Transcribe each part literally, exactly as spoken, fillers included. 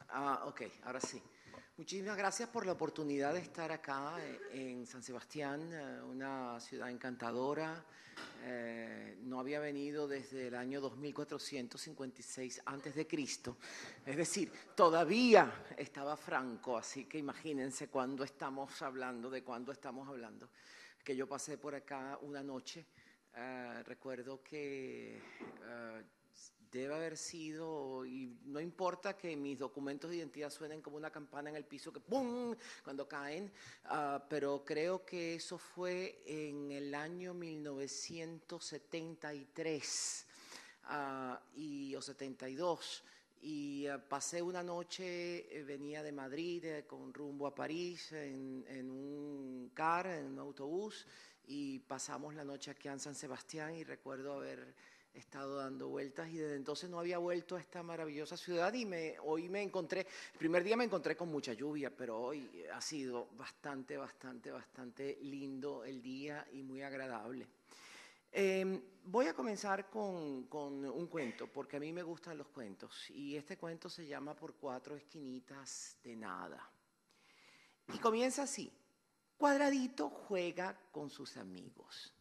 Ah, ok, ahora sí. Muchísimas gracias por la oportunidad de estar acá en San Sebastián, una ciudad encantadora. Eh, no había venido desde el año dos mil cuatrocientos cincuenta y seis antes de Cristo. Es decir, todavía estaba Franco, así que imagínense cuándo estamos hablando, de cuándo estamos hablando. Que yo pasé por acá una noche. Uh, recuerdo que uh, debe haber sido, y no importa que mis documentos de identidad suenen como una campana en el piso, que ¡pum!, cuando caen, uh, pero creo que eso fue en el año mil novecientos setenta y tres uh, y, o setenta y dos, y uh, pasé una noche, eh, venía de Madrid eh, con rumbo a París en, en un car, en un autobús, y pasamos la noche aquí en San Sebastián y recuerdo haber estado dando vueltas y desde entonces no había vuelto a esta maravillosa ciudad y me, hoy me encontré, el primer día me encontré con mucha lluvia, pero hoy ha sido bastante, bastante, bastante lindo el día y muy agradable. Eh, voy a comenzar con, con un cuento, porque a mí me gustan los cuentos y este cuento se llama Por cuatro esquinitas de nada. Y comienza así. Cuadradito juega con sus amigos.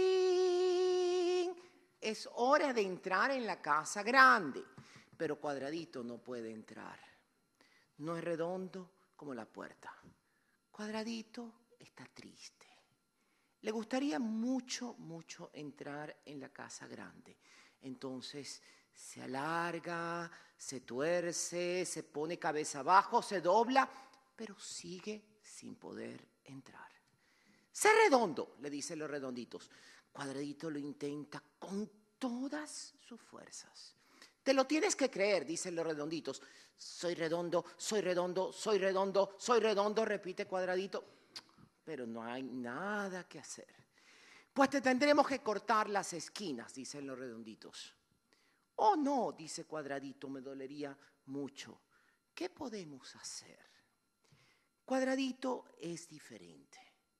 ¡Ring! Es hora de entrar en la casa grande, pero Cuadradito no puede entrar. No es redondo como la puerta. Cuadradito está triste. Le gustaría mucho, mucho entrar en la casa grande. Entonces se alarga, se tuerce, se pone cabeza abajo, se dobla, pero sigue sin poder entrar. ¡Sé redondo!, le dicen los redonditos. Cuadradito lo intenta con todas sus fuerzas. Te lo tienes que creer, dicen los redonditos. Soy redondo, soy redondo, soy redondo, soy redondo, repite Cuadradito. Pero no hay nada que hacer. Pues te tendremos que cortar las esquinas, dicen los redonditos. Oh, no, dice Cuadradito, me dolería mucho. ¿Qué podemos hacer? Cuadradito es diferente.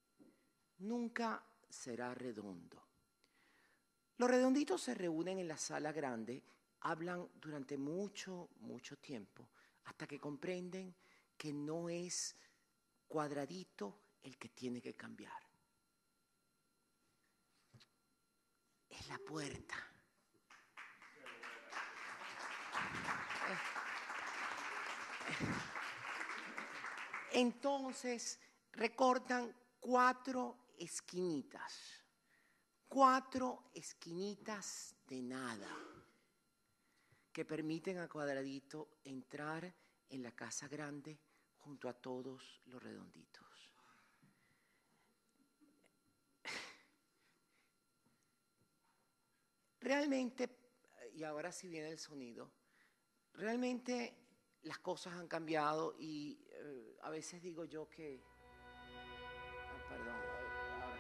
Nunca será redondo. Los redonditos se reúnen en la sala grande, hablan durante mucho, mucho tiempo, hasta que comprenden que no es Cuadradito el que tiene que cambiar. Es la puerta. Entonces recortan cuatro esquinitas, cuatro esquinitas de nada, que permiten a Cuadradito entrar en la casa grande junto a todos los redonditos. Realmente, y ahora sí viene el sonido, realmente las cosas han cambiado y eh, a veces digo yo que... Ah, perdón, ahora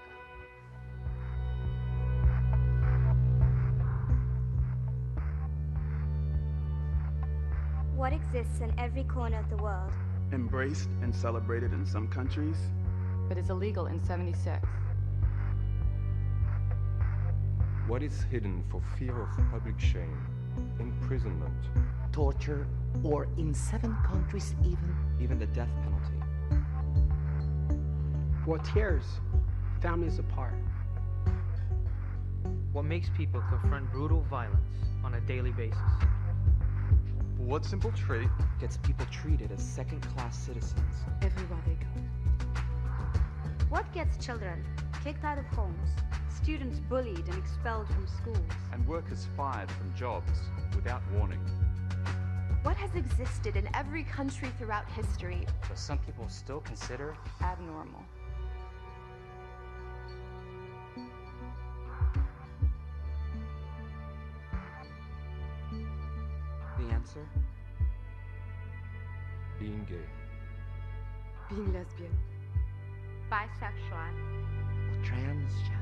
acá. What exists in every corner of the world? Embraced and celebrated in some countries, but is illegal in seventy-six. What is hidden for fear of public shame, imprisonment, torture, or in seven countries even, even the death penalty. What tears families apart. What makes people confront brutal violence on a daily basis. What simple trait gets people treated as second-class citizens everywhere they go? What gets children kicked out of homes, students bullied and expelled from schools, and workers fired from jobs without warning? What has existed in every country throughout history, but some people still consider abnormal? The answer? Being gay. Being lesbian. Bisexual. Transgender.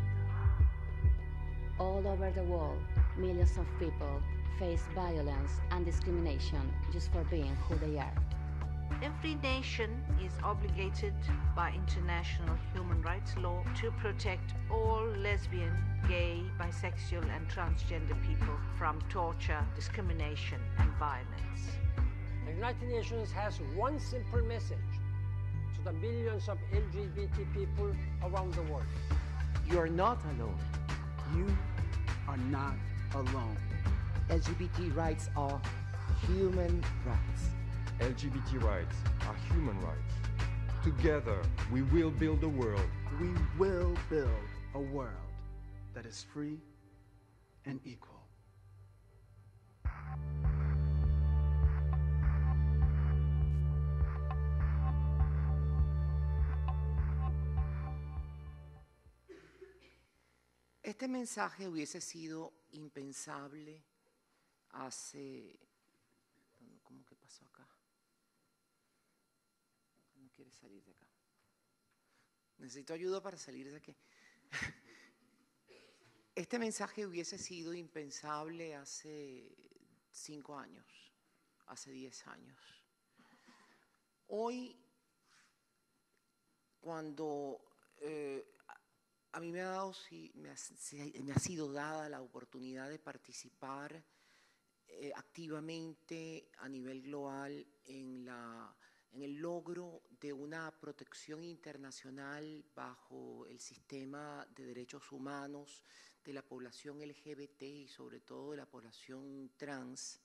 All over the world, millions of people face violence and discrimination just for being who they are. Every nation is obligated by international human rights law to protect all lesbian, gay, bisexual, and transgender people from torture, discrimination, and violence. The United Nations has one simple message to the millions of L G B T people around the world. You are not alone. You are not alone. L G B T rights are human rights. L G B T rights are human rights. Together, we will build a world. We will build a world that is free and equal. Este mensaje hubiese sido impensable hace... ¿Cómo que pasó acá? No quiere salir de acá. Necesito ayuda para salir de aquí. Este mensaje hubiese sido impensable hace cinco años, hace diez años. Hoy, cuando eh, a mí me ha, dado, me, ha, me ha sido dada la oportunidad de participar eh, activamente a nivel global en, la, en el logro de una protección internacional bajo el sistema de derechos humanos de la población L G B T y sobre todo de la población trans.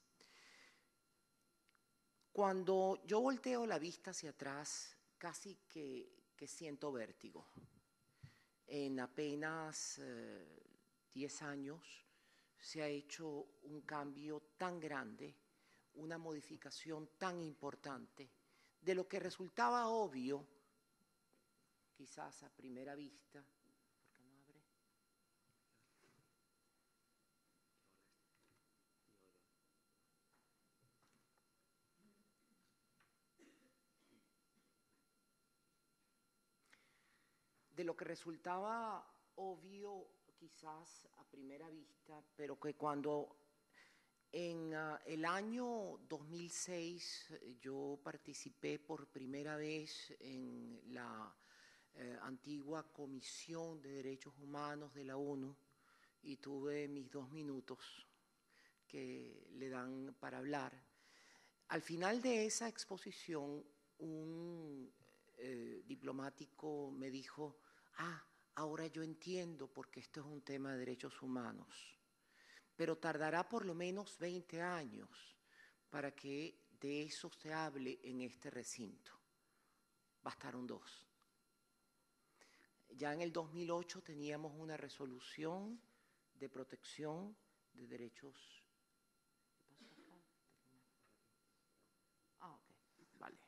Cuando yo volteo la vista hacia atrás, casi que, que siento vértigo. En apenas eh, diez años se ha hecho un cambio tan grande, una modificación tan importante, de lo que resultaba obvio, quizás a primera vista. ¿Por qué no abre? De lo que resultaba obvio quizás a primera vista, pero que cuando en uh, el año dos mil seis yo participé por primera vez en la eh, antigua Comisión de Derechos Humanos de la ONU y tuve mis dos minutos que le dan para hablar. Al final de esa exposición, un eh, diplomático me dijo: ah, ahora yo entiendo por qué esto es un tema de derechos humanos, pero tardará por lo menos veinte años para que de eso se hable en este recinto. Bastaron dos. Ya en el dos mil ocho teníamos una resolución de protección de derechos. ¿Qué pasó acá? Ah, ok, vale.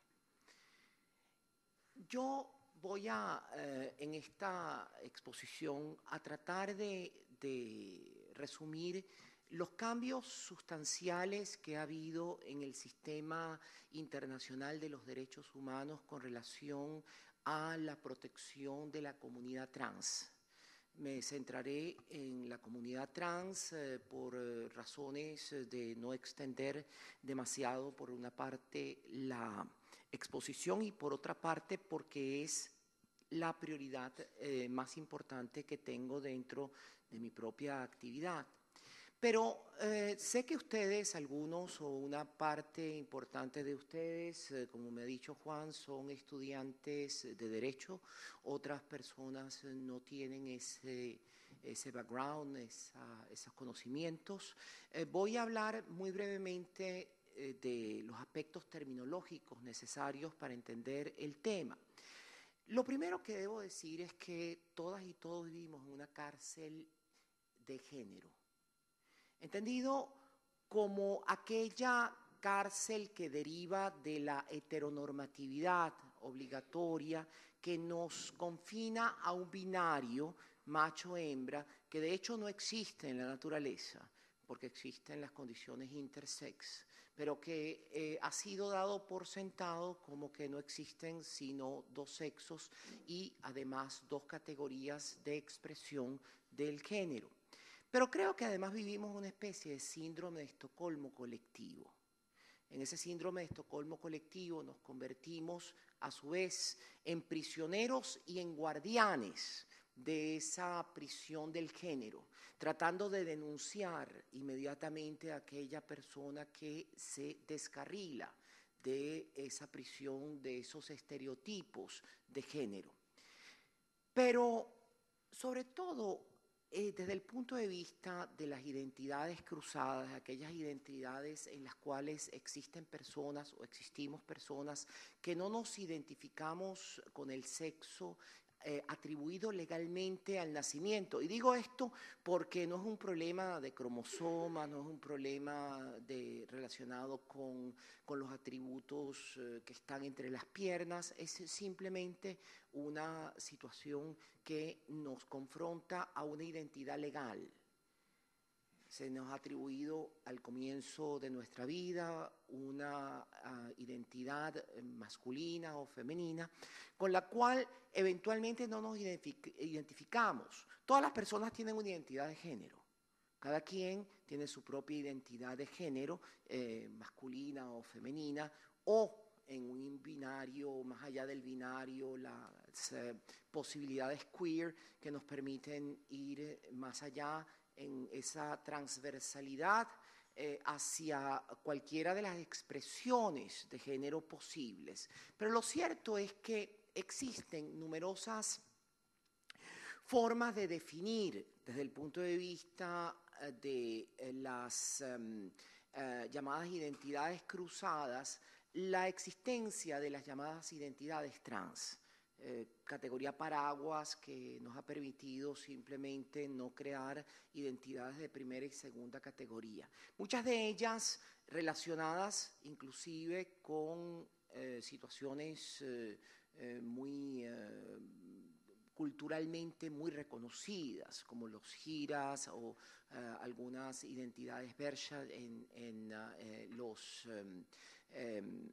Yo voy a, eh, en esta exposición, a tratar de, de resumir los cambios sustanciales que ha habido en el sistema internacional de los derechos humanos con relación a la protección de la comunidad trans. Me centraré en la comunidad trans eh, por eh, razones de no extender demasiado, por una parte, la exposición y por otra parte porque es la prioridad eh, más importante que tengo dentro de mi propia actividad. Pero eh, sé que ustedes, algunos o una parte importante de ustedes, eh, como me ha dicho Juan, son estudiantes de Derecho, otras personas no tienen ese, ese background, esa, esos conocimientos. Eh, voy a hablar muy brevemente eh, de los aspectos terminológicos necesarios para entender el tema. Lo primero que debo decir es que todas y todos vivimos en una cárcel de género, entendido como aquella cárcel que deriva de la heteronormatividad obligatoria que nos confina a un binario macho-hembra que de hecho no existe en la naturaleza, porque existen las condiciones intersex, pero que eh, ha sido dado por sentado como que no existen sino dos sexos y además dos categorías de expresión del género. Pero creo que además vivimos una especie de síndrome de Estocolmo colectivo. En ese síndrome de Estocolmo colectivo nos convertimos a su vez en prisioneros y en guardianes de esa prisión del género, tratando de denunciar inmediatamente a aquella persona que se descarrila de esa prisión, de esos estereotipos de género. Pero, sobre todo, eh, desde el punto de vista de las identidades cruzadas, aquellas identidades en las cuales existen personas o existimos personas que no nos identificamos con el sexo Eh, atribuido legalmente al nacimiento. Y digo esto porque no es un problema de cromosomas, no es un problema de, relacionado con, con los atributos eh, que están entre las piernas, es simplemente una situación que nos confronta a una identidad legal. Se nos ha atribuido al comienzo de nuestra vida una uh, identidad masculina o femenina, con la cual eventualmente no nos identific- identificamos. Todas las personas tienen una identidad de género. Cada quien tiene su propia identidad de género, eh, masculina o femenina, o en un binario, más allá del binario, las eh, posibilidades queer que nos permiten ir más allá en esa transversalidad eh, hacia cualquiera de las expresiones de género posibles. Pero lo cierto es que existen numerosas formas de definir desde el punto de vista eh, de eh, las um, eh, llamadas identidades cruzadas, la existencia de las llamadas identidades trans. Eh, categoría paraguas que nos ha permitido simplemente no crear identidades de primera y segunda categoría. Muchas de ellas relacionadas inclusive con eh, situaciones eh, eh, muy eh, culturalmente muy reconocidas, como los giras o eh, algunas identidades bersha en, en uh, eh, los um, eh,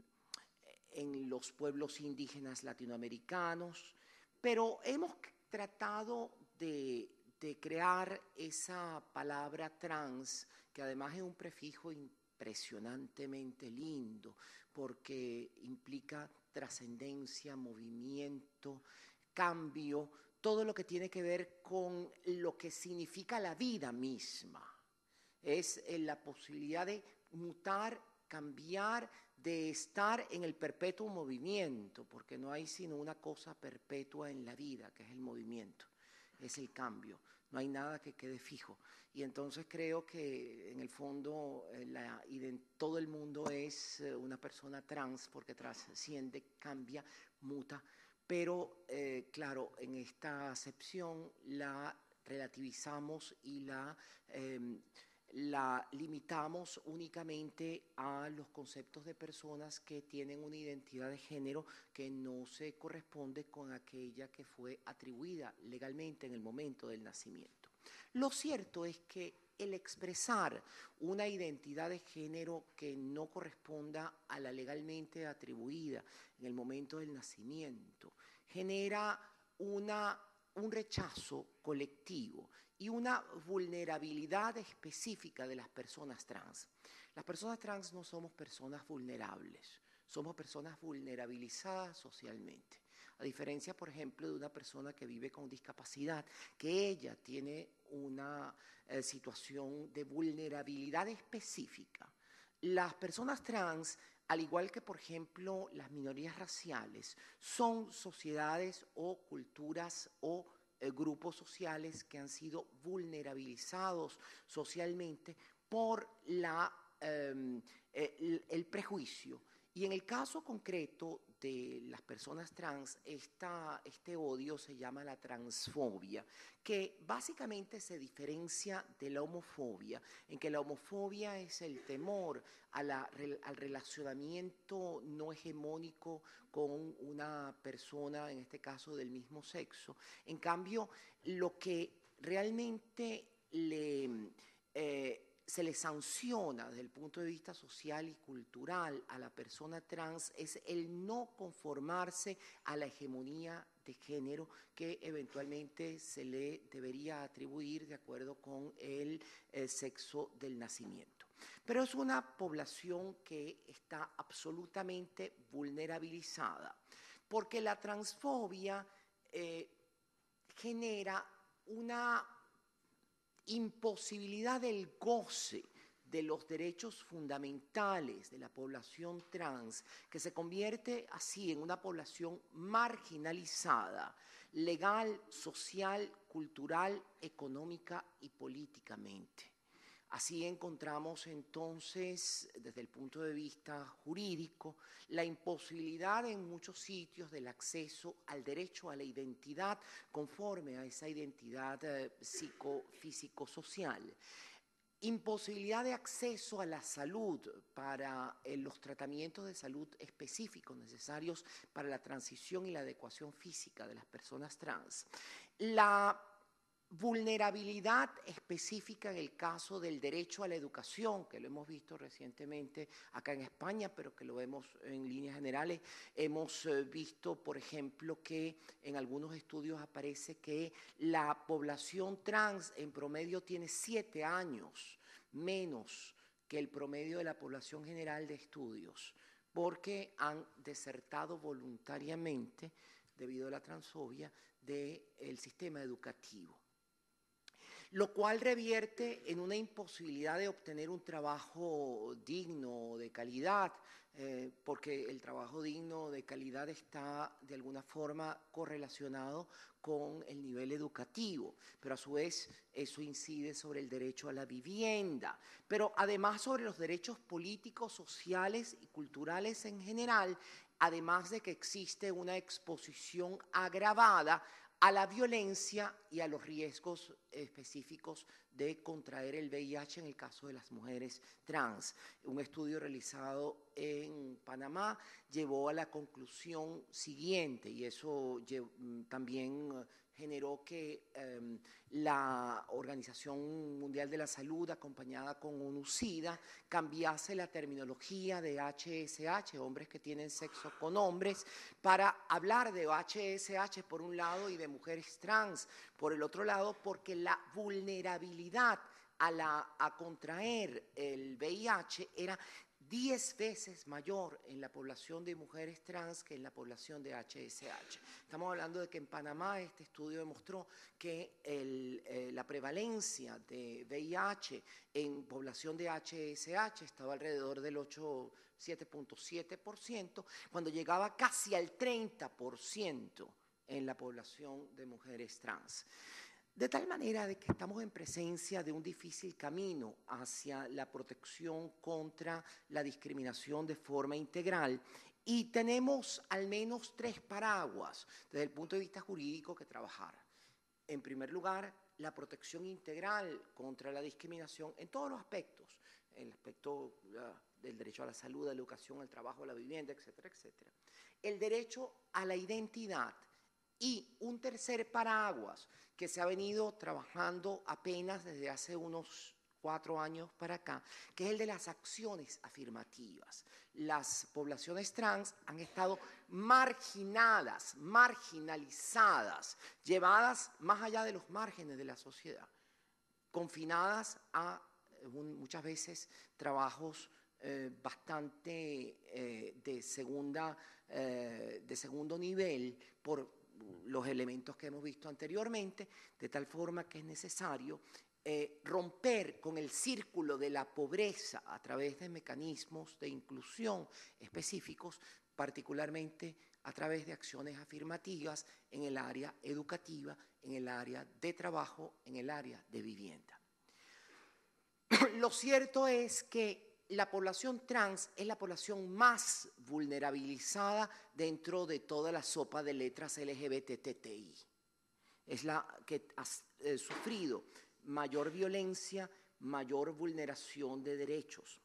en los pueblos indígenas latinoamericanos, pero hemos tratado de, de crear esa palabra trans, que además es un prefijo impresionantemente lindo, porque implica trascendencia, movimiento, cambio, todo lo que tiene que ver con lo que significa la vida misma. Es la posibilidad de mutar, cambiar, de estar en el perpetuo movimiento, porque no hay sino una cosa perpetua en la vida, que es el movimiento, es el cambio, no hay nada que quede fijo. Y entonces creo que en el fondo la, todo el mundo es una persona trans, porque trasciende, cambia, muta, pero eh, claro, en esta acepción la relativizamos y la eh, la limitamos únicamente a los conceptos de personas que tienen una identidad de género que no se corresponde con aquella que fue atribuida legalmente en el momento del nacimiento. Lo cierto es que el expresar una identidad de género que no corresponda a la legalmente atribuida en el momento del nacimiento genera una, un rechazo colectivo y una vulnerabilidad específica de las personas trans. Las personas trans no somos personas vulnerables, somos personas vulnerabilizadas socialmente. A diferencia, por ejemplo, de una persona que vive con discapacidad, que ella tiene una eh, situación de vulnerabilidad específica. Las personas trans, al igual que, por ejemplo, las minorías raciales, son sociedades o culturas o Eh, grupos sociales que han sido vulnerabilizados socialmente por la, eh, el, el prejuicio. Y en el caso concreto de las personas trans, esta, este odio se llama la transfobia, que básicamente se diferencia de la homofobia, en que la homofobia es el temor a la, al relacionamiento no hegemónico con una persona, en este caso del mismo sexo. En cambio, lo que realmente le... Eh, se le sanciona desde el punto de vista social y cultural a la persona trans es el no conformarse a la hegemonía de género que eventualmente se le debería atribuir de acuerdo con el eh, sexo del nacimiento. Pero es una población que está absolutamente vulnerabilizada, porque la transfobia eh, genera una imposibilidad del goce de los derechos fundamentales de la población trans, que se convierte así en una población marginalizada, legal, social, cultural, económica y políticamente. Así encontramos entonces, desde el punto de vista jurídico, la imposibilidad en muchos sitios del acceso al derecho a la identidad conforme a esa identidad eh, psicofísico-social. Imposibilidad de acceso a la salud para eh, los tratamientos de salud específicos necesarios para la transición y la adecuación física de las personas trans. La vulnerabilidad específica en el caso del derecho a la educación, que lo hemos visto recientemente acá en España, pero que lo vemos en líneas generales. Hemos eh, visto, por ejemplo, que en algunos estudios aparece que la población trans en promedio tiene siete años menos que el promedio de la población general de estudios, porque han desertado voluntariamente, debido a la transfobia, del sistema educativo. Lo cual revierte en una imposibilidad de obtener un trabajo digno, de calidad, eh, porque el trabajo digno de calidad está de alguna forma correlacionado con el nivel educativo, pero a su vez eso incide sobre el derecho a la vivienda, pero además sobre los derechos políticos, sociales y culturales en general, además de que existe una exposición agravada a la violencia y a los riesgos específicos de contraer el V I H en el caso de las mujeres trans. Un estudio realizado en Panamá llevó a la conclusión siguiente, y eso también generó que eh, la Organización Mundial de la Salud, acompañada con ONU-SIDA, cambiase la terminología de H S H, hombres que tienen sexo con hombres, para hablar de H S H por un lado y de mujeres trans por el otro lado, porque la vulnerabilidad a, la, a contraer el V I H era diez veces mayor en la población de mujeres trans que en la población de H S H. Estamos hablando de que en Panamá este estudio demostró que el, eh, la prevalencia de V I H en población de H S H estaba alrededor del siete punto siete por ciento, cuando llegaba casi al treinta por ciento en la población de mujeres trans. De tal manera de que estamos en presencia de un difícil camino hacia la protección contra la discriminación de forma integral, y tenemos al menos tres paraguas desde el punto de vista jurídico que trabajar. En primer lugar, la protección integral contra la discriminación en todos los aspectos, el aspecto uh, del derecho a la salud, a la educación, al trabajo, a la vivienda, etcétera, etcétera. El derecho a la identidad. Y un tercer paraguas que se ha venido trabajando apenas desde hace unos cuatro años para acá, que es el de las acciones afirmativas. Las poblaciones trans han estado marginadas, marginalizadas, llevadas más allá de los márgenes de la sociedad, confinadas a muchas veces trabajos eh, bastante eh, de, segunda, eh, de segundo nivel por los elementos que hemos visto anteriormente, de tal forma que es necesario eh, romper con el círculo de la pobreza a través de mecanismos de inclusión específicos, particularmente a través de acciones afirmativas en el área educativa, en el área de trabajo, en el área de vivienda. Lo cierto es que la población trans es la población más vulnerabilizada dentro de toda la sopa de letras L G B T T I. Es la que ha eh, sufrido mayor violencia, mayor vulneración de derechos.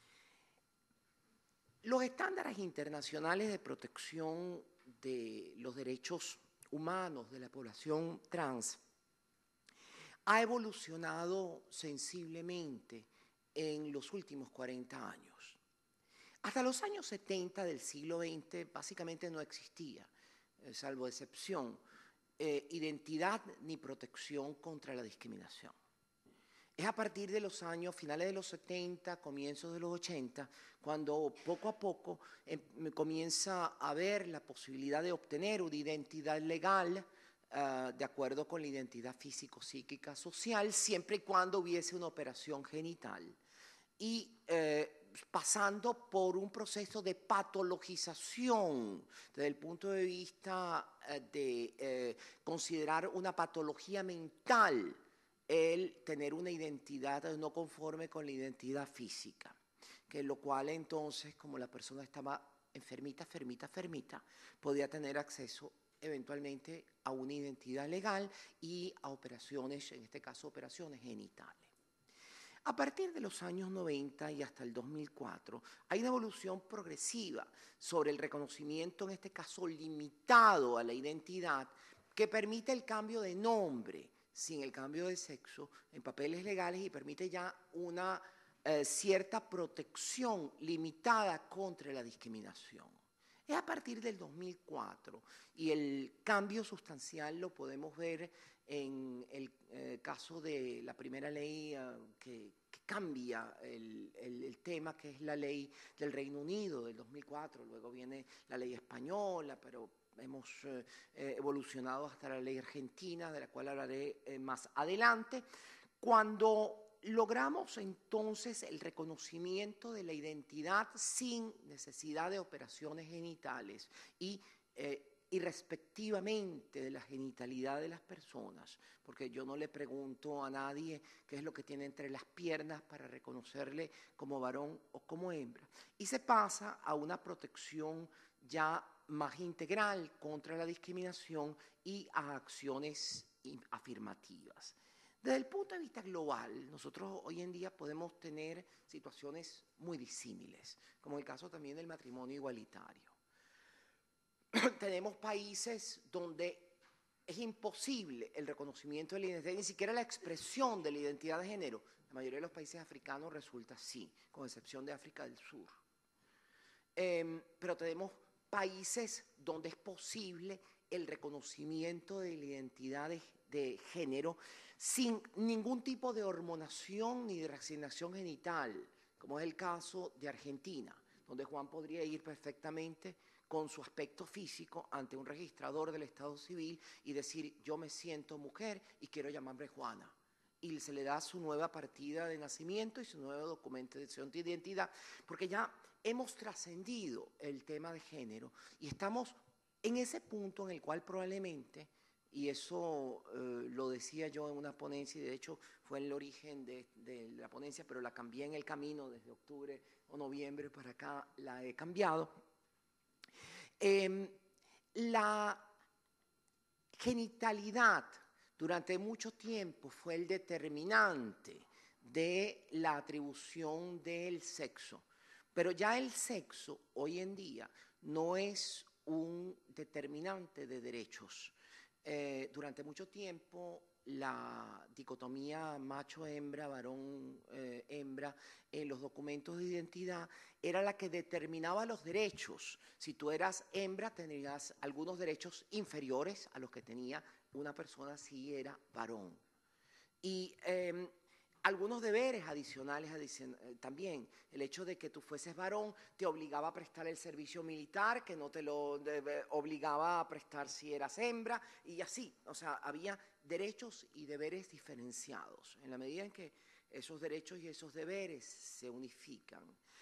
Los estándares internacionales de protección de los derechos humanos de la población trans ha evolucionado sensiblemente en los últimos cuarenta años. Hasta los años setenta del siglo veinte básicamente no existía, eh, salvo excepción, eh, identidad ni protección contra la discriminación. Es a partir de los años finales de los setenta, comienzos de los ochenta, cuando poco a poco eh, comienza a haber la posibilidad de obtener una identidad legal uh, de acuerdo con la identidad físico-psíquica social, siempre y cuando hubiese una operación genital. y eh, pasando por un proceso de patologización desde el punto de vista eh, de eh, considerar una patología mental el tener una identidad no conforme con la identidad física, que lo cual entonces, como la persona estaba enfermita, enfermita, enfermita, podía tener acceso eventualmente a una identidad legal y a operaciones, en este caso operaciones genitales. A partir de los años noventa y hasta el dos mil cuatro, hay una evolución progresiva sobre el reconocimiento, en este caso limitado a la identidad, que permite el cambio de nombre sin el cambio de sexo en papeles legales y permite ya una eh, cierta protección limitada contra la discriminación. Es a partir del dos mil cuatro y el cambio sustancial lo podemos ver en el eh, caso de la primera ley uh, que, que cambia el, el, el tema, que es la ley del Reino Unido del dos mil cuatro, luego viene la ley española, pero hemos eh, evolucionado hasta la ley argentina, de la cual hablaré eh, más adelante, cuando logramos entonces el reconocimiento de la identidad sin necesidad de operaciones genitales y eh, irrespectivamente de la genitalidad de las personas, porque yo no le pregunto a nadie qué es lo que tiene entre las piernas para reconocerle como varón o como hembra. Y se pasa a una protección ya más integral contra la discriminación y a acciones afirmativas. Desde el punto de vista global, nosotros hoy en día podemos tener situaciones muy disímiles, como el caso también del matrimonio igualitario. Tenemos países donde es imposible el reconocimiento de la identidad, ni siquiera la expresión de la identidad de género. La mayoría de los países africanos resulta así, con excepción de África del Sur. Eh, pero tenemos países donde es posible el reconocimiento de la identidad de, de género sin ningún tipo de hormonación ni de reasignación genital, como es el caso de Argentina, donde Juan podría ir perfectamente con su aspecto físico ante un registrador del Estado Civil y decir, yo me siento mujer y quiero llamarme Juana. Y se le da su nueva partida de nacimiento y su nuevo documentación de identidad, porque ya hemos trascendido el tema de género y estamos en ese punto en el cual probablemente, y eso eh, lo decía yo en una ponencia, y de hecho fue el origen de, de la ponencia, pero la cambié en el camino desde octubre o noviembre para acá, la he cambiado. Eh, la genitalidad durante mucho tiempo fue el determinante de la atribución del sexo, pero ya el sexo hoy en día no es un determinante de derechos. Eh, durante mucho tiempo la dicotomía macho-hembra, varón-hembra eh, en los documentos de identidad era la que determinaba los derechos. Si tú eras hembra, tenías algunos derechos inferiores a los que tenía una persona si era varón. Y eh, algunos deberes adicionales adicion eh, también. El hecho de que tú fueses varón te obligaba a prestar el servicio militar, que no te lo de, obligaba a prestar si eras hembra, y así. O sea, había derechos y deberes diferenciados. En la medida en que esos derechos y esos deberes se unifican,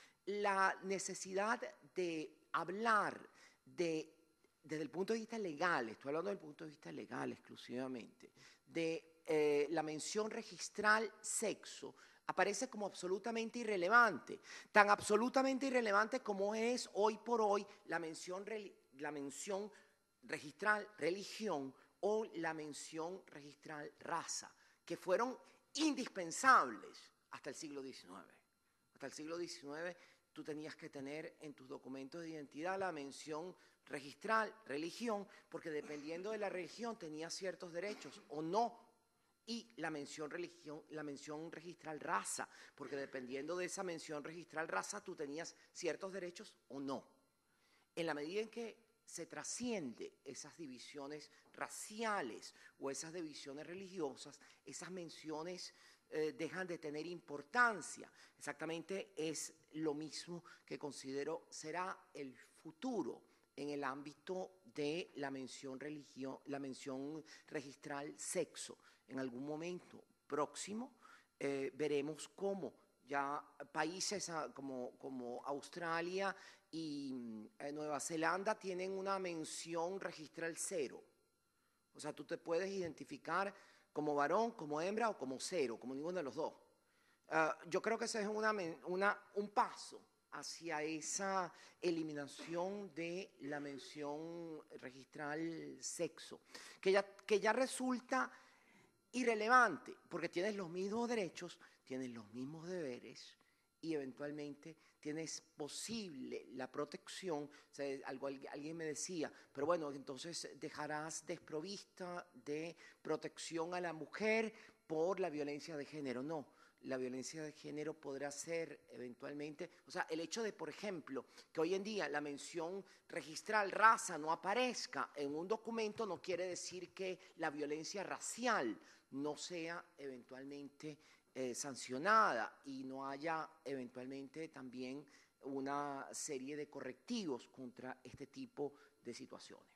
la necesidad de hablar de, desde el punto de vista legal, estoy hablando del punto de vista legal exclusivamente, de Eh, la mención registral sexo aparece como absolutamente irrelevante, tan absolutamente irrelevante como es hoy por hoy la mención, la mención registral religión o la mención registral raza, que fueron indispensables hasta el siglo diecinueve. Hasta el siglo diecinueve tú tenías que tener en tus documentos de identidad la mención registral religión, porque dependiendo de la religión tenías ciertos derechos o no. Y la mención, religión, la mención registral raza, porque dependiendo de esa mención registral raza tú tenías ciertos derechos o no. En la medida en que se trasciende esas divisiones raciales o esas divisiones religiosas, esas menciones eh, dejan de tener importancia. Exactamente es lo mismo que considero será el futuro en el ámbito de la mención, religión, la mención registral sexo. En algún momento próximo eh, veremos cómo ya países como, como Australia y eh, Nueva Zelanda tienen una mención registral cero. O sea, tú te puedes identificar como varón, como hembra o como cero, como ninguno de los dos. Uh, yo creo que ese es una, una, un paso hacia esa eliminación de la mención registral sexo, que ya, que ya resulta irrelevante, porque tienes los mismos derechos, tienes los mismos deberes y eventualmente tienes posible la protección. O sea, algo, alguien me decía, pero bueno, entonces dejarás desprovista de protección a la mujer por la violencia de género. No, la violencia de género podrá ser eventualmente, o sea, el hecho de, por ejemplo, que hoy en día la mención registral raza no aparezca en un documento no quiere decir que la violencia racial no sea eventualmente eh, sancionada y no haya eventualmente también una serie de correctivos contra este tipo de situaciones.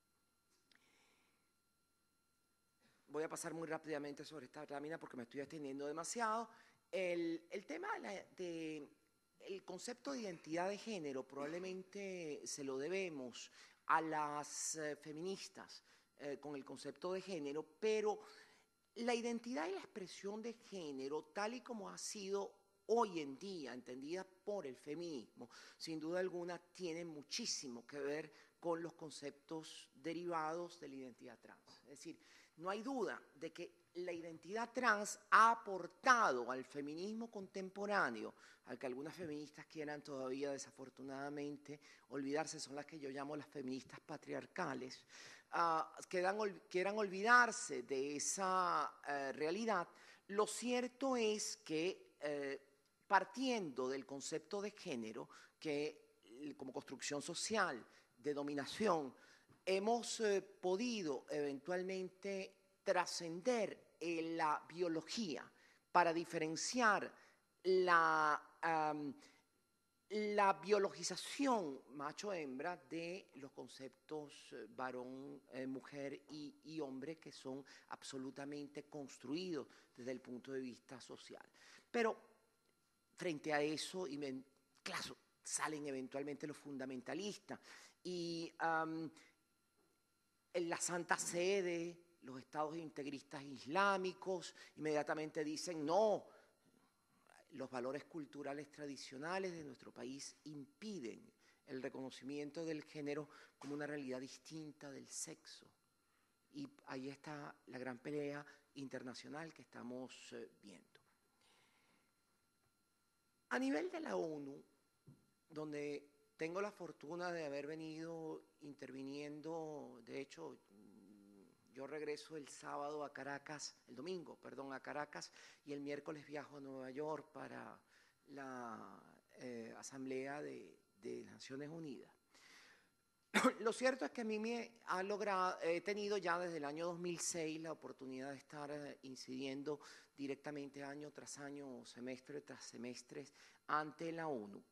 Voy a pasar muy rápidamente sobre esta lámina porque me estoy extendiendo demasiado. El, el tema de, la, de el concepto de identidad de género probablemente se lo debemos a las eh, feministas eh, con el concepto de género, pero la identidad y la expresión de género, tal y como ha sido hoy en día entendida por el feminismo, sin duda alguna tiene muchísimo que ver con los conceptos derivados de la identidad trans. Es decir, no hay duda de que la identidad trans ha aportado al feminismo contemporáneo, al que algunas feministas quieran todavía desafortunadamente olvidarse, son las que yo llamo las feministas patriarcales, uh, quieran, quieran olvidarse de esa uh, realidad. Lo cierto es que uh, partiendo del concepto de género, que como construcción social de dominación, hemos eh, podido eventualmente trascender en la biología para diferenciar la, um, la biologización macho-hembra de los conceptos eh, varón, eh, mujer y, y hombre que son absolutamente construidos desde el punto de vista social. Pero frente a eso, y me, claro, salen eventualmente los fundamentalistas y um, en la Santa Sede, los estados integristas islámicos inmediatamente dicen no, los valores culturales tradicionales de nuestro país impiden el reconocimiento del género como una realidad distinta del sexo. Y ahí está la gran pelea internacional que estamos eh, viendo. A nivel de la ONU, donde tengo la fortuna de haber venido interviniendo, de hecho, yo regreso el sábado a Caracas, el domingo, perdón, a Caracas, y el miércoles viajo a Nueva York para la eh, Asamblea de, de Naciones Unidas. Lo cierto es que a mí me ha logrado, he tenido ya desde el año dos mil seis la oportunidad de estar eh, incidiendo directamente año tras año, semestre tras semestre, ante la ONU.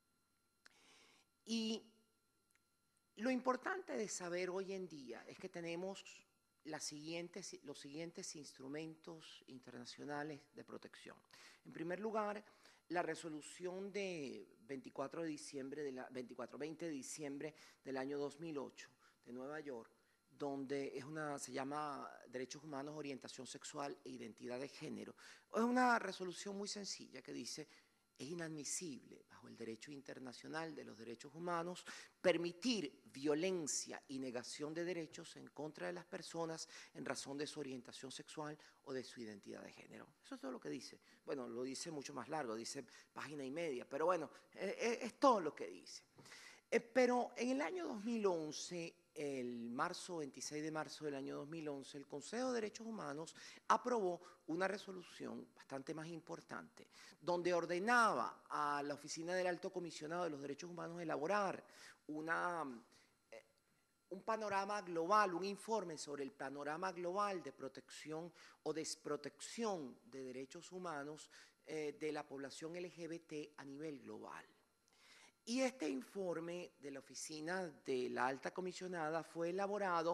Y lo importante de saber hoy en día es que tenemos las siguientes, los siguientes instrumentos internacionales de protección. En primer lugar, la resolución de veinticuatro de diciembre de la, veinticuatro, veinte de diciembre del año dos mil ocho de Nueva York, donde es una, se llama Derechos Humanos, Orientación Sexual e Identidad de Género. Es una resolución muy sencilla que dice: es inadmisible, bajo el derecho internacional de los derechos humanos, permitir violencia y negación de derechos en contra de las personas en razón de su orientación sexual o de su identidad de género. Eso es todo lo que dice. Bueno, lo dice mucho más largo, dice página y media, pero bueno, es, es todo lo que dice. Eh, pero en el año dos mil once, el marzo, veintiséis de marzo del año dos mil once, el Consejo de Derechos Humanos aprobó una resolución bastante más importante, donde ordenaba a la Oficina del Alto Comisionado de los Derechos Humanos elaborar una, eh, un panorama global, un informe sobre el panorama global de protección o desprotección de derechos humanos eh, de la población L G B T a nivel global. Y este informe de la Oficina de la Alta Comisionada fue elaborado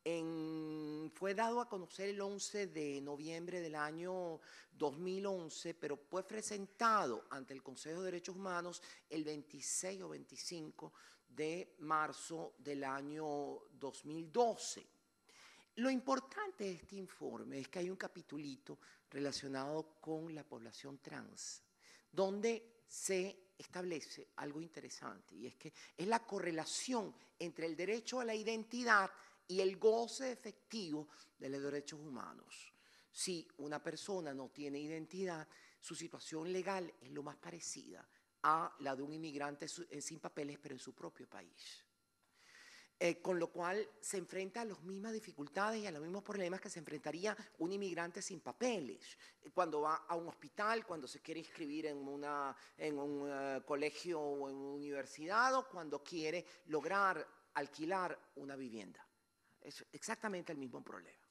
En, fue dado a conocer el once de noviembre del año dos mil once, pero fue presentado ante el Consejo de Derechos Humanos el veintiséis o veinticinco de marzo del año dos mil doce. Lo importante de este informe es que hay un capitulito relacionado con la población trans, donde se establece algo interesante, y es que es la correlación entre el derecho a la identidad y el goce efectivo de los derechos humanos. Si una persona no tiene identidad, su situación legal es lo más parecida a la de un inmigrante sin papeles, pero en su propio país. Eh, con lo cual se enfrenta a las mismas dificultades y a los mismos problemas que se enfrentaría un inmigrante sin papeles. Cuando va a un hospital, cuando se quiere inscribir en, una, en un uh, colegio o en una universidad, o cuando quiere lograr alquilar una vivienda. Es exactamente el mismo problema.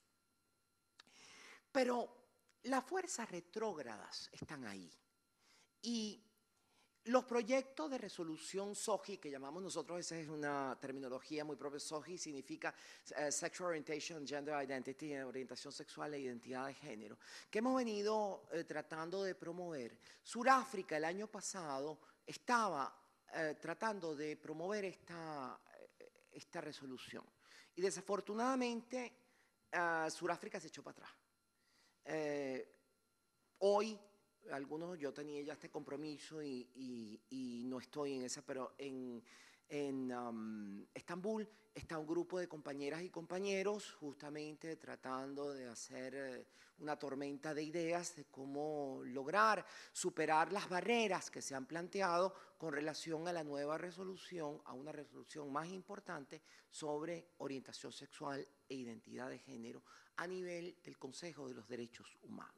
Pero las fuerzas retrógradas están ahí. Y los proyectos de resolución S O G I, que llamamos nosotros, esa es una terminología muy propia, S O G I significa uh, Sexual Orientation, Gender Identity, orientación sexual e identidad de género, que hemos venido eh, tratando de promover. Sudáfrica el año pasado estaba eh, tratando de promover esta, esta resolución. Y desafortunadamente, uh, Sudáfrica se echó para atrás. Eh, hoy, algunos, yo tenía ya este compromiso y, y, y no estoy en esa, pero en, en um, Estambul está un grupo de compañeras y compañeros justamente tratando de hacer eh, una tormenta de ideas de cómo lograr superar las barreras que se han planteado con relación a la nueva resolución, a una resolución más importante sobre orientación sexual e identidad de género a nivel del Consejo de los Derechos Humanos.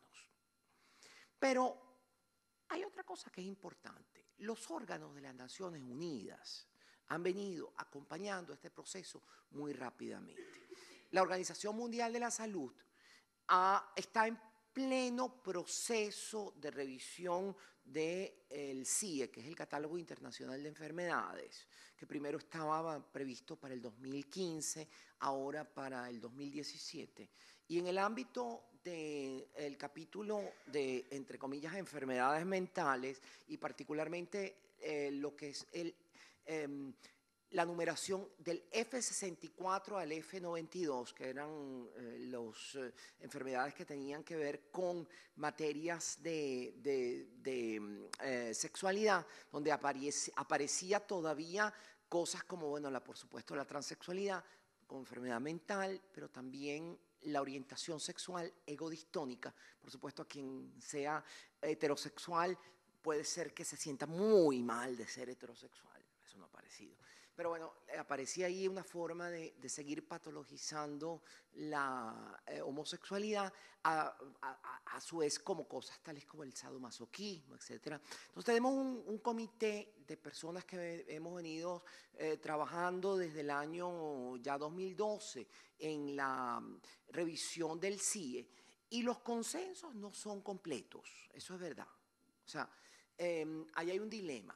Pero hay otra cosa que es importante. Los órganos de las Naciones Unidas han venido acompañando este proceso muy rápidamente. La Organización Mundial de la Salud ah, está en pleno proceso de revisión del C I E, que es el Catálogo Internacional de Enfermedades, que primero estaba previsto para el dos mil quince, ahora para el dos mil diecisiete. Y en el ámbito del capítulo de, entre comillas, enfermedades mentales, y particularmente eh, lo que es el, eh, la numeración del F sesenta y cuatro al F noventa y dos, que eran eh, las eh, enfermedades que tenían que ver con materias de, de, de eh, sexualidad, donde aparece, aparecía todavía cosas como, bueno, la, por supuesto, la transexualidad como enfermedad mental, pero también la orientación sexual egodistónica. Por supuesto, a quien sea heterosexual puede ser que se sienta muy mal de ser heterosexual. Eso no ha aparecido. Pero bueno, aparecía ahí una forma de, de seguir patologizando la eh, homosexualidad, a, a, a su vez como cosas tales como el sadomasoquismo, etcétera. Entonces tenemos un, un comité de personas que hemos venido eh, trabajando desde el año ya dos mil doce en la revisión del C I E, y los consensos no son completos, eso es verdad. O sea, eh, ahí hay un dilema.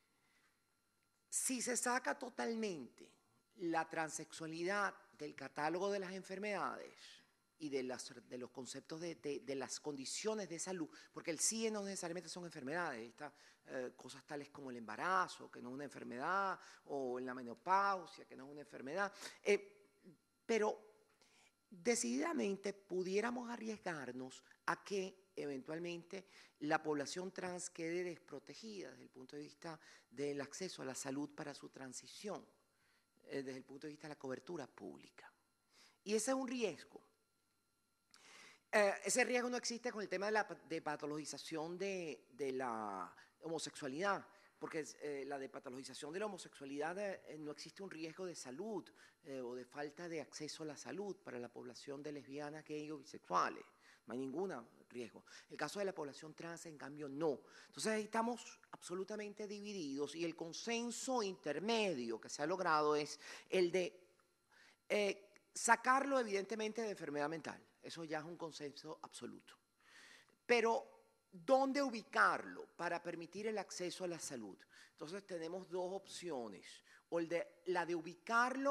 Si se saca totalmente la transexualidad del catálogo de las enfermedades y de, las, de los conceptos de, de, de las condiciones de salud, porque el C I E no necesariamente son enfermedades, estas eh, cosas tales como el embarazo, que no es una enfermedad, o la menopausia, que no es una enfermedad, eh, pero decididamente pudiéramos arriesgarnos a que eventualmente la población trans quede desprotegida desde el punto de vista del acceso a la salud para su transición, eh, desde el punto de vista de la cobertura pública. Y ese es un riesgo. Eh, ese riesgo no existe con el tema de la de patologización de, de la homosexualidad, porque eh, la depatologización de la homosexualidad eh, no existe un riesgo de salud eh, o de falta de acceso a la salud para la población de lesbianas, gays o bisexuales. No hay ningún riesgo. El caso de la población trans, en cambio, no. Entonces, ahí estamos absolutamente divididos, y el consenso intermedio que se ha logrado es el de eh, sacarlo, evidentemente, de enfermedad mental. Eso ya es un consenso absoluto. Pero ¿dónde ubicarlo para permitir el acceso a la salud? Entonces tenemos dos opciones, o el de, la de ubicarlo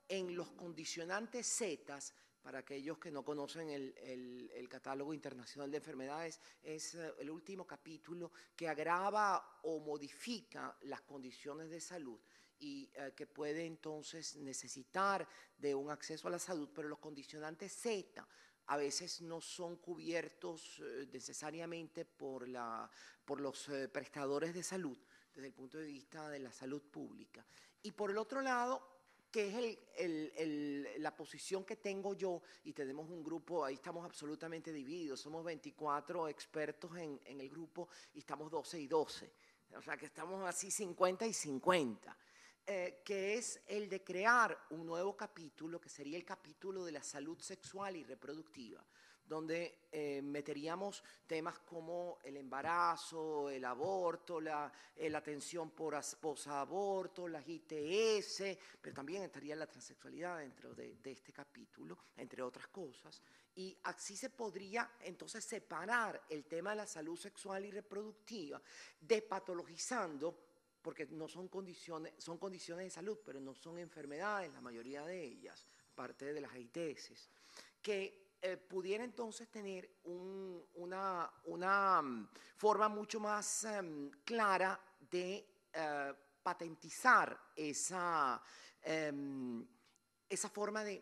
en los condicionantes Z, para aquellos que no conocen el, el, el catálogo internacional de enfermedades, es uh, el último capítulo que agrava o modifica las condiciones de salud y uh, que puede entonces necesitar de un acceso a la salud, pero los condicionantes Z a veces no son cubiertos uh, necesariamente por, la, por los uh, prestadores de salud desde el punto de vista de la salud pública. Y por el otro lado, que es el, el, el, la posición que tengo yo, y tenemos un grupo, ahí estamos absolutamente divididos, somos veinticuatro expertos en, en el grupo y estamos doce y doce, o sea que estamos así cincuenta y cincuenta, eh, que es el de crear un nuevo capítulo, que sería el capítulo de la salud sexual y reproductiva, donde eh, meteríamos temas como el embarazo, el aborto, la, eh, la atención por posaborto, las I T S, pero también estaría la transexualidad dentro de, de este capítulo, entre otras cosas. Y así se podría entonces separar el tema de la salud sexual y reproductiva, despatologizando, porque no son condiciones, son condiciones de salud, pero no son enfermedades, la mayoría de ellas, parte de las I T S, que Eh, pudiera entonces tener un, una, una um, forma mucho más um, clara de uh, patentizar esa, um, esa forma de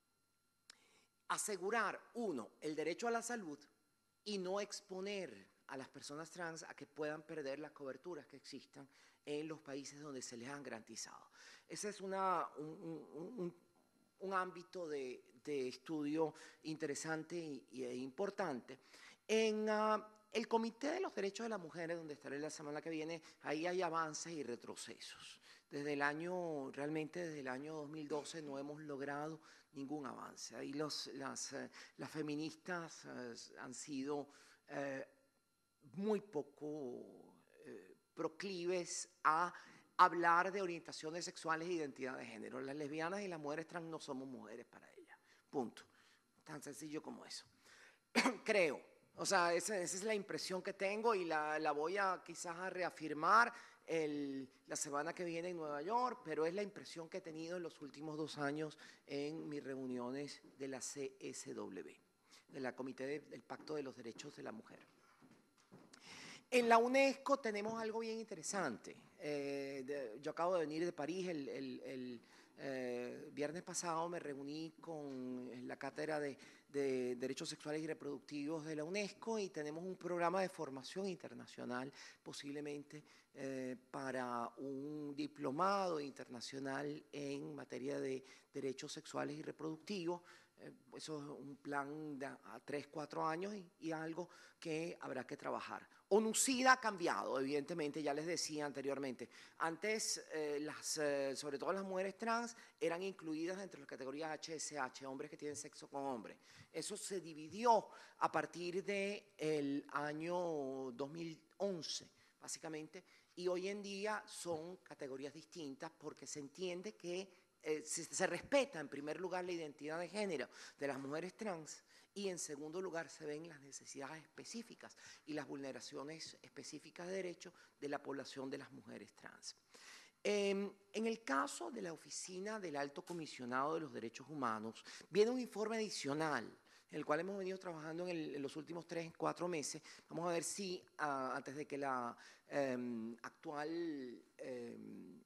asegurar, uno, el derecho a la salud y no exponer a las personas trans a que puedan perder las coberturas que existan en los países donde se les han garantizado. Ese es una, un, un, un, un ámbito de, de estudio interesante y, y importante. En uh, el Comité de los Derechos de las Mujeres, donde estaré la semana que viene, ahí hay avances y retrocesos. Desde el año, realmente desde el año dos mil doce no hemos logrado ningún avance. Ahí los, las, uh, las feministas uh, han sido uh, muy poco uh, proclives a hablar de orientaciones sexuales e identidad de género. Las lesbianas y las mujeres trans no somos mujeres para ellas. Punto. Tan sencillo como eso. Creo. O sea, esa, esa es la impresión que tengo y la, la voy a quizás a reafirmar el, la semana que viene en Nueva York, pero es la impresión que he tenido en los últimos dos años en mis reuniones de la C S W, de la Comité de, del Pacto de los Derechos de la Mujer. En la UNESCO tenemos algo bien interesante. Eh, de, yo acabo de venir de París, el, el, el eh, viernes pasado me reuní con la Cátedra de, de Derechos Sexuales y Reproductivos de la UNESCO y tenemos un programa de formación internacional, posiblemente eh, para un diplomado internacional en materia de derechos sexuales y reproductivos. Eh, eso es un plan de a tres, cuatro años y, y algo que habrá que trabajar. ONUCIDA ha cambiado, evidentemente, ya les decía anteriormente. Antes, eh, las, eh, sobre todo las mujeres trans, eran incluidas entre las categorías H S H, hombres que tienen sexo con hombres. Eso se dividió a partir del año dos mil once, básicamente, y hoy en día son categorías distintas porque se entiende que eh, se, se respeta en primer lugar la identidad de género de las mujeres trans y en segundo lugar se ven las necesidades específicas y las vulneraciones específicas de derechos de la población de las mujeres trans. Eh, en el caso de la Oficina del Alto Comisionado de los Derechos Humanos, viene un informe adicional en el cual hemos venido trabajando en, el, en los últimos tres, cuatro meses. Vamos a ver si uh, antes de que la eh, actual eh,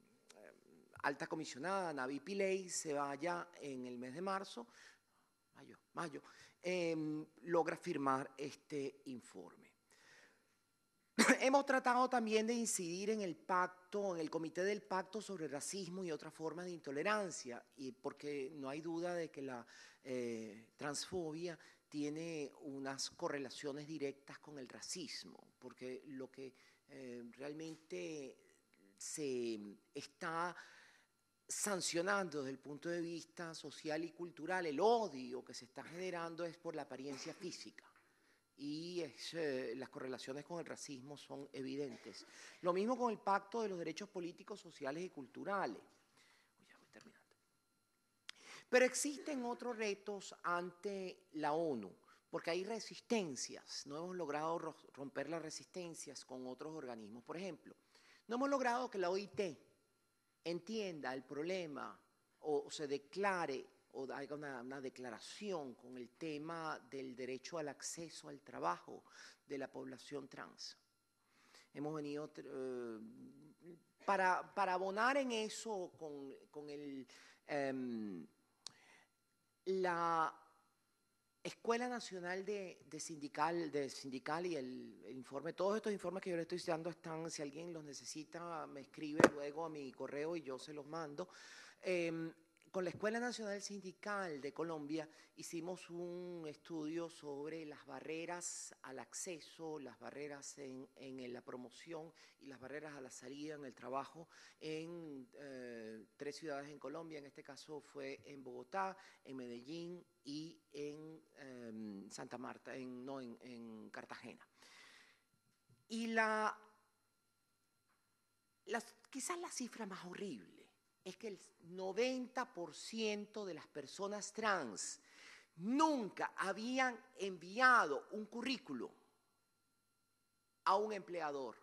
alta comisionada, Navi Pillay, se vaya en el mes de marzo, mayo, mayo eh, logra firmar este informe. Hemos tratado también de incidir en el pacto, en el Comité del Pacto sobre Racismo y otras formas de intolerancia, y porque no hay duda de que la eh, transfobia tiene unas correlaciones directas con el racismo, porque lo que eh, realmente se está sancionando desde el punto de vista social y cultural, el odio que se está generando es por la apariencia física. Y es, eh, las correlaciones con el racismo son evidentes. Lo mismo con el Pacto de los Derechos Políticos, Sociales y Culturales. Uy, ya voy terminando. Pero existen otros retos ante la ONU, porque hay resistencias. No hemos logrado romper las resistencias con otros organismos. Por ejemplo, no hemos logrado que la O I T entienda el problema o se declare o haga una, una declaración con el tema del derecho al acceso al trabajo de la población trans. Hemos venido eh, para, para abonar en eso con, con el, eh, la Escuela Nacional de, de, Sindical, de Sindical y el, el informe, todos estos informes que yo le estoy dando están, si alguien los necesita, me escribe luego a mi correo y yo se los mando. Eh, Con la Escuela Nacional Sindical de Colombia hicimos un estudio sobre las barreras al acceso, las barreras en, en la promoción y las barreras a la salida en el trabajo en eh, tres ciudades en Colombia. En este caso fue en Bogotá, en Medellín y en eh, Santa Marta, en, no, en, en Cartagena. Y la, la, quizás la cifra más horrible es que el noventa por ciento de las personas trans nunca habían enviado un currículo a un empleador.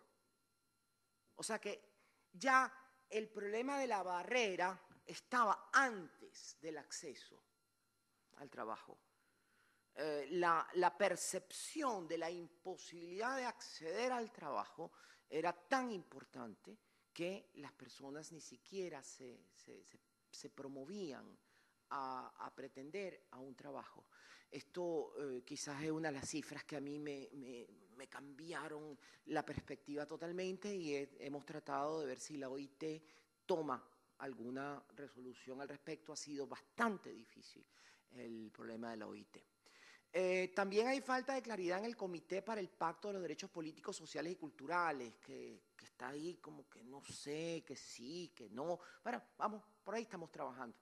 O sea que ya el problema de la barrera estaba antes del acceso al trabajo. Eh, la, la percepción de la imposibilidad de acceder al trabajo era tan importante que las personas ni siquiera se, se, se, se promovían a, a pretender a un trabajo. Esto eh, quizás es una de las cifras que a mí me, me, me cambiaron la perspectiva totalmente y he, hemos tratado de ver si la O I T toma alguna resolución al respecto. Ha sido bastante difícil el problema de la O I T. Eh, también hay falta de claridad en el Comité para el Pacto de los Derechos Políticos, Sociales y Culturales, que, que está ahí como que no sé, que sí, que no. Bueno, vamos, por ahí estamos trabajando.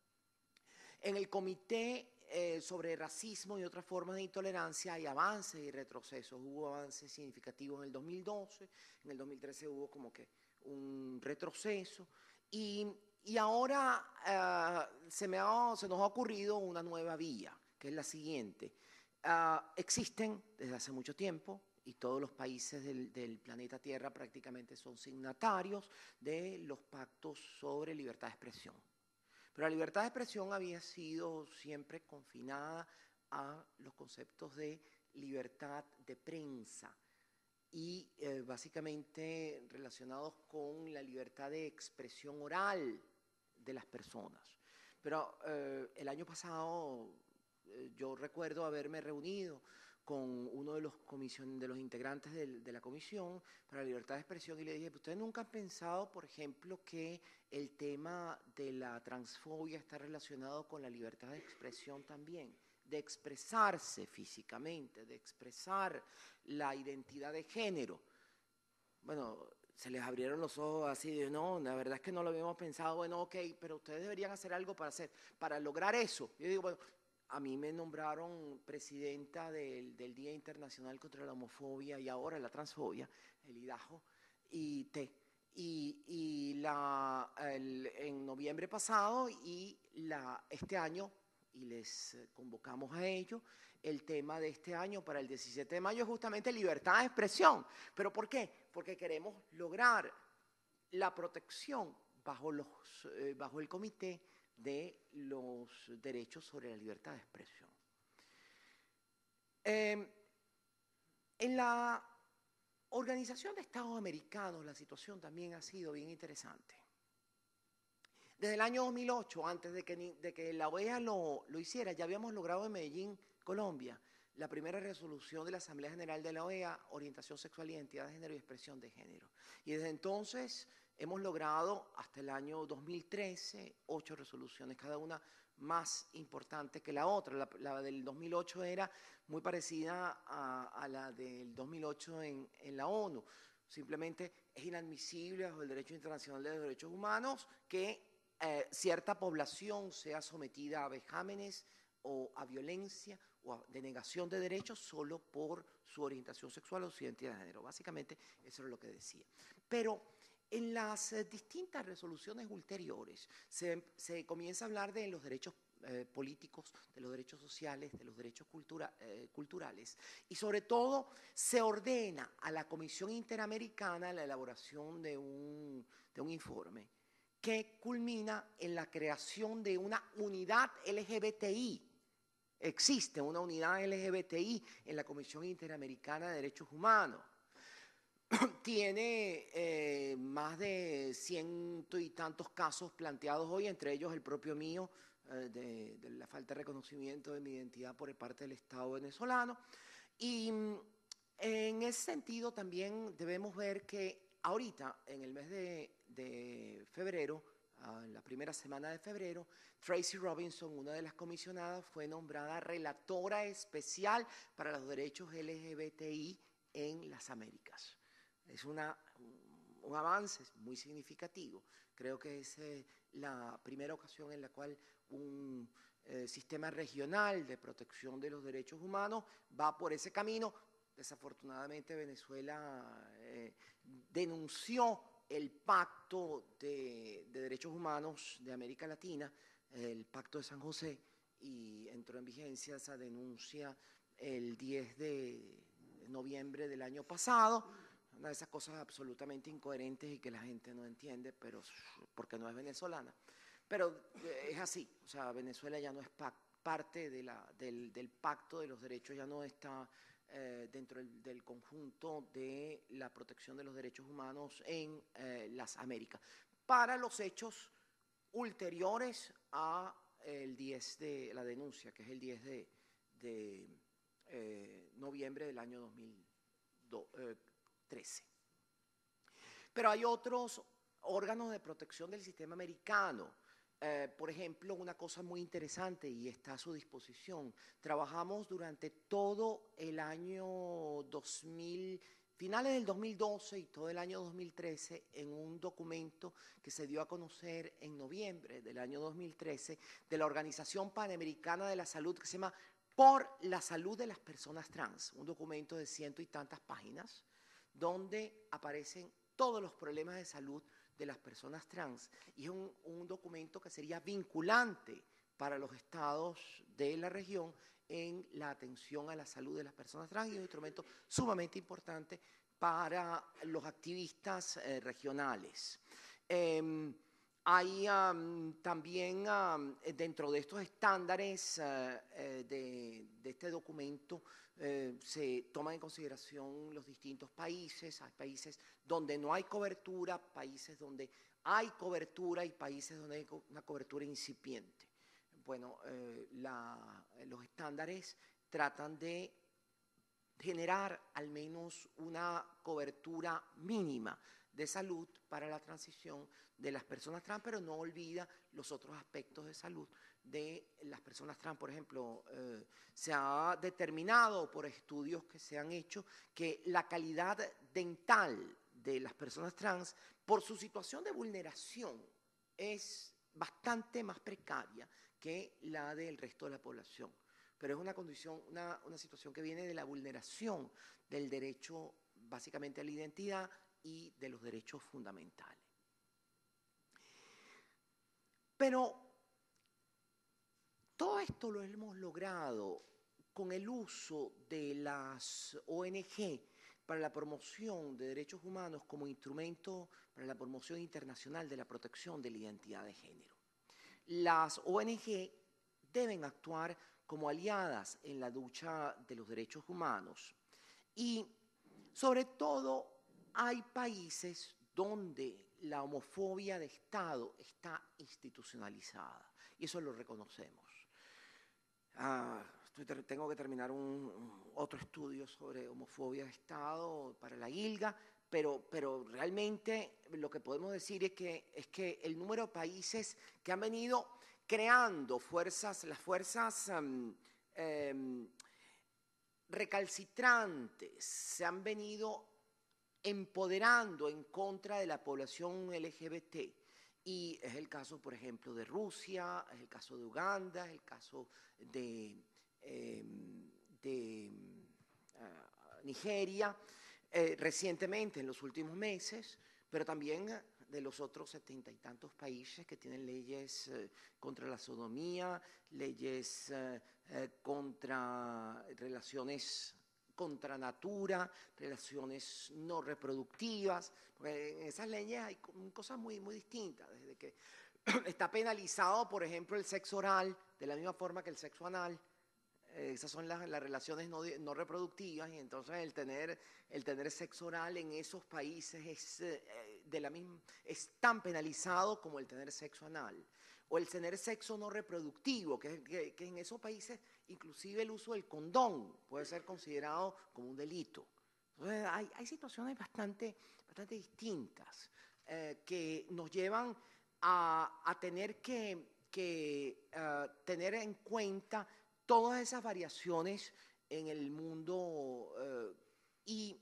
En el Comité eh, sobre Racismo y otras formas de intolerancia hay avances y retrocesos. Hubo avances significativos en el dos mil doce, en el dos mil trece hubo como que un retroceso y, y ahora uh, se, me ha, se nos ha ocurrido una nueva vía, que es la siguiente. Uh, existen desde hace mucho tiempo y todos los países del, del planeta Tierra prácticamente son signatarios de los pactos sobre libertad de expresión. Pero la libertad de expresión había sido siempre confinada a los conceptos de libertad de prensa y eh, básicamente relacionados con la libertad de expresión oral de las personas. Pero eh, el año pasado eh, yo recuerdo haberme reunido con uno de los, comisión, de los integrantes de, de la Comisión para la Libertad de Expresión y le dije, ¿ustedes nunca han pensado, por ejemplo, que el tema de la transfobia está relacionado con la libertad de expresión también? De expresarse físicamente, de expresar la identidad de género. Bueno, se les abrieron los ojos así de, no, la verdad es que no lo habíamos pensado, bueno, ok, pero ustedes deberían hacer algo para, hacer, para lograr eso. Yo digo, bueno, a mí me nombraron presidenta del, del Día Internacional contra la Homofobia y ahora la Transfobia, el IDAHO, y, te, y, y la, el, en noviembre pasado y la, este año, y les convocamos a ello, el tema de este año para el diecisiete de mayo es justamente libertad de expresión. ¿Pero por qué? Porque queremos lograr la protección bajo, los, eh, bajo el Comité de los Derechos sobre la Libertad de Expresión. Eh, en la Organización de Estados Americanos la situación también ha sido bien interesante. Desde el año dos mil ocho, antes de que, de que la O E A lo, lo hiciera, ya habíamos logrado en Medellín, Colombia, la primera resolución de la Asamblea General de la O E A, orientación sexual, identidad de género y expresión de género. Y desde entonces hemos logrado, hasta el año dos mil trece, ocho resoluciones, cada una más importante que la otra. La, la del dos mil ocho era muy parecida a, a la del dos mil ocho en, en la ONU. Simplemente es inadmisible bajo el derecho internacional de los derechos humanos que eh, cierta población sea sometida a vejámenes o a violencia o a denegación de derechos solo por su orientación sexual o su identidad de género. Básicamente eso es lo que decía. Pero en las eh, distintas resoluciones ulteriores se, se comienza a hablar de los derechos eh, políticos, de los derechos sociales, de los derechos cultura, eh, culturales y sobre todo se ordena a la Comisión Interamericana la elaboración de un, de un informe que culmina en la creación de una unidad L G B T I. Existe una unidad L G B T I en la Comisión Interamericana de Derechos Humanos. Tiene eh, más de ciento y tantos casos planteados hoy, entre ellos el propio mío, eh, de, de la falta de reconocimiento de mi identidad por parte del Estado venezolano. Y en ese sentido también debemos ver que ahorita, en el mes de, de febrero, en la primera semana de febrero, Tracy Robinson, una de las comisionadas, fue nombrada relatora especial para los derechos L G B T I en las Américas. Es una, un avance muy significativo. Creo que es eh, la primera ocasión en la cual un eh, sistema regional de protección de los derechos humanos va por ese camino. Desafortunadamente, Venezuela eh, denunció el Pacto de, de Derechos Humanos de América Latina, el Pacto de San José, y entró en vigencia esa denuncia el diez de noviembre del año pasado. Una de esas cosas absolutamente incoherentes y que la gente no entiende, pero porque no es venezolana. Pero es así, o sea, Venezuela ya no es parte de la, del, del Pacto de los Derechos, ya no está eh, dentro del, del conjunto de la protección de los derechos humanos en eh, las Américas. Para los hechos ulteriores a el diez de la denuncia, que es el diez de, de eh, noviembre del año dos mil trece. Pero hay otros órganos de protección del sistema americano. Eh, por ejemplo, una cosa muy interesante y está a su disposición. Trabajamos durante todo el año dos mil, finales del dos mil doce y todo el año dos mil trece en un documento que se dio a conocer en noviembre del año dos mil trece de la Organización Panamericana de la Salud, que se llama Por la Salud de las Personas Trans, un documento de ciento y tantas páginas donde aparecen todos los problemas de salud de las personas trans, y es un, un documento que sería vinculante para los estados de la región en la atención a la salud de las personas trans, y un instrumento sumamente importante para los activistas eh, regionales. Eh, hay um, también um, dentro de estos estándares uh, eh, de, de este documento eh, se toman en consideración los distintos países. Hay países donde no hay cobertura, países donde hay cobertura y países donde hay una cobertura incipiente. Bueno, eh, la, los estándares tratan de generar al menos una cobertura mínima de salud para la transición de las personas trans, pero no olvida los otros aspectos de salud de las personas trans. Por ejemplo, eh, se ha determinado por estudios que se han hecho que la calidad dental de las personas trans, por su situación de vulneración, es bastante más precaria que la del resto de la población. Pero es una condición, una, una situación que viene de la vulneración del derecho básicamente a la identidad y de los derechos fundamentales. Pero todo esto lo hemos logrado con el uso de las O N G para la promoción de derechos humanos como instrumento para la promoción internacional de la protección de la identidad de género. Las O N G deben actuar como aliadas en la lucha de los derechos humanos y, sobre todo, hay países donde la homofobia de Estado está institucionalizada, y eso lo reconocemos. Ah, estoy, tengo que terminar un, un, otro estudio sobre homofobia de Estado para la I L G A, pero, pero realmente lo que podemos decir es que, es que el número de países que han venido creando fuerzas, las fuerzas um, um, recalcitrantes se han venido empoderando en contra de la población L G B T. Y es el caso, por ejemplo, de Rusia, es el caso de Uganda, es el caso de, eh, de uh, Nigeria, eh, recientemente, en los últimos meses, pero también de los otros setenta y tantos países que tienen leyes eh, contra la sodomía, leyes eh, eh, contra relaciones contra natura, relaciones no reproductivas, porque en esas leyes hay cosas muy, muy distintas, desde que está penalizado, por ejemplo, el sexo oral, de la misma forma que el sexo anal. Eh, esas son las, las relaciones no, no reproductivas, y entonces el tener, el tener sexo oral en esos países es, eh, de la misma, es tan penalizado como el tener sexo anal. O el tener sexo no reproductivo, que, que, que en esos países inclusive el uso del condón puede ser considerado como un delito. Entonces hay, hay situaciones bastante, bastante distintas eh, que nos llevan a, a tener que, que uh, tener en cuenta todas esas variaciones en el mundo. Uh, y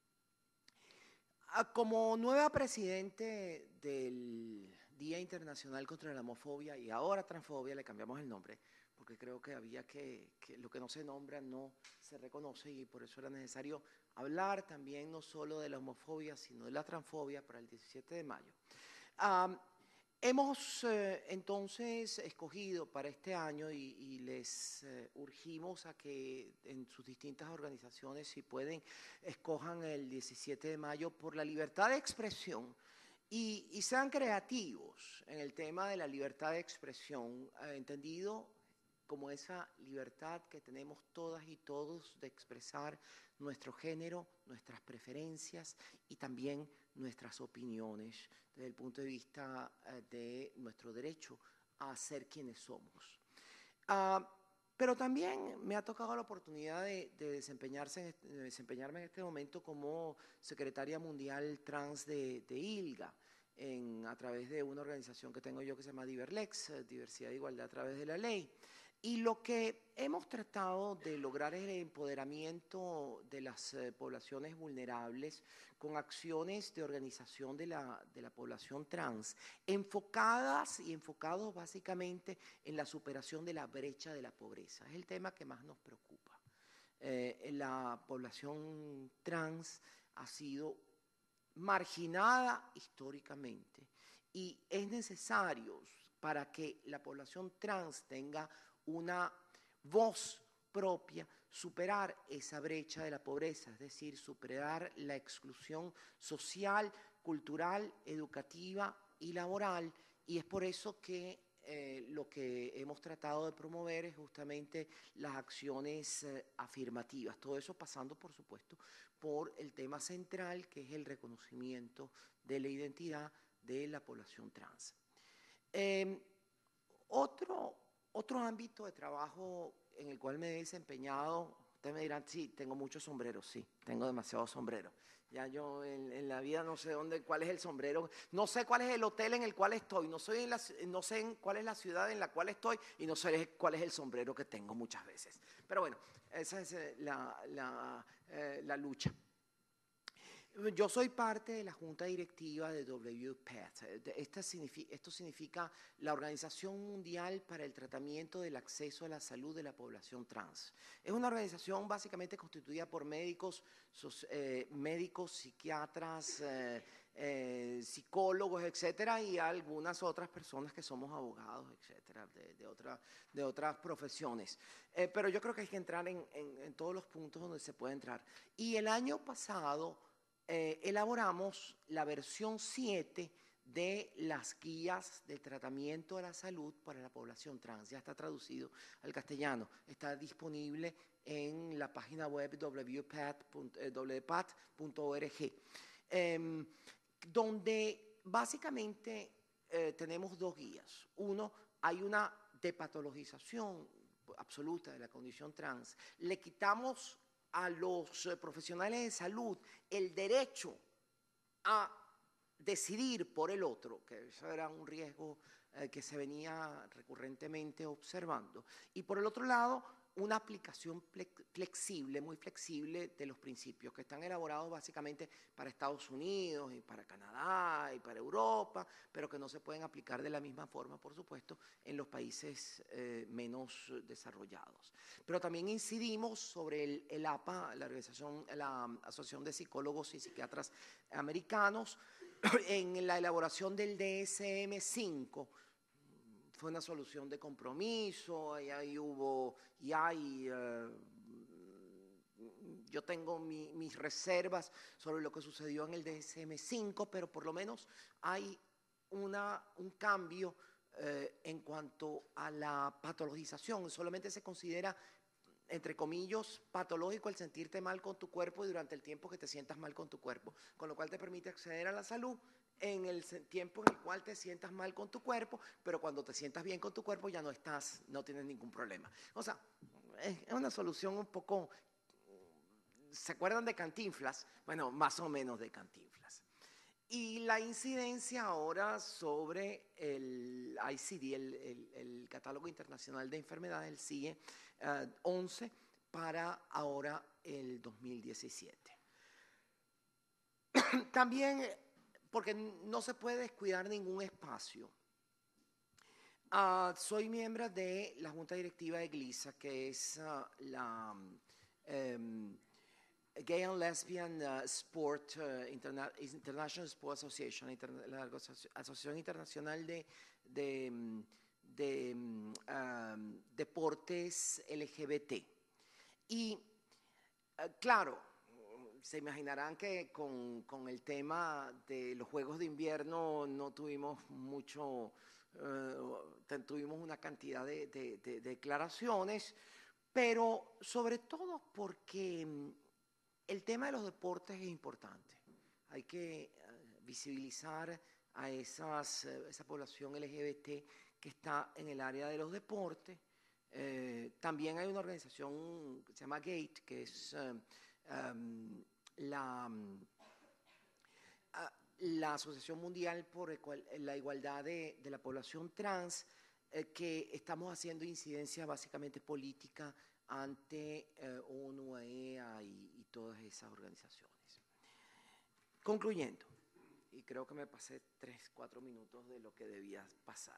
uh, como nueva presidente del Día Internacional contra la Homofobia y ahora Transfobia, le cambiamos el nombre, porque creo que había que, que lo que no se nombra no se reconoce, y por eso era necesario hablar también no solo de la homofobia, sino de la transfobia para el diecisiete de mayo. Um, hemos eh, entonces escogido para este año, y, y les eh, urgimos a que en sus distintas organizaciones, si pueden, escojan el diecisiete de mayo por la libertad de expresión. Y, y sean creativos en el tema de la libertad de expresión, eh, entendido como esa libertad que tenemos todas y todos de expresar nuestro género, nuestras preferencias y también nuestras opiniones desde el punto de vista eh, de nuestro derecho a ser quienes somos. Uh, pero también me ha tocado la oportunidad de, de, desempeñarse en este, de desempeñarme en este momento como secretaria mundial trans de, de ILGA, en, a través de una organización que tengo yo que se llama Diverlex, Diversidad e Igualdad a través de la ley. Y lo que hemos tratado de lograr es el empoderamiento de las eh, poblaciones vulnerables con acciones de organización de la, de la población trans, enfocadas y enfocados básicamente en la superación de la brecha de la pobreza. Es el tema que más nos preocupa. Eh, la población trans ha sido marginada históricamente, y es necesario, para que la población trans tenga una voz propia, superar esa brecha de la pobreza, es decir, superar la exclusión social, cultural, educativa y laboral. Y es por eso que eh, lo que hemos tratado de promover es justamente las acciones eh, afirmativas. Todo eso pasando, por supuesto, por el tema central, que es el reconocimiento de la identidad de la población trans. Eh, otro, otro ámbito de trabajo en el cual me he desempeñado, ustedes me dirán, sí, tengo muchos sombreros, sí, tengo demasiados sombreros. Ya yo en, en la vida no sé dónde, cuál es el sombrero, no sé cuál es el hotel en el cual estoy, no, soy en la, no sé en cuál es la ciudad en la cual estoy, y no sé cuál es el sombrero que tengo muchas veces. Pero bueno, esa es la, la, eh, la lucha. Yo soy parte de la junta directiva de W P A T. Esta significa, esto significa la Organización Mundial para el Tratamiento del Acceso a la Salud de la Población Trans. Es una organización básicamente constituida por médicos, sos, eh, médicos, psiquiatras, eh, eh, psicólogos, etcétera, y algunas otras personas que somos abogados, etcétera, de, de, otra, de otras profesiones. Eh, pero yo creo que hay que entrar en, en, en todos los puntos donde se puede entrar. Y el año pasado Eh, elaboramos la versión siete de las guías de tratamiento de la salud para la población trans. Ya está traducido al castellano, está disponible en la página web w p a t punto org, eh, donde básicamente eh, tenemos dos guías. Uno, hay una depatologización absoluta de la condición trans. Le quitamos a los profesionales de salud el derecho a decidir por el otro, que eso era un riesgo eh, que se venía recurrentemente observando. Y por el otro lado, una aplicación flexible, muy flexible de los principios que están elaborados básicamente para Estados Unidos y para Canadá y para Europa, pero que no se pueden aplicar de la misma forma, por supuesto, en los países eh, menos desarrollados. Pero también incidimos sobre el, el A P A, la, organización, la Asociación de Psicólogos y Psiquiatras Americanos, en la elaboración del D S M cinco. Fue una solución de compromiso, y ahí hubo, y hay, uh, yo tengo mi, mis reservas sobre lo que sucedió en el D S M cinco, pero por lo menos hay una, un cambio eh, en cuanto a la patologización. Solamente se considera, entre comillas, patológico el sentirte mal con tu cuerpo y durante el tiempo que te sientas mal con tu cuerpo, con lo cual te permite acceder a la salud en el tiempo en el cual te sientas mal con tu cuerpo, pero cuando te sientas bien con tu cuerpo ya no estás, no tienes ningún problema. O sea, es una solución un poco, ¿se acuerdan de Cantinflas? Bueno, más o menos de Cantinflas. Y la incidencia ahora sobre el I C D, el, el, el Catálogo Internacional de Enfermedades, el C I E uh, once, para ahora el dos mil diecisiete. También, porque no se puede descuidar ningún espacio, uh, soy miembro de la Junta Directiva de GLISA, que es uh, la um, Gay and Lesbian uh, Sport uh, Interna International Sport Association, interna la Asociación Internacional de, de, de um, Deportes L G B T. Y uh, claro, se imaginarán que con, con el tema de los Juegos de Invierno no tuvimos mucho, uh, tuvimos una cantidad de, de, de declaraciones, pero sobre todo porque el tema de los deportes es importante. Hay que uh, visibilizar a esas, uh, esa población L G B T que está en el área de los deportes. Eh, también hay una organización que se llama GATE, que es uh, um, la, uh, la Asociación Mundial por la Igualdad de, de la Población Trans, eh, que estamos haciendo incidencia básicamente política ante eh, ONU, E A y, y todas esas organizaciones. Concluyendo, y creo que me pasé tres, cuatro minutos de lo que debía pasar.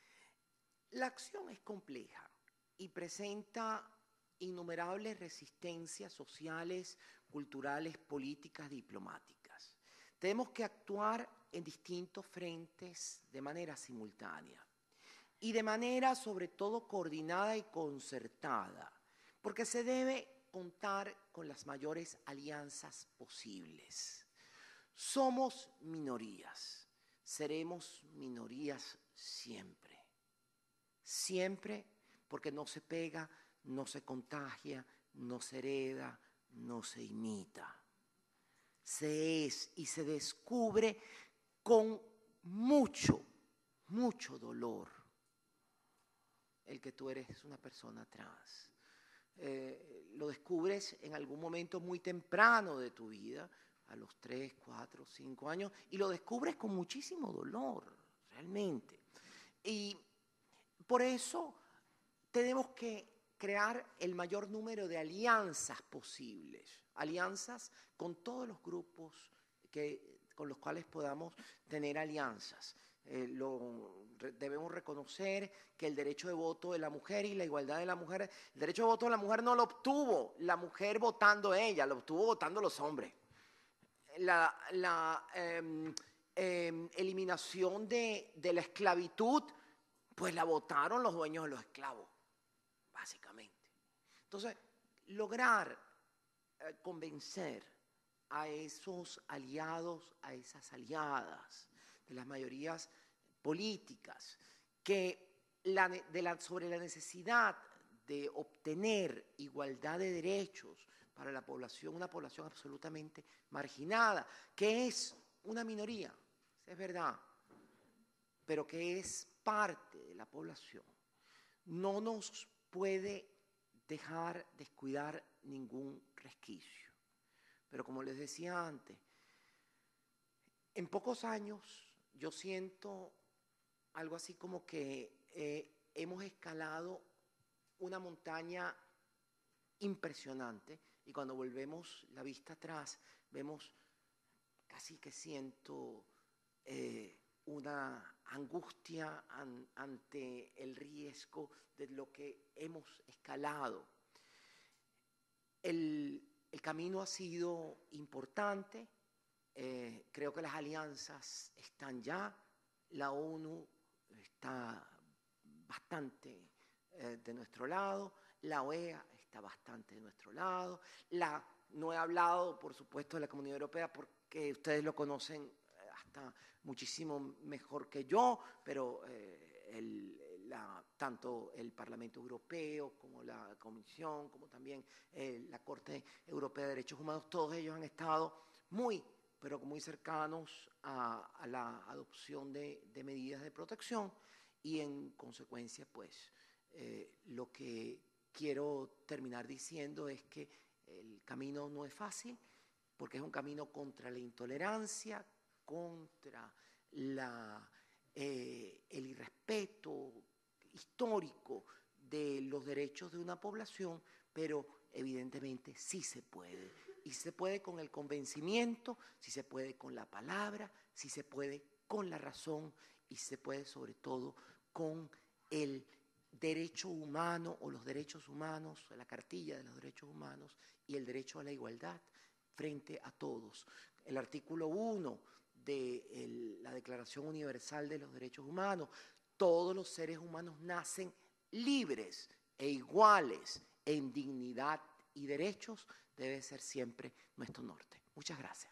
La acción es compleja y presenta innumerables resistencias sociales, culturales, políticas, diplomáticas. Tenemos que actuar en distintos frentes de manera simultánea y de manera sobre todo coordinada y concertada, porque se debe contar con las mayores alianzas posibles. Somos minorías, seremos minorías siempre, siempre, porque no se pega, no se contagia, no se hereda, no se imita. Se es y se descubre con mucho, mucho dolor el que tú eres una persona trans. Eh, lo descubres en algún momento muy temprano de tu vida, a los tres, cuatro, cinco años, y lo descubres con muchísimo dolor, realmente. Y por eso tenemos que crear el mayor número de alianzas posibles, alianzas con todos los grupos que, con los cuales podamos tener alianzas. Eh, lo, re, debemos reconocer que el derecho de voto de la mujer y la igualdad de la mujer, el derecho de voto de la mujer no lo obtuvo la mujer votando ella, lo obtuvo votando los hombres. La, la eh, eh, eliminación de, de la esclavitud, pues la votaron los dueños de los esclavos, básicamente. Entonces, lograr eh, convencer a esos aliados, a esas aliadas de las mayorías políticas, que la, de la, sobre la necesidad de obtener igualdad de derechos para la población, una población absolutamente marginada, que es una minoría, es verdad, pero que es parte de la población, no nos puede dejar descuidar ningún resquicio. Pero como les decía antes, en pocos años yo siento algo así como que eh, hemos escalado una montaña impresionante y cuando volvemos la vista atrás vemos, casi que siento eh, una angustia an, ante el riesgo de lo que hemos escalado. El, el camino ha sido importante, eh, creo que las alianzas están ya, la ONU está bastante eh, de nuestro lado, la O E A está bastante de nuestro lado, la No he hablado, por supuesto, de la Comunidad Europea porque ustedes lo conocen hasta muchísimo mejor que yo, pero eh, el, la, tanto el Parlamento Europeo como la Comisión, como también eh, la Corte Europea de Derechos Humanos, todos ellos han estado muy, pero muy cercanos a, a la adopción de, de medidas de protección y en consecuencia, pues, eh, lo que quiero terminar diciendo es que el camino no es fácil porque es un camino contra la intolerancia, contra la, eh, el irrespeto histórico de los derechos de una población, pero evidentemente sí se puede. Y se puede con el convencimiento, sí se puede con la palabra, sí se puede con la razón y se puede sobre todo con el derecho humano o los derechos humanos, la cartilla de los derechos humanos y el derecho a la igualdad frente a todos. El artículo uno de el, la Declaración Universal de los Derechos Humanos, todos los seres humanos nacen libres e iguales en dignidad y derechos, debe ser siempre nuestro norte. Muchas gracias.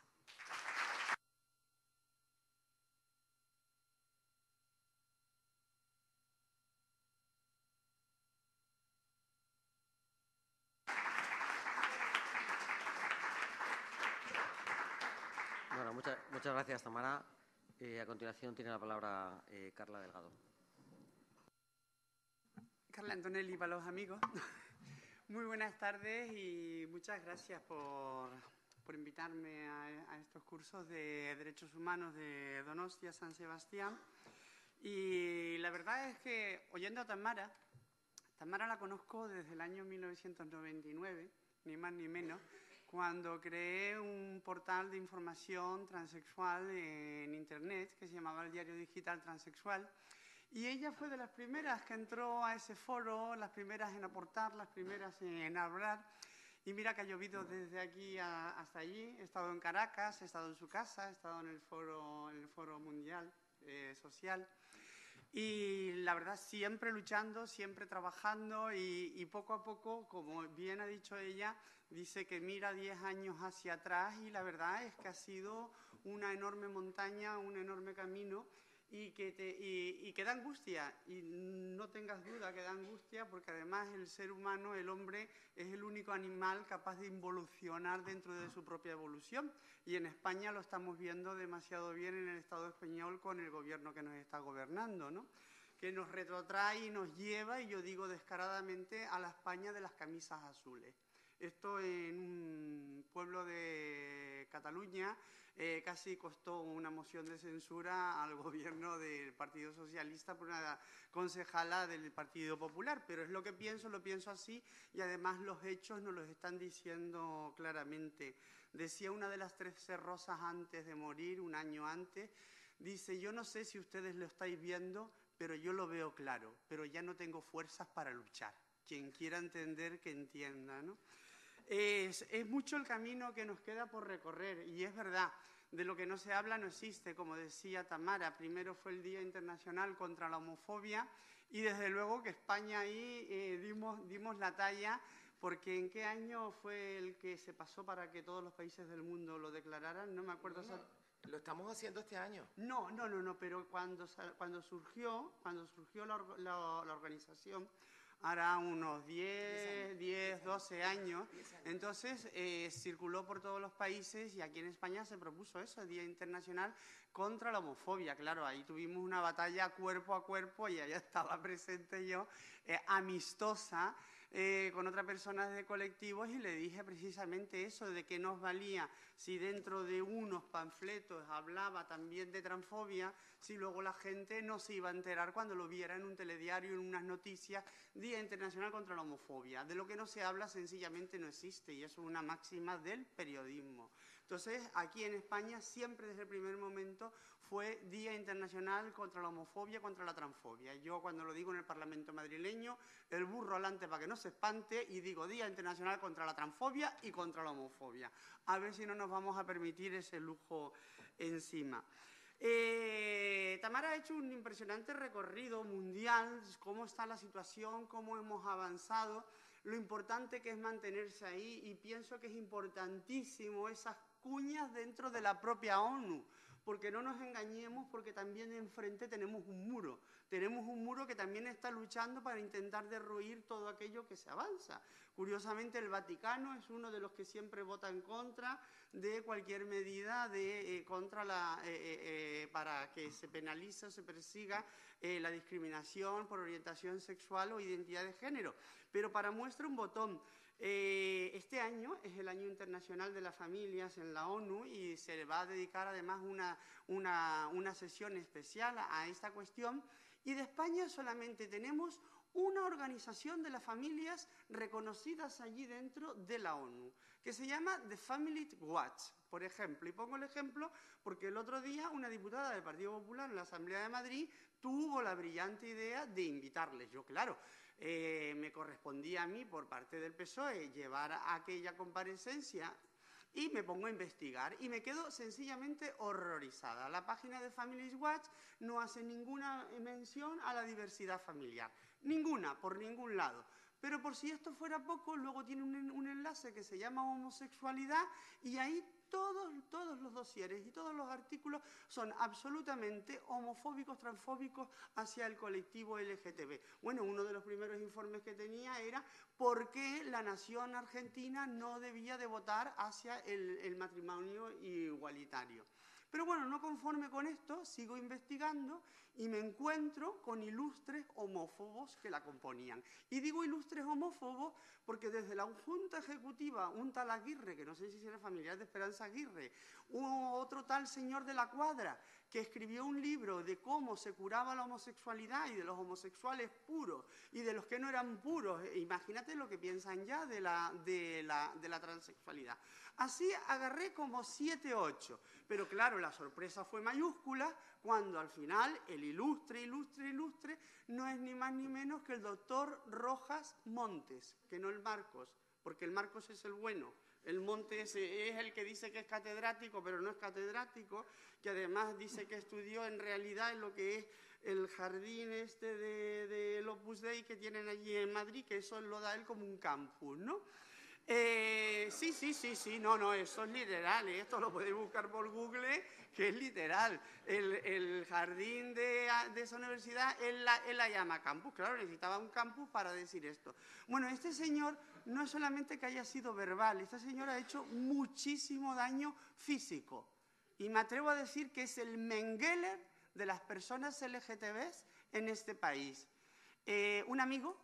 Bueno, muchas, muchas gracias, Tamara. Eh, a continuación tiene la palabra eh, Carla Delgado. Carla Antonelli para los amigos. Muy buenas tardes y muchas gracias por, por invitarme a, a estos cursos de Derechos Humanos de Donostia, San Sebastián. Y la verdad es que, oyendo a Tamara, Tamara la conozco desde el año mil novecientos noventa y nueve, ni más ni menos, cuando creé un portal de información transexual en Internet que se llamaba el Diario Digital Transexual. Y ella fue de las primeras que entró a ese foro, las primeras en aportar, las primeras en hablar. Y mira que ha llovido desde aquí a, hasta allí. He estado en Caracas, he estado en su casa, he estado en el foro, en el foro mundial eh, social. Y la verdad, siempre luchando, siempre trabajando y, y poco a poco, como bien ha dicho ella, dice que mira diez años hacia atrás y la verdad es que ha sido una enorme montaña, un enorme camino. Y que, te, y, y que da angustia, y no tengas duda que da angustia, porque además el ser humano, el hombre, es el único animal capaz de involucionar dentro de su propia evolución. Y en España lo estamos viendo demasiado bien en el Estado español con el gobierno que nos está gobernando, ¿no? Que nos retrotrae y nos lleva, y yo digo descaradamente, a la España de las camisas azules. Esto en un pueblo de Cataluña eh, casi costó una moción de censura al gobierno del Partido Socialista por una concejala del Partido Popular, pero es lo que pienso, lo pienso así y además los hechos nos los están diciendo claramente. Decía una de las trece rosas antes de morir, un año antes, dice, yo no sé si ustedes lo estáis viendo, pero yo lo veo claro, pero ya no tengo fuerzas para luchar. Quien quiera entender, que entienda, ¿no? Es, es mucho el camino que nos queda por recorrer y es verdad, de lo que no se habla no existe, como decía Tamara. Primero fue el Día Internacional contra la Homofobia y desde luego que España ahí eh, dimos, dimos la talla, porque ¿en qué año fue el que se pasó para que todos los países del mundo lo declararan? No me acuerdo. No, lo estamos haciendo este año. No, no, no, no, pero cuando, cuando surgió, cuando surgió la, la, la organización, hará unos diez, diez, doce años, entonces eh, circuló por todos los países y aquí en España se propuso eso, Día Internacional contra la Homofobia. Claro, ahí tuvimos una batalla cuerpo a cuerpo y allá estaba presente yo, eh, amistosa, eh, con otras personas de colectivos y le dije precisamente eso, de qué nos valía si dentro de unos panfletos hablaba también de transfobia, si luego la gente no se iba a enterar cuando lo viera en un telediario, en unas noticias, Día Internacional contra la Homofobia. De lo que no se habla sencillamente no existe y eso es una máxima del periodismo. Entonces, aquí en España siempre desde el primer momento fue Día Internacional contra la Homofobia, contra la Transfobia. Yo cuando lo digo en el Parlamento madrileño, el burro alante para que no se espante y digo Día Internacional contra la Transfobia y contra la Homofobia. A ver si no nos vamos a permitir ese lujo encima. Eh, Tamara ha hecho un impresionante recorrido mundial, cómo está la situación, cómo hemos avanzado. lo importante que es mantenerse ahí, y pienso que es importantísimo esas cuñas dentro de la propia ONU, porque no nos engañemos, porque también enfrente tenemos un muro, tenemos un muro que también está luchando para intentar derruir todo aquello que se avanza. Curiosamente, el Vaticano es uno de los que siempre vota en contra de cualquier medida de, eh, contra la, eh, eh, para que se penalice o se persiga eh, la discriminación por orientación sexual o identidad de género. Pero para muestra un botón, eh, este año es el Año Internacional de las Familias en la ONU y se le va a dedicar además una, una, una sesión especial a, a esta cuestión. Y de España solamente tenemos una organización de las familias reconocidas allí dentro de la ONU, que se llama The Family Watch, por ejemplo. Y pongo el ejemplo porque el otro día una diputada del Partido Popular en la Asamblea de Madrid tuvo la brillante idea de invitarles. Yo, claro, eh, me correspondía a mí, por parte del P S O E, llevar a aquella comparecencia y me pongo a investigar y me quedo sencillamente horrorizada. La página de Family Watch no hace ninguna mención a la diversidad familiar. Ninguna, por ningún lado. Pero por si esto fuera poco, luego tiene un, un enlace que se llama homosexualidad y ahí todos, todos los dosieres y todos los artículos son absolutamente homofóbicos, transfóbicos hacia el colectivo L G T B. Bueno, uno de los primeros informes que tenía era por qué la nación argentina no debía de votar hacia el, el matrimonio igualitario. Pero bueno, no conforme con esto, sigo investigando y me encuentro con ilustres homófobos que la componían. Y digo ilustres homófobos porque desde la Junta Ejecutiva, un tal Aguirre, que no sé si era familiar de Esperanza Aguirre, otro tal señor de la Cuadra, que escribió un libro de cómo se curaba la homosexualidad y de los homosexuales puros y de los que no eran puros. Imagínate lo que piensan ya de la, de la, de la transexualidad. Así agarré como siete, ocho, pero claro, la sorpresa fue mayúscula cuando al final el ilustre, ilustre, ilustre no es ni más ni menos que el doctor Rojas Montes, que no el Marcos, porque el Marcos es el bueno. El Montes es el que dice que es catedrático, pero no es catedrático, que además dice que estudió en realidad en lo que es el jardín este de, de Opus Dei que tienen allí en Madrid, que eso lo da él como un campus, ¿no? Eh, sí, sí, sí, sí, no, no, eso es literal, ¿eh? Esto lo podéis buscar por Google, que es literal. El, el jardín de, de esa universidad, él la, él la llama campus, claro, necesitaba un campus para decir esto. Bueno, este señor no es solamente que haya sido verbal, este señor ha hecho muchísimo daño físico. Y me atrevo a decir que es el Mengele de las personas L G T Bs en este país. Eh, un amigo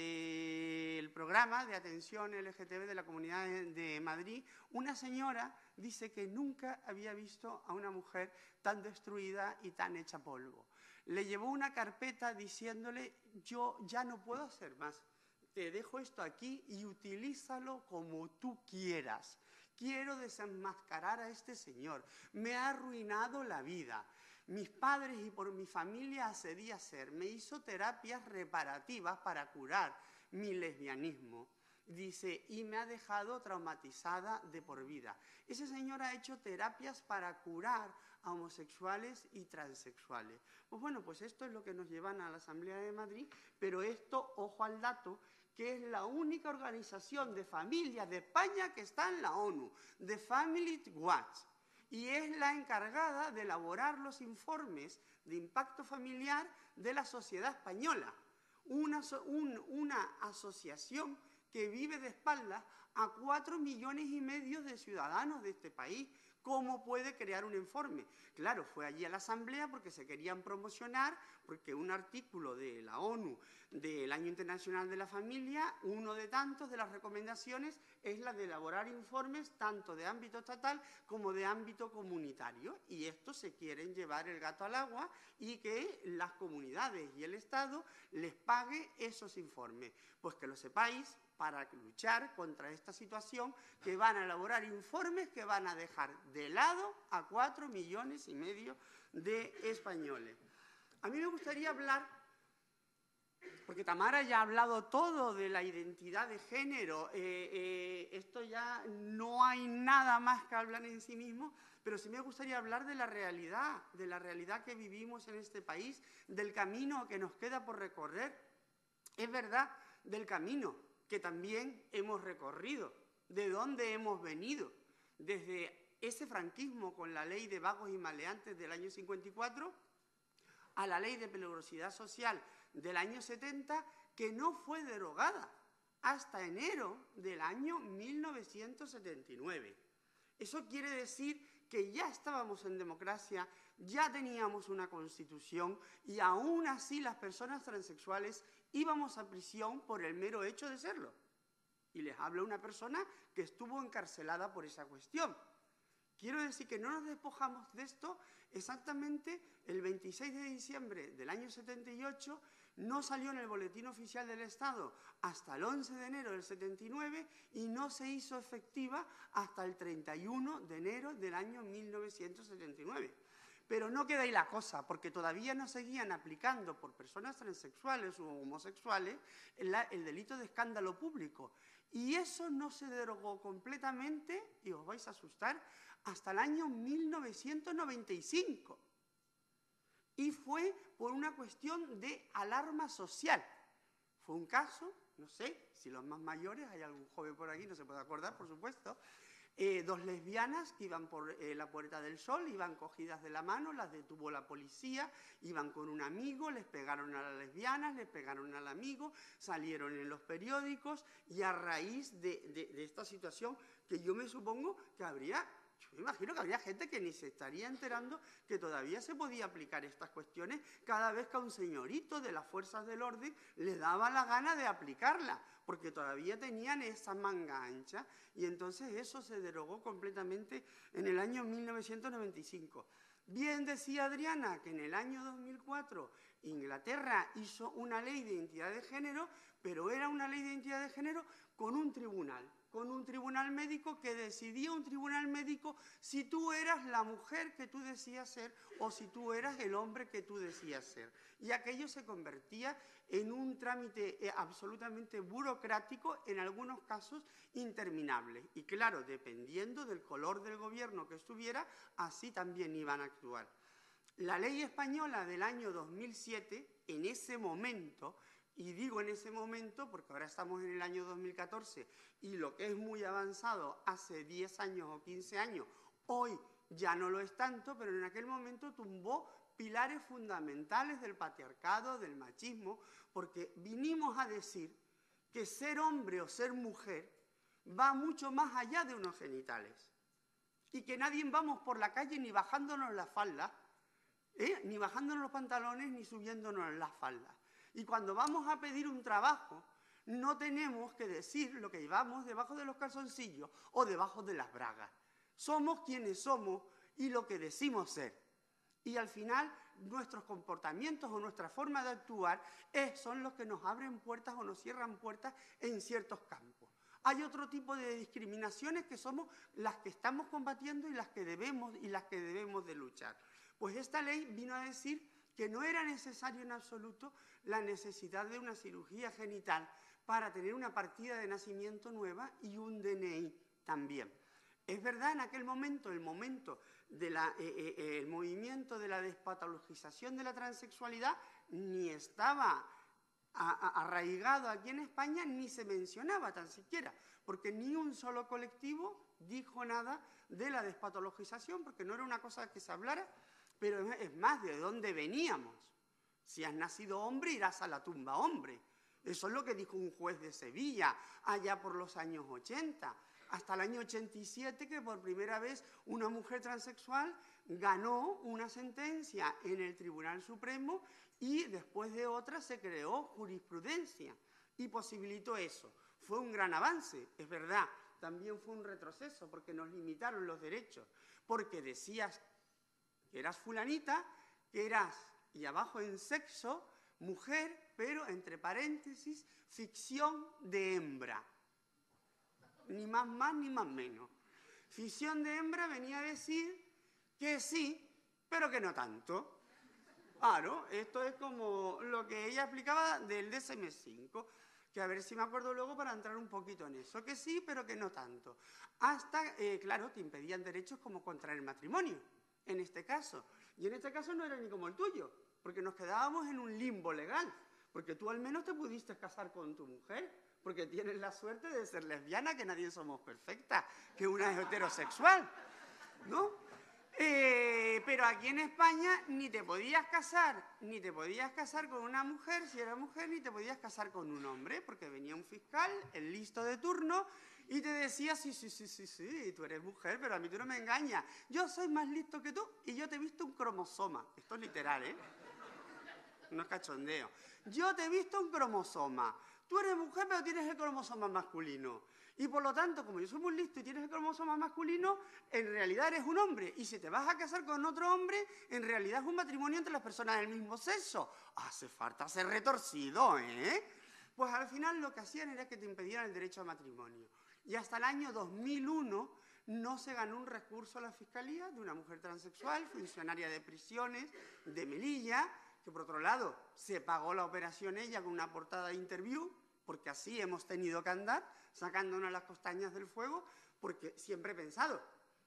del programa de atención L G T B de la Comunidad de Madrid, una señora dice que nunca había visto a una mujer tan destruida y tan hecha polvo. Le llevó una carpeta diciéndole: yo ya no puedo hacer más, te dejo esto aquí y utilízalo como tú quieras. Quiero desenmascarar a este señor, me ha arruinado la vida. Mis padres y por mi familia accedí a hacer. Me hizo terapias reparativas para curar mi lesbianismo. Dice, y me ha dejado traumatizada de por vida. Ese señor ha hecho terapias para curar a homosexuales y transexuales. Pues bueno, pues esto es lo que nos llevan a la Asamblea de Madrid, pero esto, ojo al dato, que es la única organización de familias de España que está en la ONU, The Family Watch. Y es la encargada de elaborar los informes de impacto familiar de la sociedad española. Una, un, una asociación que vive de espaldas a cuatro millones y medio de ciudadanos de este país. ¿Cómo puede crear un informe? Claro, fue allí a la Asamblea porque se querían promocionar, porque un artículo de la ONU del Año Internacional de la Familia, uno de tantos de las recomendaciones es la de elaborar informes tanto de ámbito estatal como de ámbito comunitario. Y esto se quieren llevar el gato al agua y que las comunidades y el Estado les pague esos informes. Pues que lo sepáis, para luchar contra esta situación, que van a elaborar informes que van a dejar de lado a cuatro millones y medio de españoles. A mí me gustaría hablar, porque Tamara ya ha hablado todo de la identidad de género, eh, eh, esto ya no hay nada más que hablar en sí mismo, pero sí me gustaría hablar de la realidad, de la realidad que vivimos en este país, del camino que nos queda por recorrer. Es verdad, del camino que también hemos recorrido, de dónde hemos venido, desde ese franquismo con la ley de vagos y maleantes del año cincuenta y cuatro a la ley de peligrosidad social del año setenta, que no fue derogada hasta enero del año mil novecientos setenta y nueve. Eso quiere decir que ya estábamos en democracia, ya teníamos una constitución y aún así las personas transexuales íbamos a prisión por el mero hecho de serlo. Y les habla una persona que estuvo encarcelada por esa cuestión. Quiero decir que no nos despojamos de esto. Exactamente el veintiséis de diciembre del año setenta y ocho no salió en el Boletín Oficial del Estado hasta el once de enero del setenta y nueve y no se hizo efectiva hasta el treinta y uno de enero del año mil novecientos setenta y nueve. Pero no queda ahí la cosa, porque todavía no seguían aplicando por personas transexuales u homosexuales el, el delito de escándalo público. Y eso no se derogó completamente, y os vais a asustar, hasta el año mil novecientos noventa y cinco. Y fue por una cuestión de alarma social. Fue un caso, no sé si los más mayores, hay algún joven por aquí, no se puede acordar, por supuesto, eh, dos lesbianas que iban por eh, la Puerta del Sol, iban cogidas de la mano, las detuvo la policía, iban con un amigo, les pegaron a las lesbianas, les pegaron al amigo, salieron en los periódicos y a raíz de, de, de esta situación que yo me supongo que habría... Yo me imagino que habría gente que ni se estaría enterando que todavía se podía aplicar estas cuestiones cada vez que a un señorito de las fuerzas del orden le daba la gana de aplicarla, porque todavía tenían esa manga ancha, y entonces eso se derogó completamente en el año mil novecientos noventa y cinco. Bien decía Adriana que en el año dos mil cuatro Inglaterra hizo una ley de identidad de género, pero era una ley de identidad de género con un tribunal. con un tribunal médico que decidía un tribunal médico si tú eras la mujer que tú decías ser o si tú eras el hombre que tú decías ser. Y aquello se convertía en un trámite eh, absolutamente burocrático, en algunos casos interminable. Y claro, dependiendo del color del gobierno que estuviera, así también iban a actuar. La ley española del año dos mil siete, en ese momento... Y digo en ese momento porque ahora estamos en el año dos mil catorce y lo que es muy avanzado hace diez años o quince años, hoy ya no lo es tanto, pero en aquel momento tumbó pilares fundamentales del patriarcado, del machismo, porque vinimos a decir que ser hombre o ser mujer va mucho más allá de unos genitales y que nadie vamos por la calle ni bajándonos la falda, ¿eh? ni bajándonos los pantalones ni subiéndonos las faldas. Y cuando vamos a pedir un trabajo, no tenemos que decir lo que llevamos debajo de los calzoncillos o debajo de las bragas. Somos quienes somos y lo que decimos ser. Y al final, nuestros comportamientos o nuestra forma de actuar es, son los que nos abren puertas o nos cierran puertas en ciertos campos. Hay otro tipo de discriminaciones que somos las que estamos combatiendo y las que debemos, y las que debemos de luchar. Pues esta ley vino a decir que no era necesario en absoluto la necesidad de una cirugía genital para tener una partida de nacimiento nueva y un D N I también. Es verdad, en aquel momento, el momento del eh, eh, el movimiento de la despatologización de la transexualidad ni estaba a, a, arraigado aquí en España, ni se mencionaba tan siquiera, porque ni un solo colectivo dijo nada de la despatologización, porque no era una cosa que se hablara. Pero es más, ¿de dónde veníamos? Si has nacido hombre, irás a la tumba hombre. Eso es lo que dijo un juez de Sevilla, allá por los años ochenta. Hasta el año ochenta y siete, que por primera vez una mujer transexual ganó una sentencia en el Tribunal Supremo y después de otra se creó jurisprudencia y posibilitó eso. Fue un gran avance, es verdad. También fue un retroceso porque nos limitaron los derechos, porque decías que eras fulanita, que eras, y abajo en sexo, mujer, pero entre paréntesis, ficción de hembra. Ni más más ni más menos. Ficción de hembra venía a decir que sí, pero que no tanto. Claro, esto es como lo que ella explicaba del D S M cinco, que a ver si me acuerdo luego para entrar un poquito en eso, que sí, pero que no tanto. Hasta, eh, claro, te impedían derechos como contraer matrimonio. En este caso. Y en este caso no era ni como el tuyo, porque nos quedábamos en un limbo legal, porque tú al menos te pudiste casar con tu mujer, porque tienes la suerte de ser lesbiana, que nadie somos perfectas, que una es heterosexual, ¿no? Eh, pero aquí en España ni te podías casar, ni te podías casar con una mujer si eras mujer, ni te podías casar con un hombre, porque venía un fiscal, el listo de turno, y te decía, sí, sí, sí, sí, sí, tú eres mujer, pero a mí tú no me engañas. Yo soy más listo que tú y yo te he visto un cromosoma. Esto es literal, ¿eh? No es cachondeo. Yo te he visto un cromosoma. Tú eres mujer, pero tienes el cromosoma masculino. Y por lo tanto, como yo soy muy listo y tienes el cromosoma masculino, en realidad eres un hombre. Y si te vas a casar con otro hombre, en realidad es un matrimonio entre las personas del mismo sexo. Hace falta ser retorcido, ¿eh? Pues al final lo que hacían era que te impedían el derecho al matrimonio. Y hasta el año dos mil uno no se ganó un recurso a la Fiscalía de una mujer transexual, funcionaria de prisiones de Melilla, que por otro lado se pagó la operación ella con una portada de Interview, porque así hemos tenido que andar, sacándonos las castañas del fuego, porque siempre he pensado,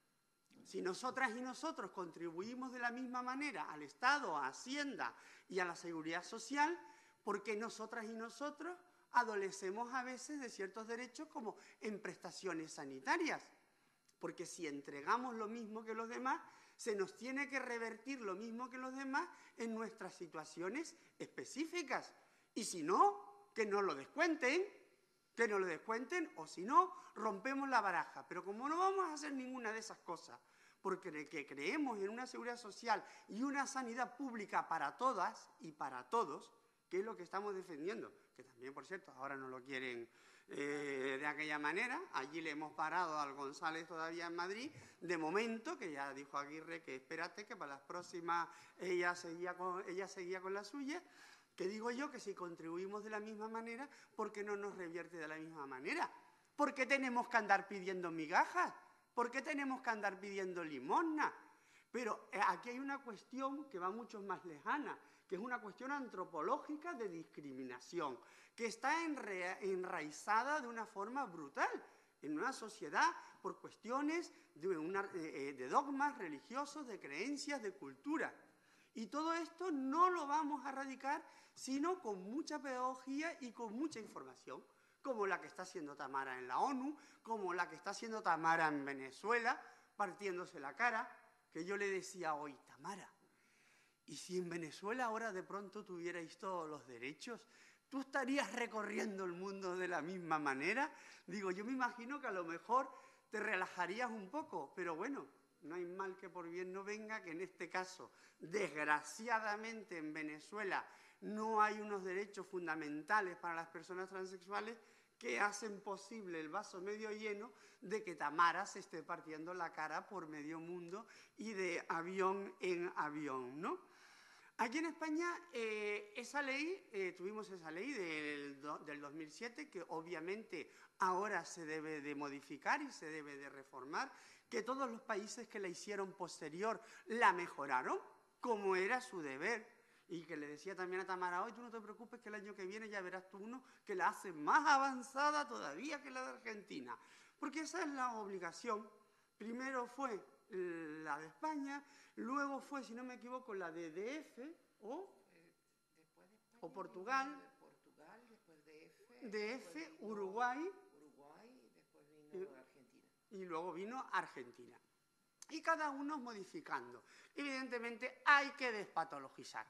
si nosotras y nosotros contribuimos de la misma manera al Estado, a Hacienda y a la Seguridad Social, ¿por qué nosotras y nosotros adolecemos a veces de ciertos derechos como en prestaciones sanitarias? Porque si entregamos lo mismo que los demás, se nos tiene que revertir lo mismo que los demás en nuestras situaciones específicas. Y si no, que nos lo descuenten, que nos lo descuenten, o si no, rompemos la baraja. Pero como no vamos a hacer ninguna de esas cosas, porque en el que creemos en una seguridad social y una sanidad pública para todas y para todos, que es lo que estamos defendiendo, que también, por cierto, ahora no lo quieren eh, de aquella manera. Allí le hemos parado al González todavía en Madrid, de momento, que ya dijo Aguirre que espérate, que para las próximas ella seguía con, ella seguía con la suya, que digo yo que si contribuimos de la misma manera, ¿por qué no nos revierte de la misma manera? ¿Por qué tenemos que andar pidiendo migajas? ¿Por qué tenemos que andar pidiendo limosna? Pero eh, aquí hay una cuestión que va mucho más lejana, que es una cuestión antropológica de discriminación, que está enra enraizada de una forma brutal en una sociedad por cuestiones de, una, eh, de dogmas religiosos, de creencias, de cultura. Y todo esto no lo vamos a erradicar sino con mucha pedagogía y con mucha información, como la que está haciendo Tamara en la ONU, como la que está haciendo Tamara en Venezuela, partiéndose la cara, que yo le decía hoy, Tamara, ¿y si en Venezuela ahora de pronto tuvierais todos los derechos, tú estarías recorriendo el mundo de la misma manera? Digo, yo me imagino que a lo mejor te relajarías un poco, pero bueno, no hay mal que por bien no venga, que en este caso, desgraciadamente en Venezuela, no hay unos derechos fundamentales para las personas transexuales que hacen posible el vaso medio lleno de que Tamara se esté partiendo la cara por medio mundo y de avión en avión, ¿no? Aquí en España, eh, esa ley, eh, tuvimos esa ley del, do, del dos mil siete, que obviamente ahora se debe de modificar y se debe de reformar, que todos los países que la hicieron posterior la mejoraron, como era su deber. Y que le decía también a Tamara, hoy tú no te preocupes que el año que viene ya verás tú uno que la hace más avanzada todavía que la de Argentina. Porque esa es la obligación. Primero fue la de España, luego fue, si no me equivoco, la de D F o, eh, después de España, o Portugal. De Portugal, después D F. D F, después vino Uruguay. Uruguay y después vino y, Argentina. Y luego vino Argentina. Y cada uno modificando. Evidentemente hay que despatologizar.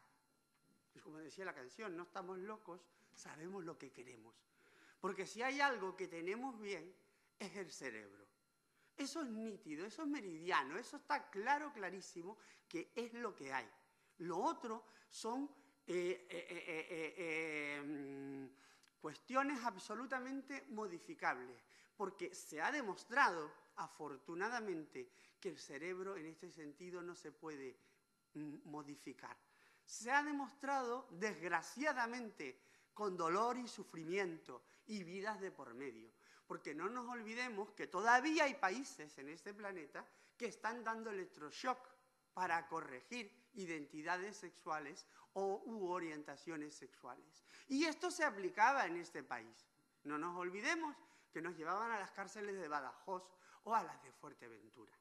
Como decía la canción, no estamos locos, sabemos lo que queremos. Porque si hay algo que tenemos bien, es el cerebro. Eso es nítido, eso es meridiano, eso está claro, clarísimo, que es lo que hay. Lo otro son eh, eh, eh, eh, eh, cuestiones absolutamente modificables, porque se ha demostrado, afortunadamente, que el cerebro en este sentido no se puede mm, modificar. Se ha demostrado, desgraciadamente, con dolor y sufrimiento y vidas de por medio. Porque no nos olvidemos que todavía hay países en este planeta que están dando electroshock para corregir identidades sexuales o u orientaciones sexuales. Y esto se aplicaba en este país. No nos olvidemos que nos llevaban a las cárceles de Badajoz o a las de Fuerteventura.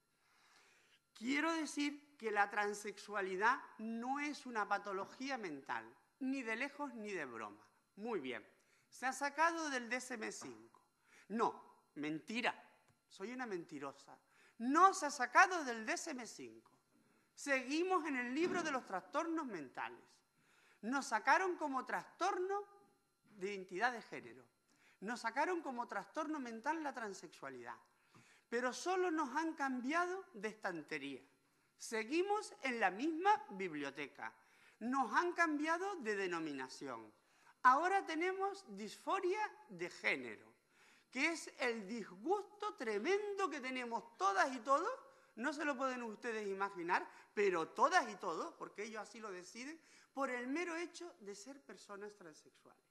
Quiero decir que la transexualidad no es una patología mental, ni de lejos ni de broma. Muy bien. Se ha sacado del D S M cinco. No, mentira. Soy una mentirosa. No se ha sacado del D S M cinco. Seguimos en el libro de los trastornos mentales. Nos sacaron como trastorno de identidad de género. Nos sacaron como trastorno mental la transexualidad. Pero solo nos han cambiado de estantería. Seguimos en la misma biblioteca. Nos han cambiado de denominación. Ahora tenemos disforia de género, que es el disgusto tremendo que tenemos todas y todos. No se lo pueden ustedes imaginar, pero todas y todos, porque ellos así lo deciden, por el mero hecho de ser personas transexuales.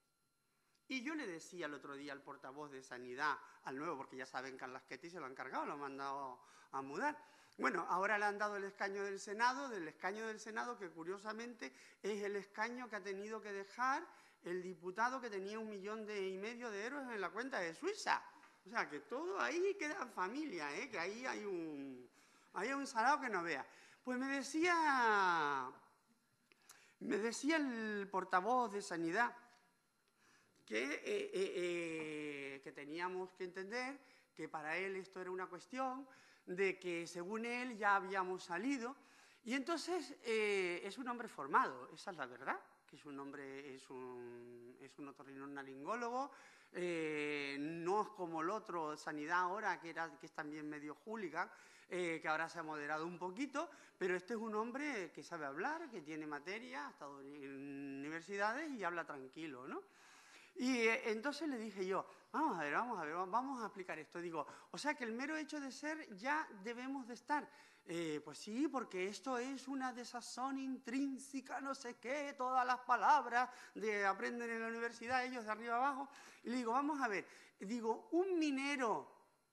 Y yo le decía el otro día al portavoz de Sanidad, al nuevo, porque ya saben que a Lasqueti se lo han cargado, lo han mandado a mudar. Bueno, ahora le han dado el escaño del Senado, del escaño del Senado, que curiosamente es el escaño que ha tenido que dejar el diputado que tenía un millón de y medio de euros en la cuenta de Suiza. O sea, que todo ahí queda en familia, ¿eh? Que ahí hay un, ahí hay un salado que no vea. Pues me decía, me decía el portavoz de Sanidad que, eh, eh, eh, que teníamos que entender que para él esto era una cuestión de que según él ya habíamos salido, y entonces eh, es un hombre formado, esa es la verdad, que es un hombre, es un, es un otorrinolaringólogo, eh, no es como el otro, Sanidad ahora, que, era, que es también medio hooligan, eh, que ahora se ha moderado un poquito, pero este es un hombre que sabe hablar, que tiene materia, ha estado en universidades y habla tranquilo, ¿no? Y eh, entonces le dije yo, vamos a ver, vamos a ver, vamos a explicar esto. Digo, o sea que el mero hecho de ser ya debemos de estar. Eh, pues sí, porque esto es una desazón intrínseca, no sé qué, todas las palabras de aprenden en la universidad, ellos de arriba abajo. Y le digo, vamos a ver, digo, un minero,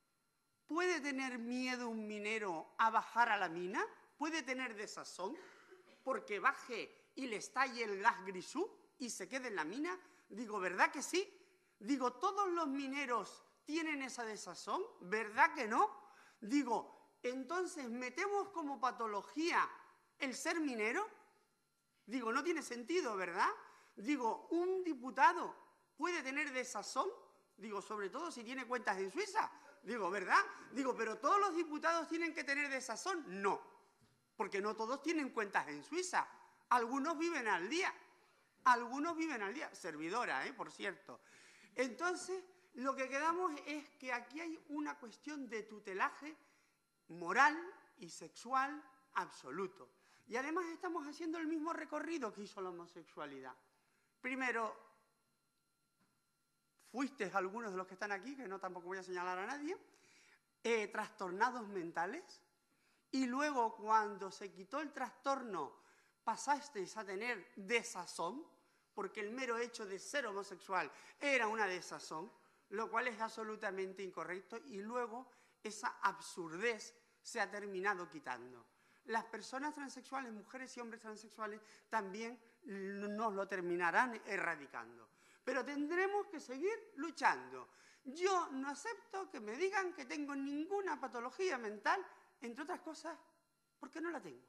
¿puede tener miedo un minero a bajar a la mina? ¿Puede tener desazón? Porque baje y le estalle el gas grisú y se quede en la mina. Digo, ¿verdad que sí? Digo, ¿todos los mineros tienen esa desazón? ¿Verdad que no? Digo, entonces, ¿metemos como patología el ser minero? Digo, no tiene sentido, ¿verdad? Digo, ¿un diputado puede tener desazón? Digo, sobre todo si tiene cuentas en Suiza. Digo, ¿verdad? Digo, ¿pero todos los diputados tienen que tener desazón? No, porque no todos tienen cuentas en Suiza. Algunos viven al día. Algunos viven al día, servidora, ¿eh? Por cierto. Entonces, lo que quedamos es que aquí hay una cuestión de tutelaje moral y sexual absoluto. Y además estamos haciendo el mismo recorrido que hizo la homosexualidad. Primero, fuiste algunos de los que están aquí, que no tampoco voy a señalar a nadie, eh, trastornados mentales, y luego cuando se quitó el trastorno pasasteis a tener desazón, porque el mero hecho de ser homosexual era una desazón, lo cual es absolutamente incorrecto, y luego esa absurdez se ha terminado quitando. Las personas transexuales, mujeres y hombres transexuales, también nos lo terminarán erradicando. Pero tendremos que seguir luchando. Yo no acepto que me digan que tengo ninguna patología mental, entre otras cosas, porque no la tengo.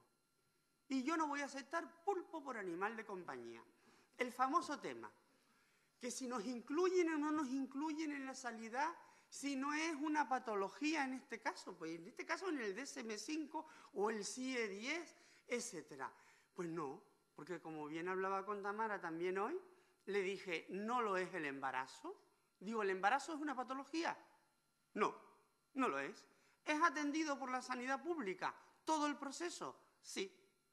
Y yo no voy a aceptar pulpo por animal de compañía. El famoso tema, que si nos incluyen o no nos incluyen en la sanidad, si no es una patología en este caso, pues en este caso en el D S M cinco o el C I E diez, etcétera. Pues no, porque como bien hablaba con Tamara también hoy, le dije, ¿no lo es el embarazo? Digo, ¿el embarazo es una patología? No, no lo es. ¿Es atendido por la sanidad pública todo el proceso? Sí.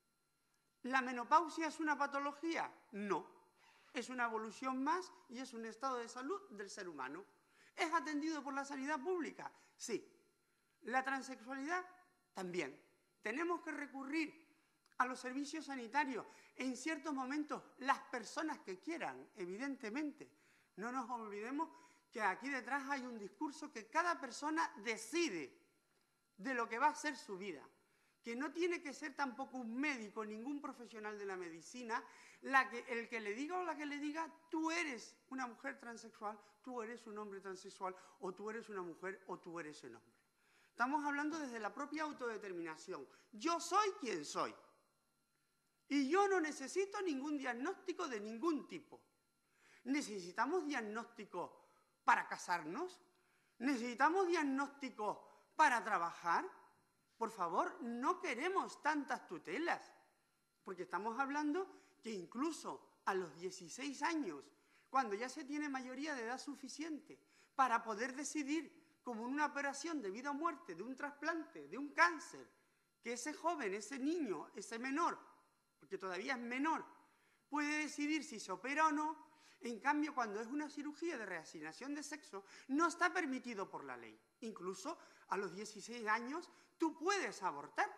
¿La menopausia es una patología? No. Es una evolución más y es un estado de salud del ser humano. ¿Es atendido por la sanidad pública? Sí. ¿La transexualidad? También. Tenemos que recurrir a los servicios sanitarios en ciertos momentos, las personas que quieran, evidentemente. No nos olvidemos que aquí detrás hay un discurso que cada persona decide de lo que va a ser su vida, que no tiene que ser tampoco un médico, ningún profesional de la medicina, la que, el que le diga o la que le diga, tú eres una mujer transexual, tú eres un hombre transexual, o tú eres una mujer, o tú eres un hombre. Estamos hablando desde la propia autodeterminación. Yo soy quien soy. Y yo no necesito ningún diagnóstico de ningún tipo. ¿Necesitamos diagnóstico para casarnos? ¿Necesitamos diagnóstico para trabajar? Por favor, no queremos tantas tutelas, porque estamos hablando que incluso a los dieciséis años, cuando ya se tiene mayoría de edad suficiente para poder decidir, como en una operación de vida o muerte, de un trasplante, de un cáncer, que ese joven, ese niño, ese menor, porque todavía es menor, puede decidir si se opera o no. En cambio, cuando es una cirugía de reasignación de sexo, no está permitido por la ley. Incluso a los dieciséis años tú puedes abortar,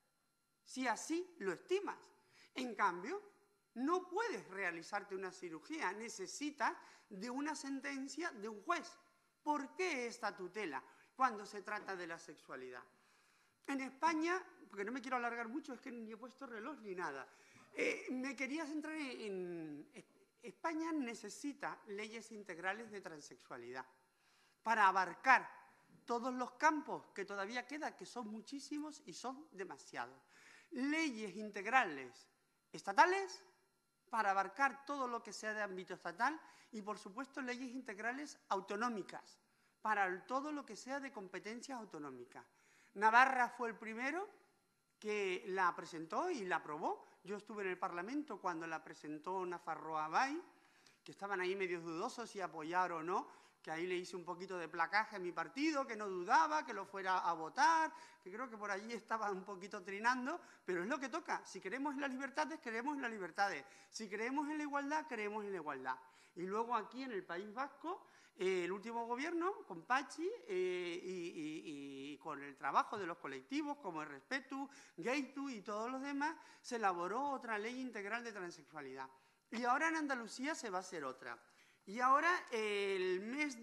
si así lo estimas. En cambio, no puedes realizarte una cirugía, necesitas de una sentencia de un juez. ¿Por qué esta tutela cuando se trata de la sexualidad? En España, porque no me quiero alargar mucho, es que ni he puesto reloj ni nada, eh, me quería centrar en... en España necesita leyes integrales de transexualidad para abarcar todos los campos que todavía quedan, que son muchísimos y son demasiados. Leyes integrales estatales para abarcar todo lo que sea de ámbito estatal y, por supuesto, leyes integrales autonómicas para todo lo que sea de competencias autonómicas. Navarra fue el primero que la presentó y la aprobó. Yo estuve en el Parlamento cuando la presentó Nafarroa Bay, que estaban ahí medio dudosos si apoyar o no, que ahí le hice un poquito de placaje a mi partido, que no dudaba, que lo fuera a votar, que creo que por allí estaba un poquito trinando, pero es lo que toca. Si queremos en las libertades, creemos en las libertades. Si creemos en la igualdad, creemos en la igualdad. Y luego aquí en el País Vasco, eh, el último gobierno, con Pachi eh, y, y, y con el trabajo de los colectivos como el Respetu, Geitu y todos los demás, se elaboró otra ley integral de transexualidad. Y ahora en Andalucía se va a hacer otra. Y ahora, eh, el mes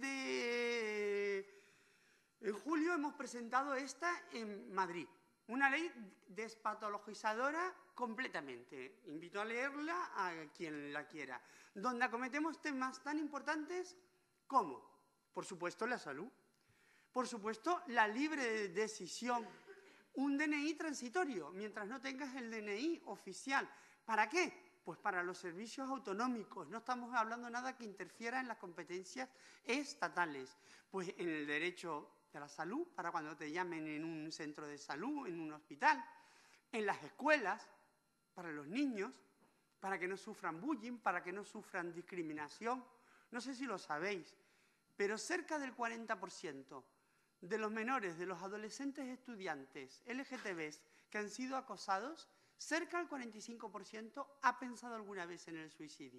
de en julio, hemos presentado esta en Madrid. Una ley despatologizadora completamente. Invito a leerla a quien la quiera. Donde acometemos temas tan importantes como, por supuesto, la salud. Por supuesto, la libre decisión. Un D N I transitorio, mientras no tengas el D N I oficial. ¿Para qué? Pues para los servicios autonómicos. No estamos hablando nada que interfiera en las competencias estatales. Pues en el derecho de la salud, para cuando te llamen en un centro de salud, en un hospital, en las escuelas, para los niños, para que no sufran bullying, para que no sufran discriminación. No sé si lo sabéis, pero cerca del cuarenta por ciento de los menores, de los adolescentes estudiantes L G T Bs que han sido acosados, cerca del cuarenta y cinco por ciento ha pensado alguna vez en el suicidio.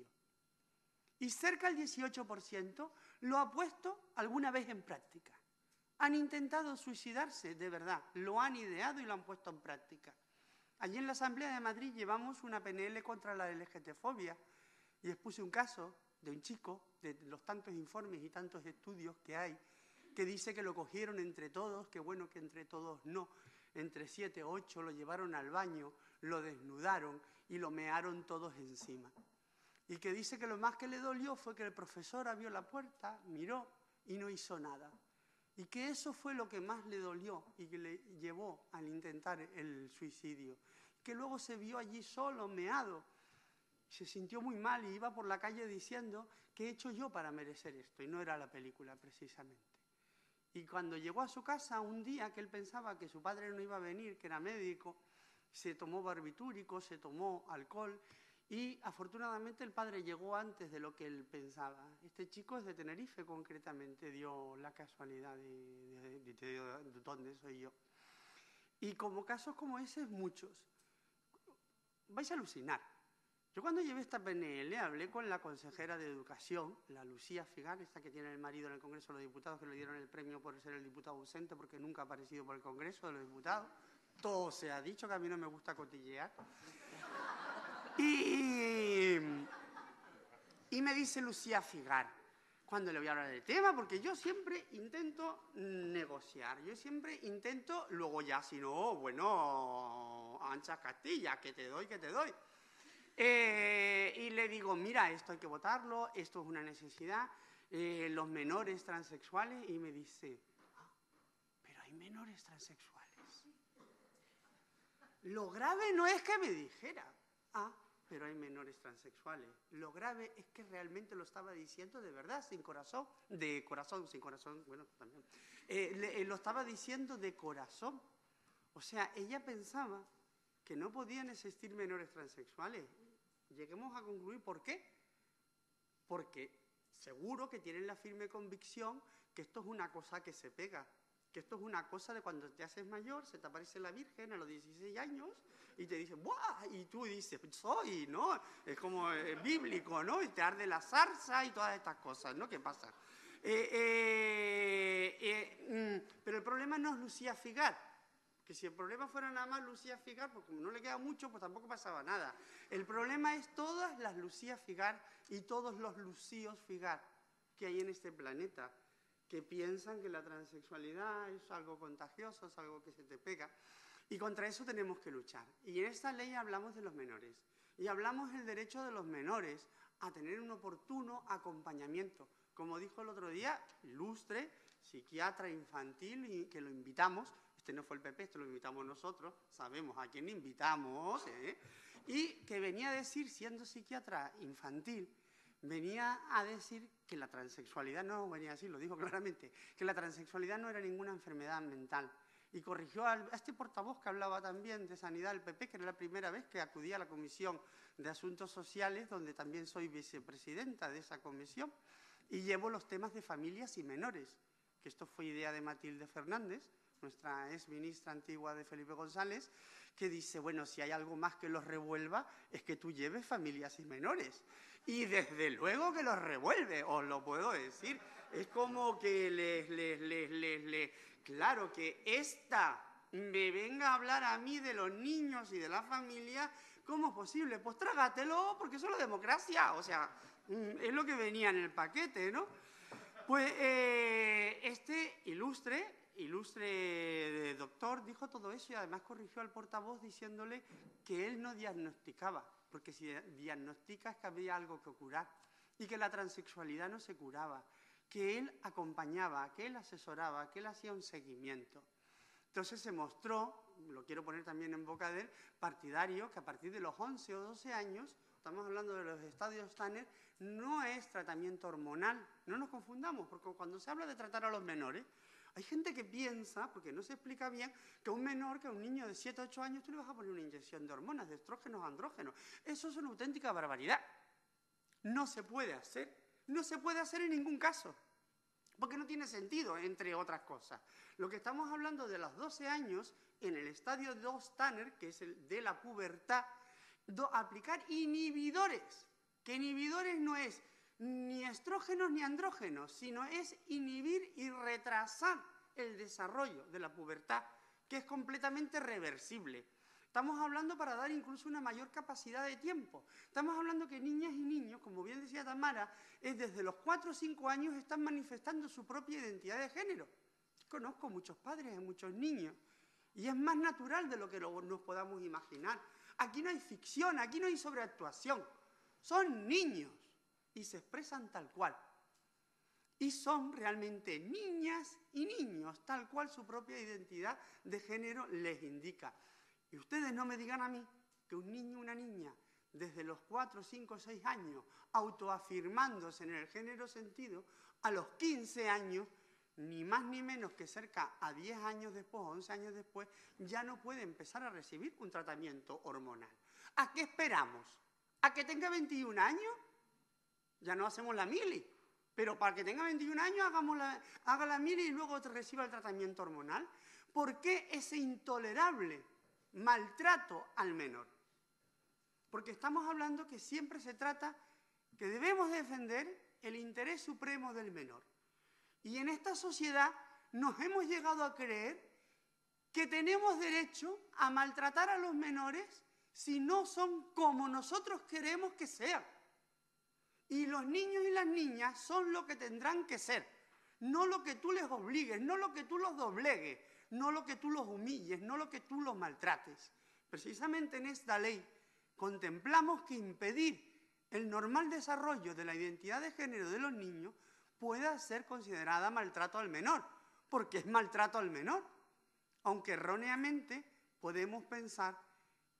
Y cerca del dieciocho por ciento lo ha puesto alguna vez en práctica. Han intentado suicidarse, de verdad, lo han ideado y lo han puesto en práctica. Allí en la Asamblea de Madrid llevamos una P N L contra la L G T fobia y expuse un caso de un chico, de los tantos informes y tantos estudios que hay, que dice que lo cogieron entre todos, que bueno, que entre todos no, entre siete o ocho, lo llevaron al baño, lo desnudaron y lo mearon todos encima. Y que dice que lo más que le dolió fue que el profesor abrió la puerta, miró y no hizo nada. Y que eso fue lo que más le dolió y que le llevó al intentar el suicidio. Que luego se vio allí solo, meado. Se sintió muy mal y iba por la calle diciendo, ¿qué he hecho yo para merecer esto? Y no era la película, precisamente. Y cuando llegó a su casa, un día que él pensaba que su padre no iba a venir, que era médico, se tomó barbitúricos, se tomó alcohol y afortunadamente el padre llegó antes de lo que él pensaba. Este chico es de Tenerife, concretamente, dio la casualidad de, de, de, de, de dónde soy yo. Y como casos como ese, muchos. Vais a alucinar. Yo cuando llevé esta P N L hablé con la consejera de Educación, la Lucía Figar, esta que tiene el marido en el Congreso de los Diputados, que le dieron el premio por ser el diputado ausente porque nunca ha aparecido por el Congreso de los Diputados. Todo se ha dicho, que a mí no me gusta cotillear. Y, y me dice Lucía Figar, cuando le voy a hablar del tema, porque yo siempre intento negociar, yo siempre intento, luego ya, si no, bueno, ancha Castilla, que te doy, que te doy. Eh, y le digo, mira, esto hay que votarlo, esto es una necesidad, eh, los menores transexuales, y me dice, ah, pero hay menores transexuales. Lo grave no es que me dijera, ah, pero hay menores transexuales. Lo grave es que realmente lo estaba diciendo de verdad, sin corazón, de corazón, sin corazón, bueno, también. Eh, le, eh, lo estaba diciendo de corazón. O sea, ella pensaba que no podían existir menores transexuales. Lleguemos a concluir por qué. Porque seguro que tienen la firme convicción que esto es una cosa que se pega, que esto es una cosa de cuando te haces mayor, se te aparece la Virgen a los dieciséis años y te dice, ¡buah! Y tú dices, soy, ¿no? Es como eh, bíblico, ¿no? Y te arde la zarza y todas estas cosas, ¿no? ¿Qué pasa? Eh, eh, eh, mm, pero el problema no es Lucía Figar, que si el problema fuera nada más Lucía Figar, pues como no le queda mucho, pues tampoco pasaba nada. El problema es todas las Lucía Figar y todos los Lucíos Figar que hay en este planeta, que piensan que la transexualidad es algo contagioso, es algo que se te pega. Y contra eso tenemos que luchar. Y en esta ley hablamos de los menores. Y hablamos del derecho de los menores a tener un oportuno acompañamiento. Como dijo el otro día, ilustre, psiquiatra infantil, y que lo invitamos. Este no fue el P P, este lo invitamos nosotros. Sabemos a quién invitamos, ¿eh? Y que venía a decir, siendo psiquiatra infantil, venía a decir que la transexualidad, no venía a decir, lo dijo claramente, que la transexualidad no era ninguna enfermedad mental. Y corrigió a este portavoz que hablaba también de sanidad del P P, que era la primera vez que acudía a la Comisión de Asuntos Sociales, donde también soy vicepresidenta de esa comisión, y llevo los temas de familias y menores, que esto fue idea de Matilde Fernández, nuestra ex ministra antigua de Felipe González, que dice, bueno, si hay algo más que los revuelva, es que tú lleves familias y menores. Y desde luego que los revuelve, os lo puedo decir. Es como que les, les, les, les, les, claro, que esta me venga a hablar a mí de los niños y de la familia, ¿cómo es posible? Pues trágatelo, porque eso es la democracia, o sea, es lo que venía en el paquete, ¿no? Pues eh, este ilustre, ilustre doctor dijo todo eso y además corrigió al portavoz diciéndole que él no diagnosticaba, porque si diagnostica es que había algo que curar, y que la transexualidad no se curaba, que él acompañaba, que él asesoraba, que él hacía un seguimiento. Entonces se mostró, lo quiero poner también en boca de él, partidario, que a partir de los once o doce años, estamos hablando de los estadios Tanner, no es tratamiento hormonal. No nos confundamos, porque cuando se habla de tratar a los menores, hay gente que piensa, porque no se explica bien, que un menor, que un niño de siete o ocho años, tú le vas a poner una inyección de hormonas, de estrógenos, andrógenos. Eso es una auténtica barbaridad. No se puede hacer. No se puede hacer en ningún caso, porque no tiene sentido, entre otras cosas. Lo que estamos hablando de los doce años, en el estadio dos Tanner, que es el de la pubertad, do, aplicar inhibidores, que inhibidores no es ni estrógenos ni andrógenos, sino es inhibir y retrasar el desarrollo de la pubertad, que es completamente reversible. Estamos hablando para dar incluso una mayor capacidad de tiempo. Estamos hablando que niñas y niños, como bien decía Tamara, es desde los cuatro o cinco años están manifestando su propia identidad de género. Conozco muchos padres y muchos niños, y es más natural de lo que nos podamos imaginar. Aquí no hay ficción, aquí no hay sobreactuación. Son niños y se expresan tal cual. Y son realmente niñas y niños, tal cual su propia identidad de género les indica. Y ustedes no me digan a mí que un niño o una niña, desde los cuatro, cinco, seis años, autoafirmándose en el género sentido, a los quince años, ni más ni menos que cerca a diez años después o once años después, ya no puede empezar a recibir un tratamiento hormonal. ¿A qué esperamos? ¿A que tenga veintiún años? Ya no hacemos la mili, pero para que tenga veintiún años hagamos la, haga la mili y luego reciba el tratamiento hormonal. ¿Por qué ese intolerable maltrato al menor? Porque estamos hablando que siempre se trata que debemos defender el interés supremo del menor. Y en esta sociedad nos hemos llegado a creer que tenemos derecho a maltratar a los menores si no son como nosotros queremos que sean. Y los niños y las niñas son lo que tendrán que ser, no lo que tú les obligues, no lo que tú los doblegues, no lo que tú los humilles, no lo que tú los maltrates. Precisamente en esta ley contemplamos que impedir el normal desarrollo de la identidad de género de los niños pueda ser considerada maltrato al menor, porque es maltrato al menor, aunque erróneamente podemos pensar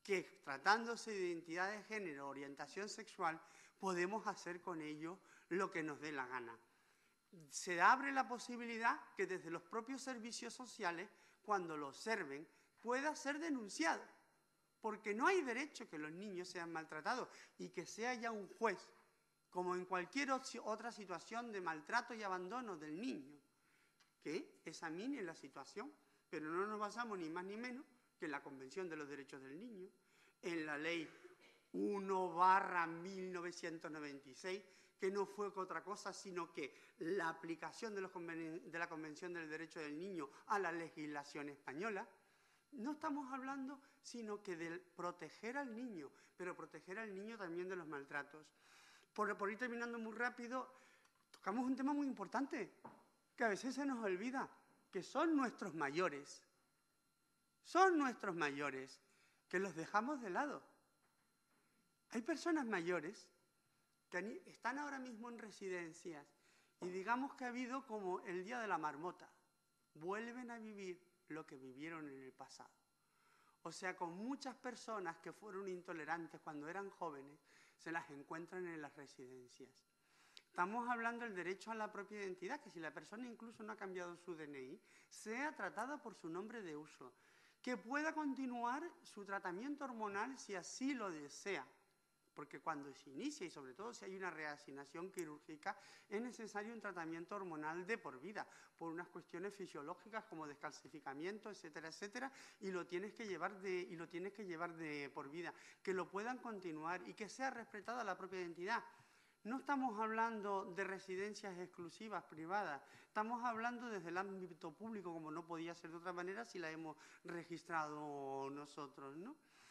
que tratándose de identidad de género, orientación sexual, podemos hacer con ello lo que nos dé la gana. Se abre la posibilidad que desde los propios servicios sociales, cuando lo observen, pueda ser denunciado, porque no hay derecho que los niños sean maltratados y que sea ya un juez, como en cualquier otra situación de maltrato y abandono del niño, que examine la situación, pero no nos basamos ni más ni menos que en la Convención de los Derechos del Niño, en la Ley uno barra mil novecientos noventa y seis, que no fue otra cosa sino que la aplicación de, los de la Convención del Derecho del Niño a la legislación española. No estamos hablando sino que de proteger al niño, pero proteger al niño también de los maltratos. Por, por ir terminando muy rápido, tocamos un tema muy importante, que a veces se nos olvida, que son nuestros mayores. Son nuestros mayores, que los dejamos de lado. Hay personas mayores que están ahora mismo en residencias y digamos que ha habido como el día de la marmota. Vuelven a vivir lo que vivieron en el pasado. O sea, con muchas personas que fueron intolerantes cuando eran jóvenes, se las encuentran en las residencias. Estamos hablando del derecho a la propia identidad, que si la persona incluso no ha cambiado su D N I, sea tratada por su nombre de uso, que pueda continuar su tratamiento hormonal si así lo desea, porque cuando se inicia, y sobre todo si hay una reasignación quirúrgica, es necesario un tratamiento hormonal de por vida, por unas cuestiones fisiológicas como descalcificamiento, etcétera, etcétera, y lo tienes que llevar de, y lo tienes que llevar de por vida, que lo puedan continuar y que sea respetada la propia identidad. No estamos hablando de residencias exclusivas, privadas, estamos hablando desde el ámbito público, como no podía ser de otra manera si la hemos registrado nosotros, ¿no?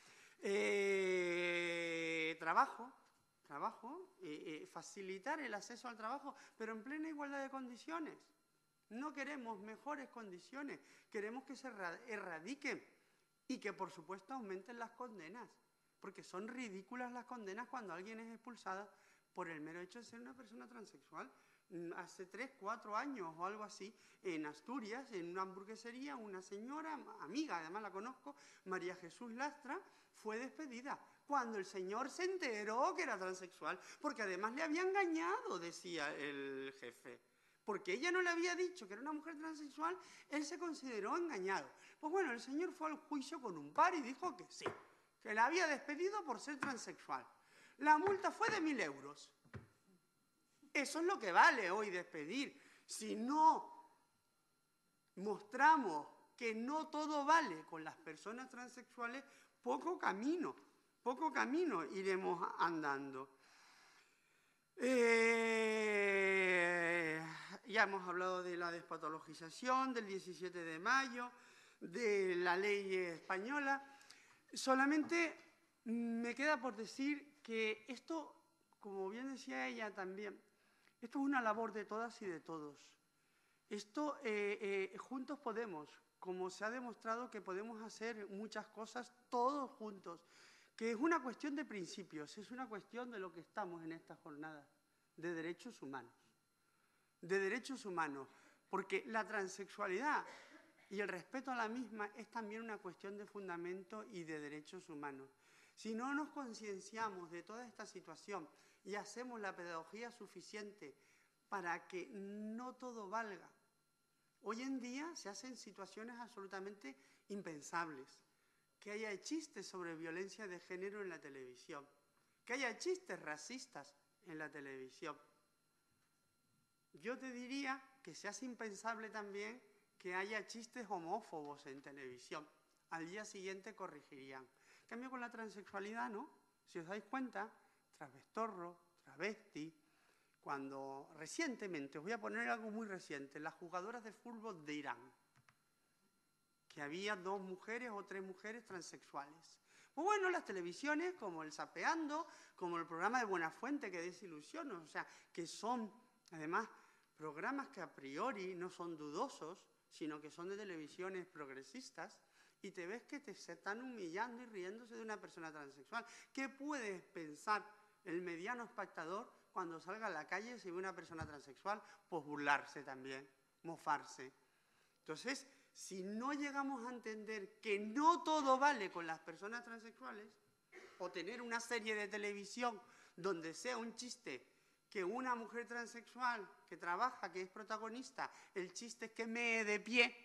Eh, trabajo, trabajo eh, eh, facilitar el acceso al trabajo, pero en plena igualdad de condiciones. No queremos mejores condiciones, queremos que se erradiquen y que, por supuesto, aumenten las condenas, porque son ridículas las condenas cuando alguien es expulsada por el mero hecho de ser una persona transexual. Hace tres, cuatro años o algo así, en Asturias, en una hamburguesería, una señora, amiga, además la conozco, María Jesús Lastra, fue despedida cuando el señor se enteró que era transexual, porque además le había engañado, decía el jefe. Porque ella no le había dicho que era una mujer transexual, él se consideró engañado. Pues bueno, el señor fue al juicio con un par y dijo que sí, que la había despedido por ser transexual. La multa fue de mil euros. Eso es lo que vale hoy despedir. Si no mostramos que no todo vale con las personas transexuales, poco camino, poco camino iremos andando. Eh, ya hemos hablado de la despatologización, del diecisiete de mayo, de la ley española. Solamente me queda por decir que esto, como bien decía ella también, esto es una labor de todas y de todos. Esto, eh, eh, juntos podemos, como se ha demostrado que podemos hacer muchas cosas todos juntos, que es una cuestión de principios, es una cuestión de lo que estamos en esta jornada, de derechos humanos, de derechos humanos, porque la transexualidad y el respeto a la misma es también una cuestión de fundamento y de derechos humanos. Si no nos concienciamos de toda esta situación y hacemos la pedagogía suficiente para que no todo valga, hoy en día se hacen situaciones absolutamente impensables. Que haya chistes sobre violencia de género en la televisión, que haya chistes racistas en la televisión. Yo te diría que se hace impensable también que haya chistes homófobos en televisión. Al día siguiente corregirían. En cambio con la transexualidad, ¿no? Si os dais cuenta, transvestorro, travesti, cuando recientemente, os voy a poner algo muy reciente, las jugadoras de fútbol de Irán, que había dos mujeres o tres mujeres transexuales. Pues bueno, las televisiones, como el Zapeando, como el programa de Buenafuente, que desilusiona, o sea, que son, además, programas que a priori no son dudosos, sino que son de televisiones progresistas, y te ves que te se están humillando y riéndose de una persona transexual. ¿Qué puedes pensar el mediano espectador cuando salga a la calle y se ve una persona transexual? Pues burlarse también, mofarse. Entonces, si no llegamos a entender que no todo vale con las personas transexuales, o tener una serie de televisión donde sea un chiste que una mujer transexual que trabaja, que es protagonista, el chiste es que mee de pie,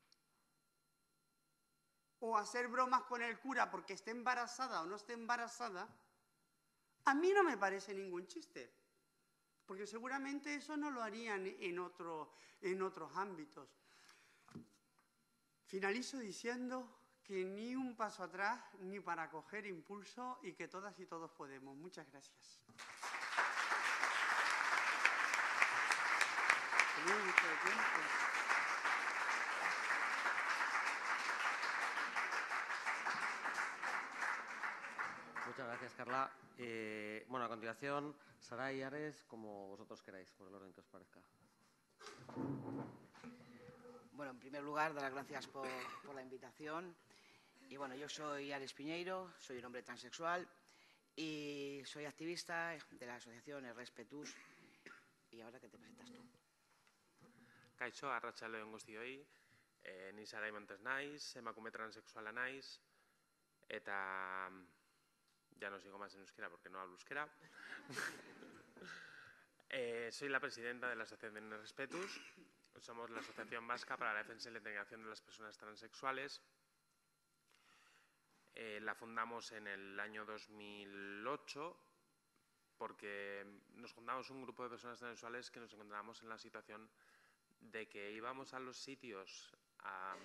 o hacer bromas con el cura porque esté embarazada o no esté embarazada, a mí no me parece ningún chiste, porque seguramente eso no lo harían en, otro, en otros ámbitos. Finalizo diciendo que ni un paso atrás ni para coger impulso y que todas y todos podemos. Muchas gracias. Tenemos mucho tiempo. Muchas gracias, Carla. Eh, bueno, a continuación, Saray y Ares, como vosotros queráis, por el orden que os parezca. Bueno, en primer lugar, dar las gracias por, por la invitación. Y bueno, yo soy Ares Piñeiro, soy un hombre transexual y soy activista de la asociación Errespetus. Y ahora que te presentas tú. Kaixo, arratsaldeon guztioi, eh, ni Sarai Montes naiz, emakume transexuala naiz, eta ya no sigo más en euskera porque no hablo euskera. eh, soy la presidenta de la asociación Errespetus. Somos la Asociación Vasca para la Defensa y la Integración de las Personas Transexuales. Eh, la fundamos en el año dos mil ocho porque nos juntamos un grupo de personas transexuales que nos encontrábamos en la situación de que íbamos a los sitios a,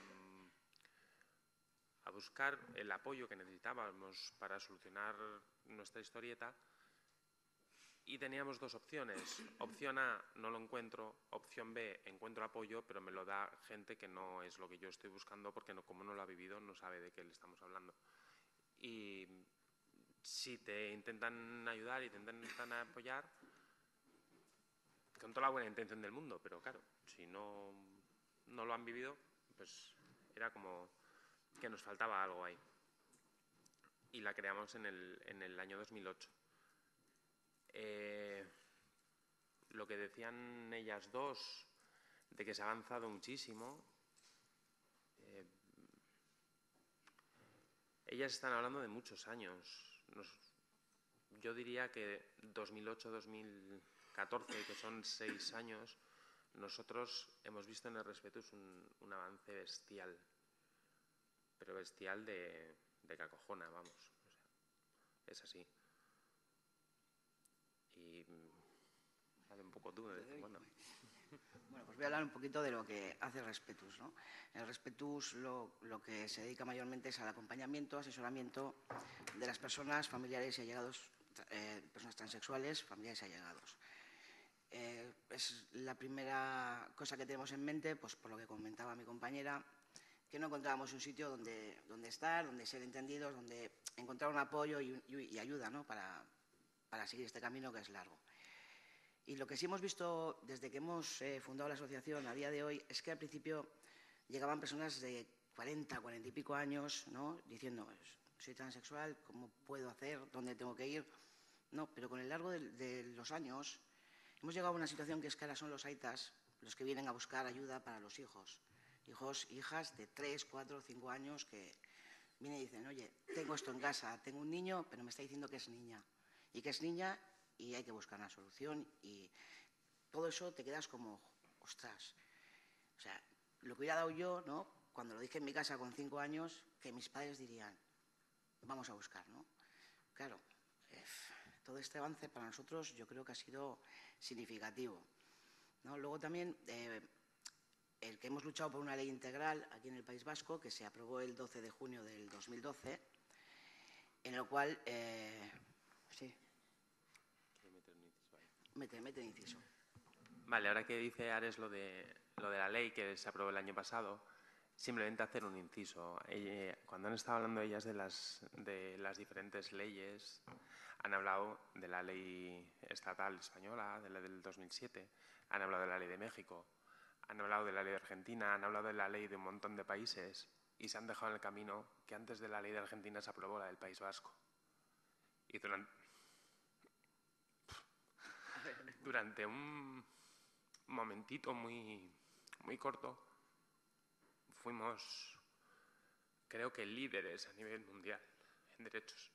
a buscar el apoyo que necesitábamos para solucionar nuestra historieta. Y teníamos dos opciones. Opción A, no lo encuentro. Opción B, encuentro apoyo, pero me lo da gente que no es lo que yo estoy buscando porque no, como no lo ha vivido, no sabe de qué le estamos hablando. Y si te intentan ayudar y te intentan apoyar, con toda la buena intención del mundo, pero claro, si no, no lo han vivido, pues era como que nos faltaba algo ahí. Y la creamos en el, en el año dos mil ocho. Eh, lo que decían ellas dos, de que se ha avanzado muchísimo, eh, ellas están hablando de muchos años. Nos, yo diría que dos mil ocho a dos mil catorce, que son seis años, nosotros hemos visto en Errespetus un, un avance bestial, pero bestial de, de que acojona, vamos. O sea, es así. Y haz un poco tú de vez en cuando. Bueno, pues voy a hablar un poquito de lo que hace Errespetus, ¿no? En Errespetus lo, lo que se dedica mayormente es al acompañamiento, asesoramiento de las personas, familiares y allegados, eh, personas transexuales, familiares y allegados. Eh, es la primera cosa que tenemos en mente, pues por lo que comentaba mi compañera, que no encontrábamos un sitio donde, donde estar, donde ser entendidos, donde encontrar un apoyo y, y, y ayuda, ¿no? para, para seguir este camino que es largo. Y lo que sí hemos visto desde que hemos eh, fundado la asociación a día de hoy es que al principio llegaban personas de cuarenta, cuarenta y pico años, ¿no? Diciendo, soy transexual, ¿cómo puedo hacer? ¿Dónde tengo que ir? No, pero con el largo de, de los años hemos llegado a una situación que es que ahora son los aitas los que vienen a buscar ayuda para los hijos. Hijos, hijas de tres, cuatro, cinco años que vienen y dicen, oye, tengo esto en casa, tengo un niño, pero me está diciendo que es niña. Y que es niña y hay que buscar una solución. Y todo eso te quedas como, ostras. O sea, lo que hubiera dado yo, ¿no? Cuando lo dije en mi casa con cinco años, que mis padres dirían, vamos a buscar, ¿no? Claro, eh, todo este avance para nosotros yo creo que ha sido significativo, ¿no? Luego también eh, el que hemos luchado por una ley integral aquí en el País Vasco, que se aprobó el doce de junio del dos mil doce, en el cual, eh, sí, mete, mete inciso. Vale, ahora que dice Ares lo de, lo de la ley que se aprobó el año pasado, simplemente hacer un inciso. Eh, cuando han estado hablando ellas de las, de las diferentes leyes, han hablado de la ley estatal española, de la del dos mil siete, han hablado de la ley de México, han hablado de la ley de Argentina, han hablado de la ley de un montón de países y se han dejado en el camino que antes de la ley de Argentina se aprobó la del País Vasco. Y durante, durante un momentito muy, muy corto fuimos, creo que líderes a nivel mundial en derechos.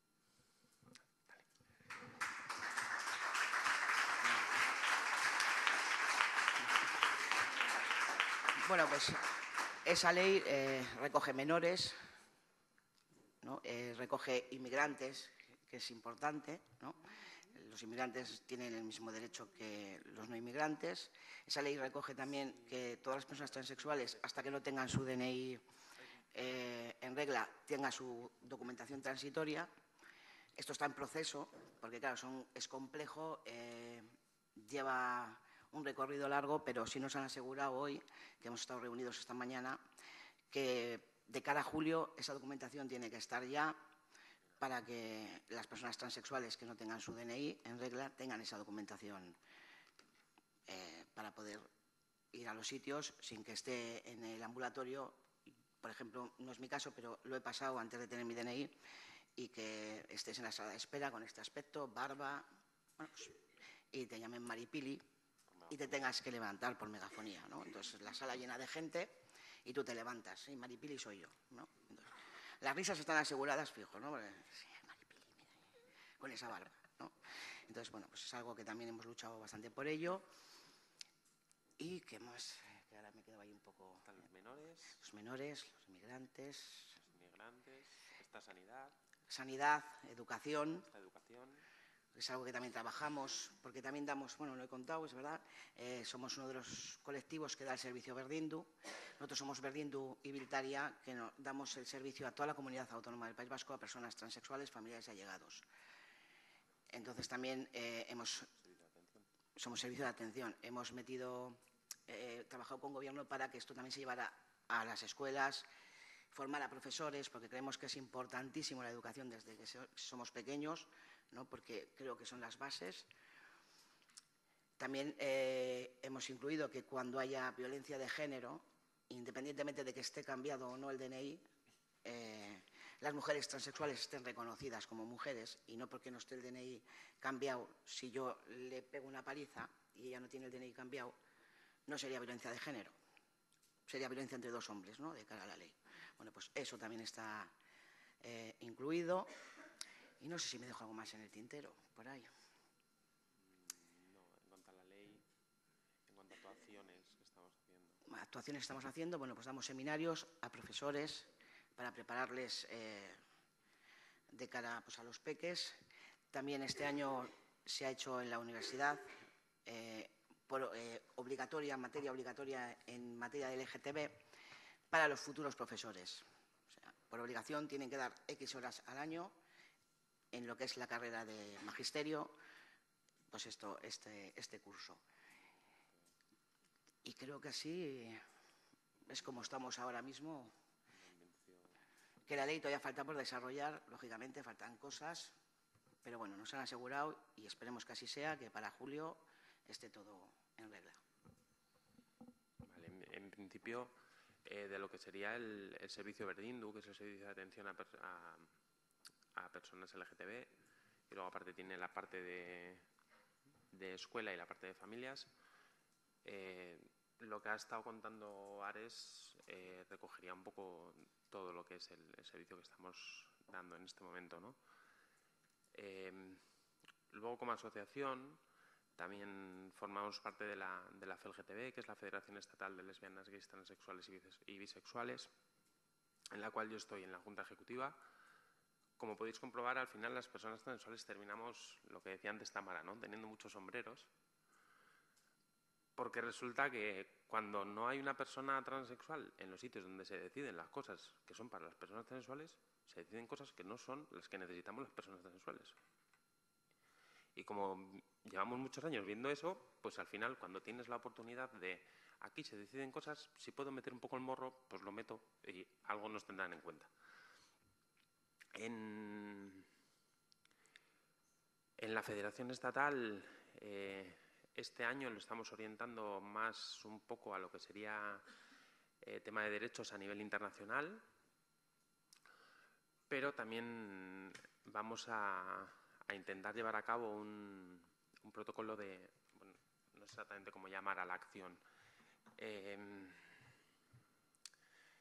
Bueno, pues esa ley eh, recoge menores, ¿no? eh, recoge inmigrantes, que es importante, ¿no? Los inmigrantes tienen el mismo derecho que los no inmigrantes. Esa ley recoge también que todas las personas transexuales, hasta que no tengan su D N I eh, en regla, tengan su documentación transitoria. Esto está en proceso, porque claro, son, es complejo, eh, lleva un recorrido largo, pero sí nos han asegurado hoy, que hemos estado reunidos esta mañana, que de cara a julio esa documentación tiene que estar ya, para que las personas transexuales que no tengan su D N I en regla tengan esa documentación eh, para poder ir a los sitios sin que esté en el ambulatorio. Por ejemplo, no es mi caso, pero lo he pasado antes de tener mi D N I, y que estés en la sala de espera con este aspecto, barba, bueno, pues, y te llamen Maripili y te tengas que levantar por megafonía, ¿no? Entonces, la sala llena de gente y tú te levantas, sí, Maripili soy yo, ¿no? Entonces, las risas están aseguradas, fijo, ¿no? Porque, sí, Maripili, mira, con esa barba, ¿no? Entonces, bueno, pues es algo que también hemos luchado bastante por ello. ¿Y qué más? Que ahora me quedo ahí un poco... Están los menores. Los menores, los inmigrantes... Los inmigrantes, esta sanidad. Sanidad, educación. Esta educación. Es algo que también trabajamos, porque también damos, bueno, lo he contado, es verdad, eh, somos uno de los colectivos que da el servicio Berdindu. Nosotros somos Berdindu y Biltaria, que no, damos el servicio a toda la comunidad autónoma del País Vasco, a personas transexuales, familiares y allegados. Entonces también eh, hemos, somos servicio de atención. Hemos metido, eh, trabajado con gobierno para que esto también se llevara a las escuelas, formar a profesores, porque creemos que es importantísimo la educación desde que somos pequeños, ¿no? Porque creo que son las bases. También eh, hemos incluido que cuando haya violencia de género, independientemente de que esté cambiado o no el D N I, eh, las mujeres transexuales estén reconocidas como mujeres, y no porque no esté el D N I cambiado, si yo le pego una paliza y ella no tiene el D N I cambiado, no sería violencia de género, sería violencia entre dos hombres, ¿no? De cara a la ley. Bueno, pues eso también está eh, incluido. Y no sé si me dejo algo más en el tintero, por ahí. No, en cuanto a la ley, en cuanto a actuaciones que estamos haciendo. Actuaciones que estamos haciendo, bueno, pues damos seminarios a profesores para prepararles eh, de cara pues, a los peques. También este año se ha hecho en la universidad eh, por, eh, obligatoria, materia obligatoria en materia de L G T B para los futuros profesores. O sea, por obligación tienen que dar X horas al año en lo que es la carrera de magisterio, pues esto, este, este curso. Y creo que así es como estamos ahora mismo, que la ley todavía falta por desarrollar, lógicamente faltan cosas, pero bueno, nos han asegurado, y esperemos que así sea, que para julio esté todo en regla. Vale, en, en principio, eh, de lo que sería el, el servicio Berdindu, que es el servicio de atención a, a a personas L G T B, y luego aparte tiene la parte de, de escuela y la parte de familias. Eh, lo que ha estado contando Ares eh, recogería un poco todo lo que es el, el servicio que estamos dando en este momento, ¿no? Eh, luego, como asociación, también formamos parte de la, de la F L G T B, que es la Federación Estatal de Lesbianas, Gays, Transexuales y Bisexuales, en la cual yo estoy en la Junta Ejecutiva. Como podéis comprobar, al final las personas transexuales terminamos, lo que decía antes Tamara, ¿no? Teniendo muchos sombreros, porque resulta que cuando no hay una persona transexual en los sitios donde se deciden las cosas que son para las personas transexuales, se deciden cosas que no son las que necesitamos las personas transexuales. Y como llevamos muchos años viendo eso, pues al final, cuando tienes la oportunidad de aquí se deciden cosas, si puedo meter un poco el morro, pues lo meto y algo nos tendrán en cuenta. En, en la Federación Estatal, eh, este año lo estamos orientando más un poco a lo que sería eh, tema de derechos a nivel internacional, pero también vamos a, a intentar llevar a cabo un, un protocolo de, bueno, no sé exactamente cómo llamar a la acción, eh,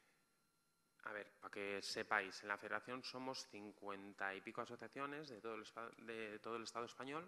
A ver, para que sepáis, en la Federación somos cincuenta y pico asociaciones de todo el, de todo el Estado español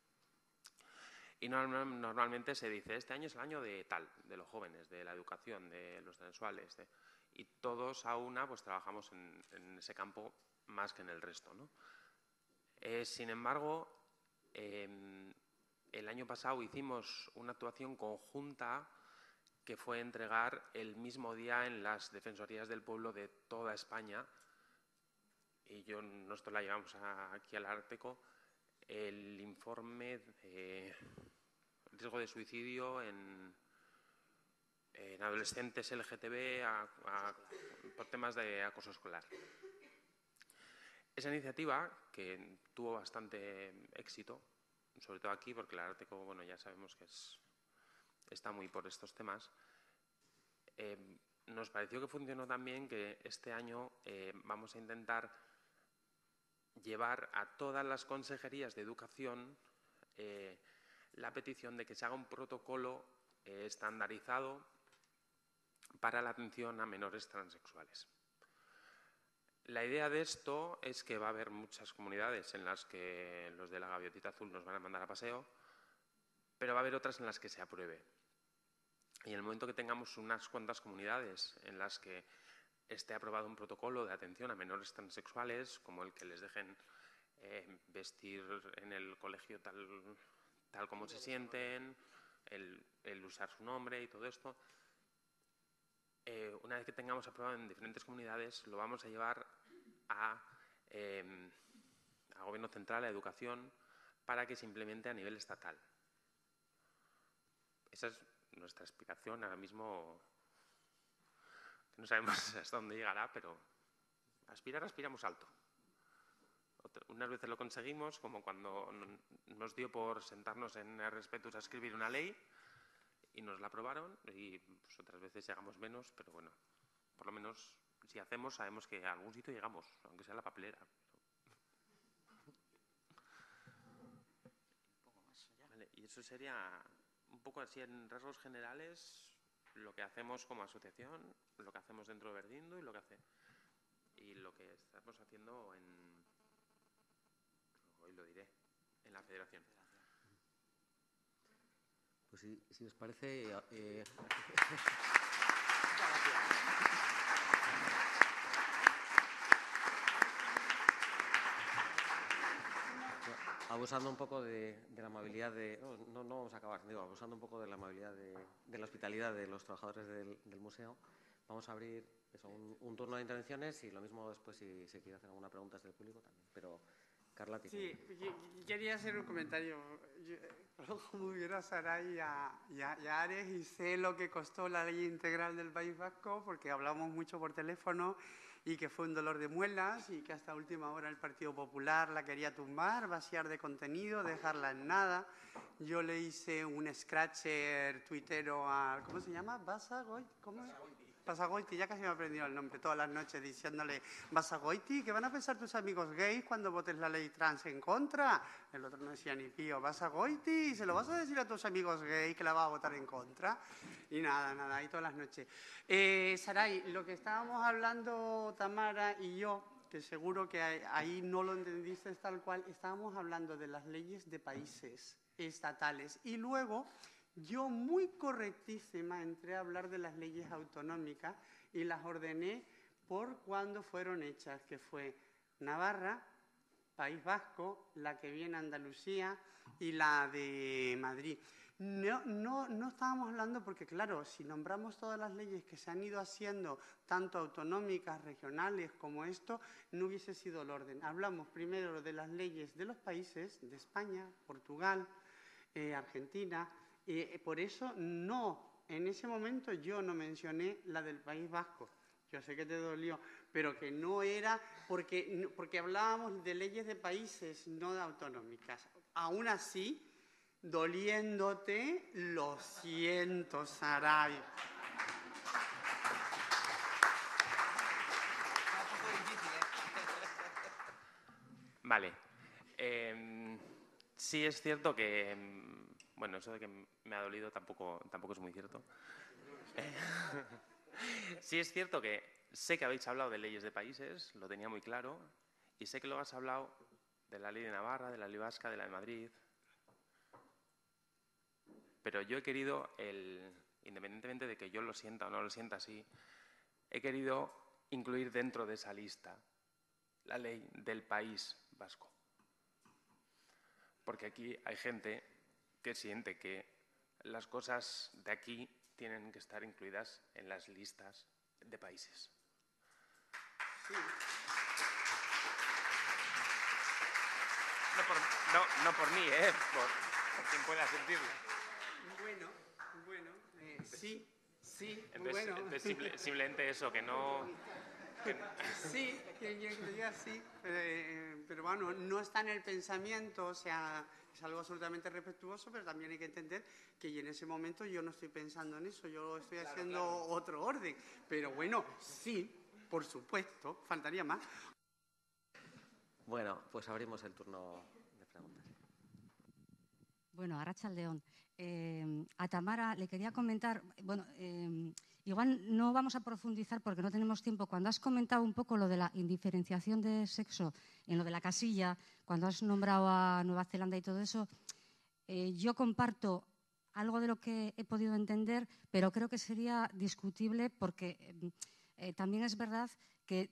y normal, normalmente se dice, este año es el año de tal, de los jóvenes, de la educación, de los transexuales, de, y todos a una pues trabajamos en, en ese campo más que en el resto, ¿no? Eh, sin embargo, eh, el año pasado hicimos una actuación conjunta que fue entregar el mismo día en las Defensorías del Pueblo de toda España, y yo, nosotros la llevamos a, aquí al Arteco, el informe de riesgo de suicidio en, en adolescentes L G T B a, a, por temas de acoso escolar. Esa iniciativa, que tuvo bastante éxito, sobre todo aquí, porque el Arteco, bueno, ya sabemos que es... está muy por estos temas, eh, nos pareció que funcionó tan bien que este año eh, vamos a intentar llevar a todas las consejerías de educación eh, la petición de que se haga un protocolo eh, estandarizado para la atención a menores transexuales. La idea de esto es que va a haber muchas comunidades en las que los de la Gaviotita Azul nos van a mandar a paseo, pero va a haber otras en las que se apruebe. Y en el momento que tengamos unas cuantas comunidades en las que esté aprobado un protocolo de atención a menores transexuales, como el que les dejen eh, vestir en el colegio tal, tal como se sienten, el, el usar su nombre y todo esto, eh, una vez que tengamos aprobado en diferentes comunidades, lo vamos a llevar a, eh, a Gobierno Central, a Educación, para que se implemente a nivel estatal. Esa es nuestra explicación ahora mismo, que no sabemos hasta dónde llegará, pero aspirar, aspiramos alto. Unas veces lo conseguimos, como cuando nos dio por sentarnos en Respetus a escribir una ley y nos la aprobaron, y pues, otras veces llegamos menos, pero bueno, por lo menos si hacemos sabemos que a algún sitio llegamos, aunque sea la papelera. Vale, y eso sería un poco así en rasgos generales lo que hacemos como asociación, lo que hacemos dentro de Verdindo y lo que hace y lo que estamos haciendo en, hoy lo diré, en la Federación. Pues si, si os parece, eh, abusando un poco de, de la amabilidad de... No, no, no vamos a acabar, digo, abusando un poco de la amabilidad de, de la hospitalidad de los trabajadores del, del museo, vamos a abrir eso, un, un turno de intervenciones y lo mismo después si se quiere hacer alguna pregunta desde el público también. Pero, Carla, ¿tiene? Sí, quería hacer un comentario. Yo conozco muy bien a Saray y a, y, a, y a Ares y sé lo que costó la ley integral del País Vasco porque hablamos mucho por teléfono y que fue un dolor de muelas y que hasta última hora el Partido Popular la quería tumbar, vaciar de contenido, dejarla en nada. Yo le hice un scratcher tuitero a... ¿Cómo se llama? ¿Basagoiti? ¿Cómo es? Basagoiti, ya casi me he aprendido el nombre todas las noches diciéndole Basagoiti, ¿qué van a pensar tus amigos gays cuando votes la ley trans en contra? El otro no decía ni pío, Basagoiti, ¿se lo vas a decir a tus amigos gays que la vas a votar en contra? Y nada, nada, ahí todas las noches. Eh, Saray, lo que estábamos hablando Tamara y yo, que seguro que ahí no lo entendiste tal cual, estábamos hablando de las leyes de países estatales y luego... Yo muy correctísima entré a hablar de las leyes autonómicas y las ordené por cuándo fueron hechas, que fue Navarra, País Vasco, la que viene Andalucía y la de Madrid. No, no, no estábamos hablando porque, claro, si nombramos todas las leyes que se han ido haciendo, tanto autonómicas, regionales como esto, no hubiese sido el orden. Hablamos primero de las leyes de los países, de España, Portugal, eh, Argentina... Eh, por eso no, en ese momento yo no mencioné la del País Vasco. Yo sé que te dolió, pero que no era porque, porque hablábamos de leyes de países, no de autonómicas. Aún así, doliéndote, lo siento, Saray. Vale. Eh, sí es cierto que... Bueno, eso de que me ha dolido tampoco, tampoco es muy cierto. Sí es cierto que sé que habéis hablado de leyes de países, lo tenía muy claro, y sé que luego has hablado de la ley de Navarra, de la ley vasca, de la de Madrid. Pero yo he querido, el, independientemente de que yo lo sienta o no lo sienta así, he querido incluir dentro de esa lista la ley del País Vasco. Porque aquí hay gente que siente que las cosas de aquí tienen que estar incluidas en las listas de países. Sí. No por, no, no por mí, ¿eh? Por, por quien pueda sentirlo. Bueno, bueno, eh, sí, sí, Entonces, bueno. entonces simple, simplemente eso, que no... Que... Sí, que yo diría sí, eh, pero bueno, no está en el pensamiento, o sea, es algo absolutamente respetuoso, pero también hay que entender que en ese momento yo no estoy pensando en eso, yo estoy claro, haciendo claro. otro orden, pero bueno, sí, por supuesto, faltaría más. Bueno, pues abrimos el turno de preguntas. Bueno, Arratsaldeon. Eh, a Tamara le quería comentar, bueno, eh, igual no vamos a profundizar porque no tenemos tiempo. Cuando has comentado un poco lo de la indiferenciación de sexo en lo de la casilla, cuando has nombrado a Nueva Zelanda y todo eso, eh, yo comparto algo de lo que he podido entender, pero creo que sería discutible porque eh, eh, también es verdad que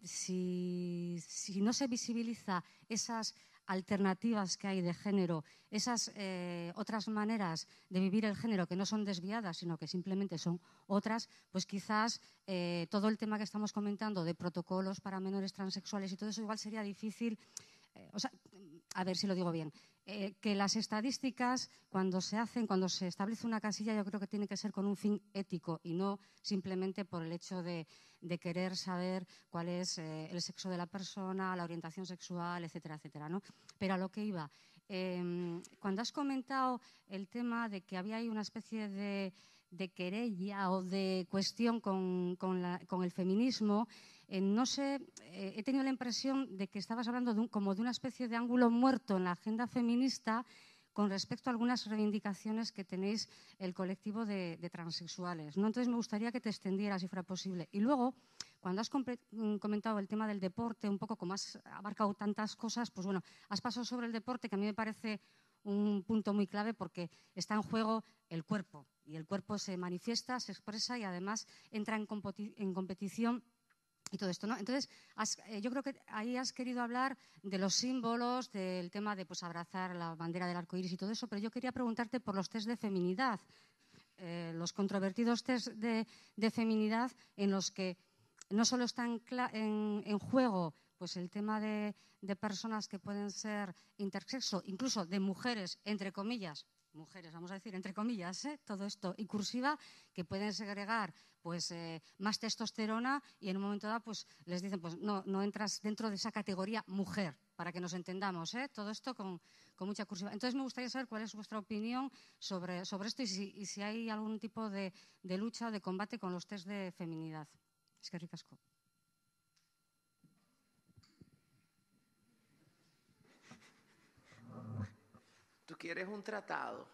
si, si no se visibiliza esas alternativas que hay de género, esas eh, otras maneras de vivir el género que no son desviadas, sino que simplemente son otras, pues quizás eh, todo el tema que estamos comentando de protocolos para menores transexuales y todo eso igual sería difícil. Eh, o sea, a ver si lo digo bien, eh, que las estadísticas cuando se hacen, cuando se establece una casilla, yo creo que tiene que ser con un fin ético y no simplemente por el hecho de, de querer saber cuál es eh, el sexo de la persona, la orientación sexual, etcétera, etcétera, ¿no? Pero a lo que iba, eh, cuando has comentado el tema de que había ahí una especie de, de querella o de cuestión con, con, la, con el feminismo, Eh, no sé, eh, he tenido la impresión de que estabas hablando de un, como de una especie de ángulo muerto en la agenda feminista con respecto a algunas reivindicaciones que tenéis el colectivo de, de transexuales, ¿no? Entonces me gustaría que te extendieras, si fuera posible. Y luego, cuando has comentado el tema del deporte, un poco como has abarcado tantas cosas, pues bueno, has pasado sobre el deporte, que a mí me parece un punto muy clave porque está en juego el cuerpo. Y el cuerpo se manifiesta, se expresa y además entra en, en competición y todo esto, ¿no? Entonces, has, eh, yo creo que ahí has querido hablar de los símbolos, del tema de pues, abrazar la bandera del arco iris y todo eso, pero yo quería preguntarte por los test de feminidad, eh, los controvertidos test de, de feminidad en los que no solo está en, en, en juego pues, el tema de, de personas que pueden ser intersexo, incluso de mujeres, entre comillas, mujeres, vamos a decir, entre comillas, ¿eh? Todo esto, y cursiva, que pueden segregar pues, eh, más testosterona y en un momento dado pues, les dicen, pues no, no entras dentro de esa categoría mujer, para que nos entendamos, ¿eh? Todo esto con, con mucha cursiva. Entonces me gustaría saber cuál es vuestra opinión sobre, sobre esto y si, y si hay algún tipo de, de lucha o de combate con los test de feminidad. Es que ricasco. ¿Tú quieres un tratado?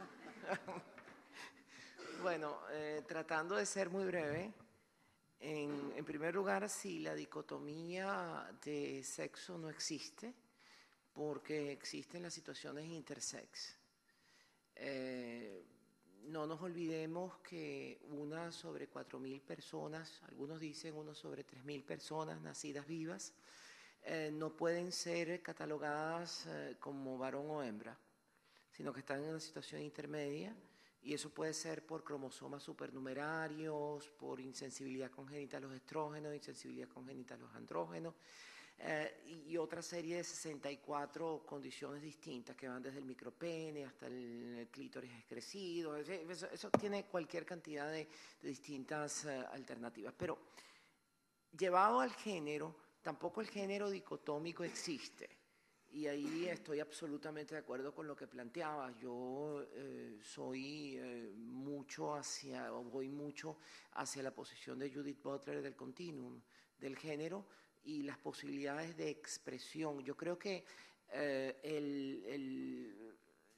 Bueno, eh, tratando de ser muy breve, en, en primer lugar, sí, la dicotomía de sexo no existe, porque existen las situaciones intersex. Eh, no nos olvidemos que una sobre cuatro mil personas, algunos dicen uno sobre tres mil personas nacidas vivas, eh, no pueden ser catalogadas eh, como varón o hembra, sino que están en una situación intermedia, y eso puede ser por cromosomas supernumerarios, por insensibilidad congénita a los estrógenos, insensibilidad congénita a los andrógenos, eh, y otra serie de sesenta y cuatro condiciones distintas que van desde el micropene hasta el clítoris excrecido. Eso, eso tiene cualquier cantidad de, de distintas uh, alternativas. Pero llevado al género, tampoco el género dicotómico existe. Y ahí estoy absolutamente de acuerdo con lo que planteabas. Yo eh, soy eh, mucho hacia, o voy mucho hacia la posición de Judith Butler del continuum del género y las posibilidades de expresión. Yo creo que eh, el, el,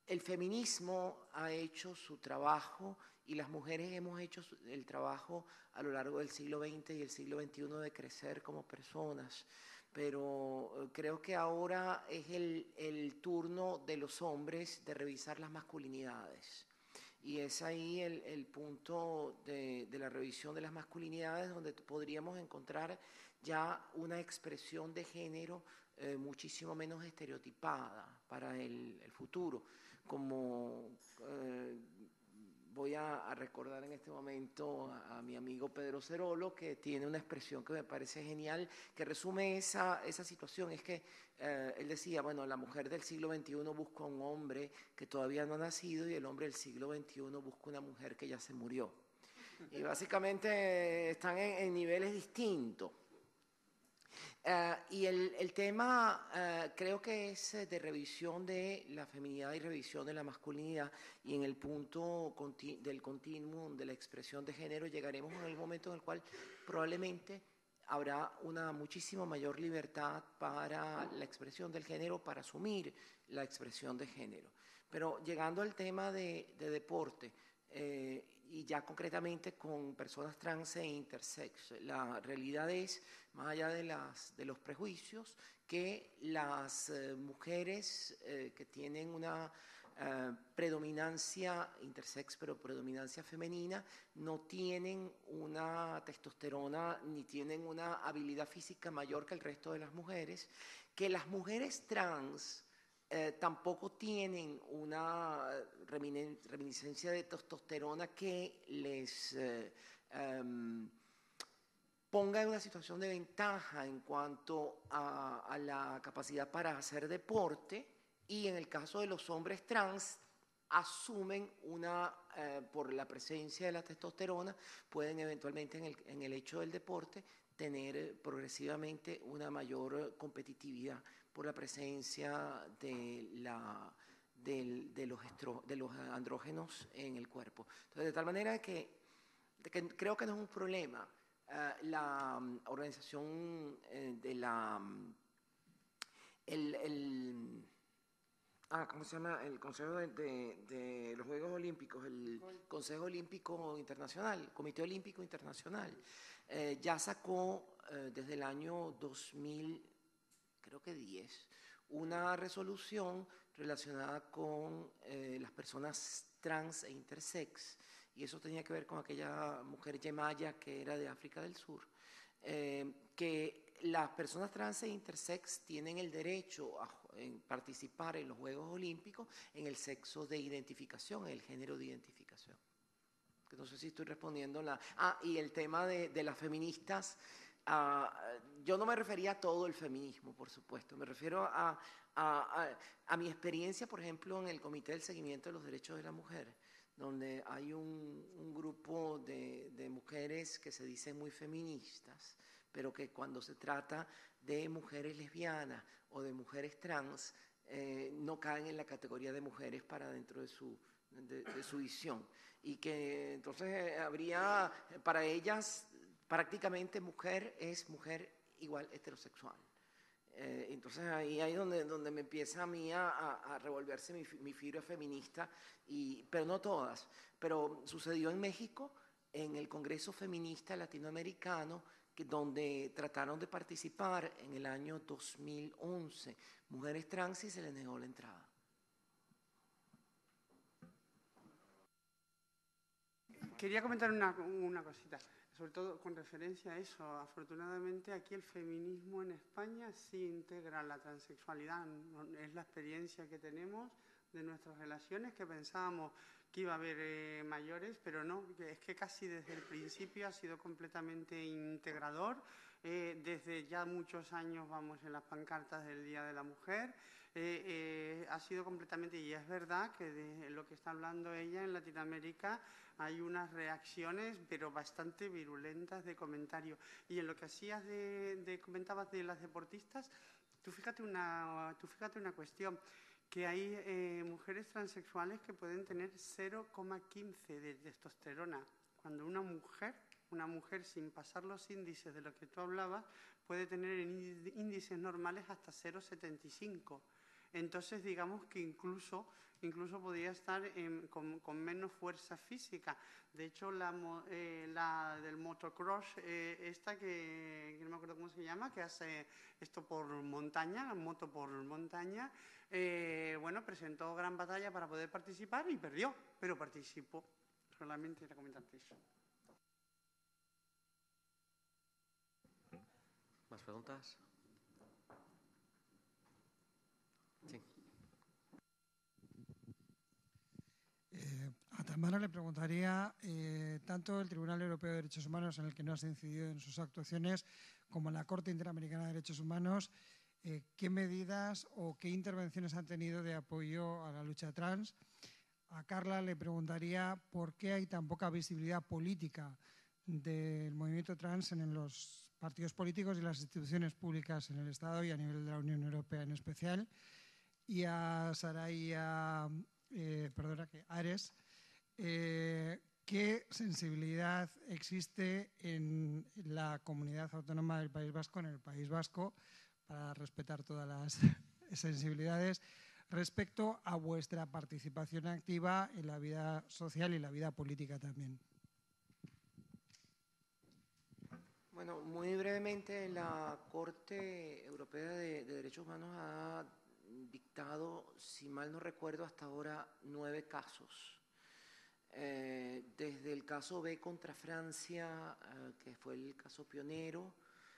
el feminismo ha hecho su trabajo y las mujeres hemos hecho el trabajo a lo largo del siglo veinte y el siglo veintiuno de crecer como personas, pero creo que ahora es el, el turno de los hombres de revisar las masculinidades. Y es ahí el, el punto de, de la revisión de las masculinidades donde podríamos encontrar ya una expresión de género eh, muchísimo menos estereotipada para el, el futuro. Como eh, voy a, a recordar en este momento a, a mi amigo Pedro Cerolo, que tiene una expresión que me parece genial, que resume esa, esa situación. Es que eh, él decía, bueno, la mujer del siglo veintiuno busca un hombre que todavía no ha nacido y el hombre del siglo veintiuno busca una mujer que ya se murió. Y básicamente están en, en niveles distintos. Uh, y el, el tema uh, creo que es de revisión de la feminidad y revisión de la masculinidad, y en el punto conti del continuum de la expresión de género llegaremos en el momento en el cual probablemente habrá una muchísimo mayor libertad para la expresión del género, para asumir la expresión de género. Pero llegando al tema de, de deporte, eh, y ya concretamente con personas trans e intersex, la realidad es, más allá de, las, de los prejuicios, que las eh, mujeres eh, que tienen una eh, predominancia intersex, pero predominancia femenina, no tienen una testosterona ni tienen una habilidad física mayor que el resto de las mujeres, que las mujeres trans Eh, tampoco tienen una reminiscencia de testosterona que les eh, um, ponga en una situación de ventaja en cuanto a, a la capacidad para hacer deporte, y en el caso de los hombres trans asumen una, eh, por la presencia de la testosterona, pueden eventualmente en el, en el hecho del deporte tener progresivamente una mayor competitividad por la presencia de, la, de, de, los estro, de los andrógenos en el cuerpo. Entonces, de tal manera que, de que creo que no es un problema. Uh, la um, organización eh, de la... Um, el, el, ah, ¿cómo se llama? El Consejo de, de, de los Juegos Olímpicos, el Consejo Olímpico Internacional, el Comité Olímpico Internacional, eh, ya sacó eh, desde el año dos mil, creo que diez, una resolución relacionada con eh, las personas trans e intersex, y eso tenía que ver con aquella mujer yemaya que era de África del Sur, eh, que las personas trans e intersex tienen el derecho a en participar en los Juegos Olímpicos en el sexo de identificación, en el género de identificación. No sé si estoy respondiendo la... Ah, y el tema de, de las feministas. Uh, yo no me refería a todo el feminismo, por supuesto, me refiero a, a, a, a mi experiencia, por ejemplo, en el Comité del Seguimiento de los Derechos de la Mujer, donde hay un, un grupo de, de mujeres que se dicen muy feministas, pero que cuando se trata de mujeres lesbianas o de mujeres trans, eh, no caen en la categoría de mujeres para dentro de su, de, de su visión, y que entonces habría para ellas... Prácticamente mujer es mujer igual heterosexual. Eh, entonces ahí es donde, donde me empieza a mí a, a revolverse mi, mi fibra feminista, y, pero no todas. Pero sucedió en México, en el Congreso Feminista Latinoamericano, que, donde trataron de participar en el año dos mil once mujeres trans y se les negó la entrada. Quería comentar una, una cosita. Sobre todo con referencia a eso, afortunadamente aquí el feminismo en España sí integra la transexualidad, es la experiencia que tenemos de nuestras relaciones, que pensábamos que iba a haber eh, mayores, pero no, es que casi desde el principio ha sido completamente integrador, eh, desde ya muchos años vamos en las pancartas del Día de la Mujer, eh, eh, ha sido completamente, y es verdad que de lo que está hablando ella en Latinoamérica, hay unas reacciones, pero bastante virulentas de comentarios. Y en lo que hacías de, de comentabas de las deportistas, tú fíjate una, tú fíjate una cuestión, que hay eh, mujeres transexuales que pueden tener cero coma quince de testosterona, cuando una mujer, una mujer sin pasar los índices de lo que tú hablabas, puede tener en índices normales hasta cero coma setenta y cinco. Entonces, digamos que incluso incluso podía estar en, con, con menos fuerza física. De hecho, la, eh, la del motocross, eh, esta que, que no me acuerdo cómo se llama, que hace esto por montaña, la moto por montaña, eh, bueno, presentó gran batalla para poder participar y perdió, pero participó. Solamente era comentarte eso. ¿Más preguntas? Sí. Eh, a Tamara le preguntaría, eh, tanto el Tribunal Europeo de Derechos Humanos, en el que no has incidido en sus actuaciones, como la Corte Interamericana de Derechos Humanos, eh, ¿qué medidas o qué intervenciones han tenido de apoyo a la lucha trans? A Carla le preguntaría por qué hay tan poca visibilidad política del movimiento trans en los partidos políticos y las instituciones públicas en el Estado y a nivel de la Unión Europea en especial. Y a Soraya, eh, perdona, que Ares, eh, ¿qué sensibilidad existe en la comunidad autónoma del País Vasco, en el País Vasco, para respetar todas las sensibilidades, respecto a vuestra participación activa en la vida social y la vida política también? Bueno, muy brevemente, la Corte Europea de, de Derechos Humanos ha dictado, si mal no recuerdo, hasta ahora nueve casos. Eh, desde el caso B contra Francia, eh, que fue el caso pionero,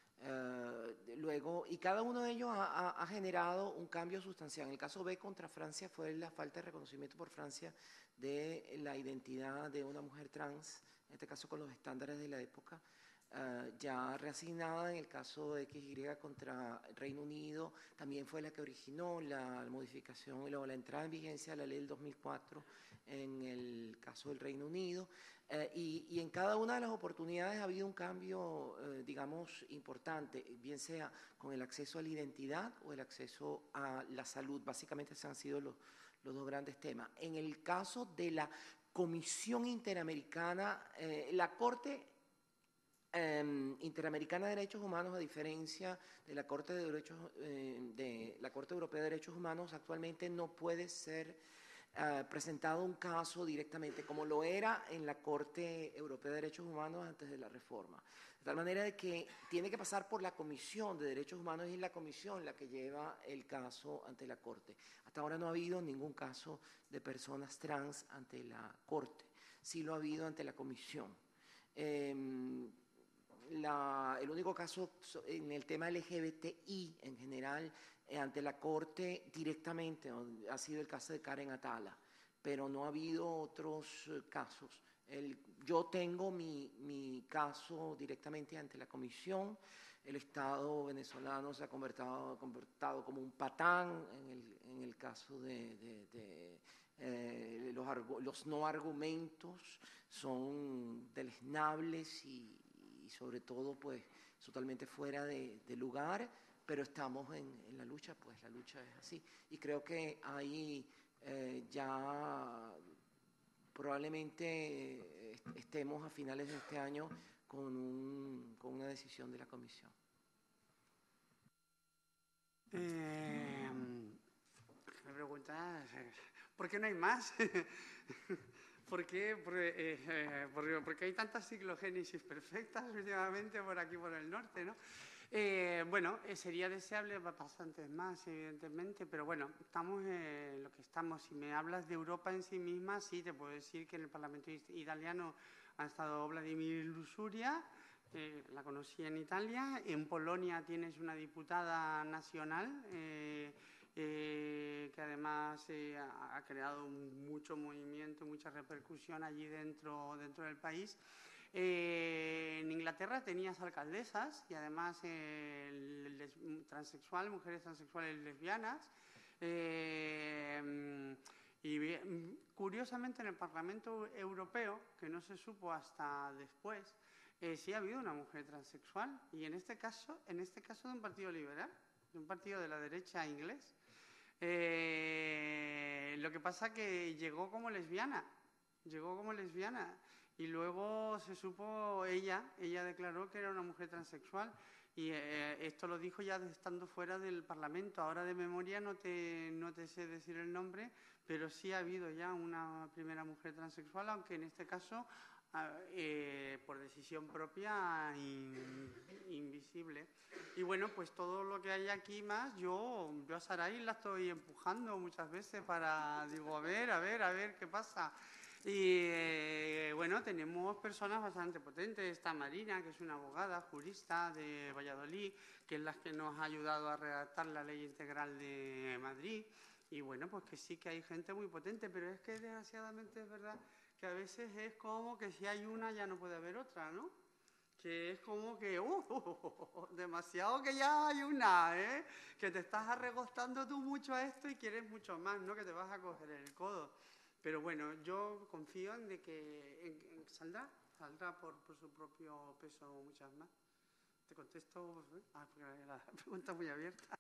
eh, luego, y cada uno de ellos ha, ha, ha generado un cambio sustancial. En el caso B contra Francia fue la falta de reconocimiento por Francia de la identidad de una mujer trans, en este caso con los estándares de la época. Uh, ya reasignada. En el caso de X Y contra el Reino Unido, también fue la que originó la, la modificación y luego la entrada en vigencia de la ley del dos mil cuatro en el caso del Reino Unido. Uh, y, y en cada una de las oportunidades ha habido un cambio, uh, digamos, importante, bien sea con el acceso a la identidad o el acceso a la salud. Básicamente esos han sido los, los dos grandes temas. En el caso de la Comisión Interamericana, eh, la Corte Eh, Interamericana de Derechos Humanos, a diferencia de la Corte de Derechos eh, de la Corte Europea de Derechos Humanos, actualmente no puede ser eh, presentado un caso directamente como lo era en la Corte Europea de Derechos Humanos antes de la reforma. De tal manera de que tiene que pasar por la Comisión de Derechos Humanos y es la Comisión la que lleva el caso ante la Corte. Hasta ahora no ha habido ningún caso de personas trans ante la Corte. Sí lo ha habido ante la Comisión. Eh, La, el único caso en el tema L G B T I en general eh, ante la Corte directamente ha sido el caso de Karen Atala, pero no ha habido otros eh, casos. El, yo tengo mi, mi caso directamente ante la Comisión. El Estado venezolano se ha comportado, comportado como un patán en el, en el caso de, de, de eh, los, los no argumentos son deleznables y y sobre todo pues totalmente fuera de, de lugar, pero estamos en, en la lucha, pues la lucha es así. Y creo que ahí eh, ya probablemente estemos a finales de este año con, un, con una decisión de la Comisión. Eh, me preguntas, ¿por qué no hay más? ¿Por qué? Porque, eh, porque, porque hay tantas ciclogénesis perfectas últimamente por aquí, por el norte, ¿no? Eh, bueno, eh, sería deseable bastantes más, evidentemente, pero bueno, estamos en lo que estamos. Si me hablas de Europa en sí misma, sí, te puedo decir que en el Parlamento italiano ha estado Vladimir Lusuria, eh, la conocí en Italia. En Polonia tienes una diputada nacional, eh, Eh, que además eh, ha creado mucho movimiento, mucha repercusión allí dentro, dentro del país. Eh, en Inglaterra tenías alcaldesas y además eh, les, transexual, mujeres transexuales lesbianas. Eh, y bien, curiosamente en el Parlamento Europeo, que no se supo hasta después, eh, sí ha habido una mujer transexual y en este caso, en este caso de un partido liberal, de un partido de la derecha inglés. Eh, lo que pasa que llegó como lesbiana, llegó como lesbiana y luego se supo, ella, ella declaró que era una mujer transexual Y eh, esto lo dijo ya estando fuera del Parlamento. Ahora de memoria no te, no te sé decir el nombre, pero sí ha habido ya una primera mujer transexual, aunque en este caso, eh, por decisión propia, in, invisible. Y bueno, pues todo lo que hay aquí más, yo, yo a Saray la estoy empujando muchas veces para, digo, a ver, a ver, a ver qué pasa. Y eh, bueno, tenemos personas bastante potentes. Está Marina, que es una abogada, jurista de Valladolid, que es la que nos ha ayudado a redactar la Ley Integral de Madrid. Y bueno, pues que sí que hay gente muy potente, pero es que desgraciadamente es verdad que a veces es como que si hay una ya no puede haber otra, ¿no? Que es como que, uh, uh, uh, uh, demasiado que ya hay una, ¿eh? Que te estás arregostando tú mucho a esto y quieres mucho más, ¿no? Que te vas a coger el codo. Pero bueno, yo confío en de que en, en saldrá, saldrá por, por su propio peso muchas más. Te contesto, ¿eh? Ah, porque la pregunta es muy abierta.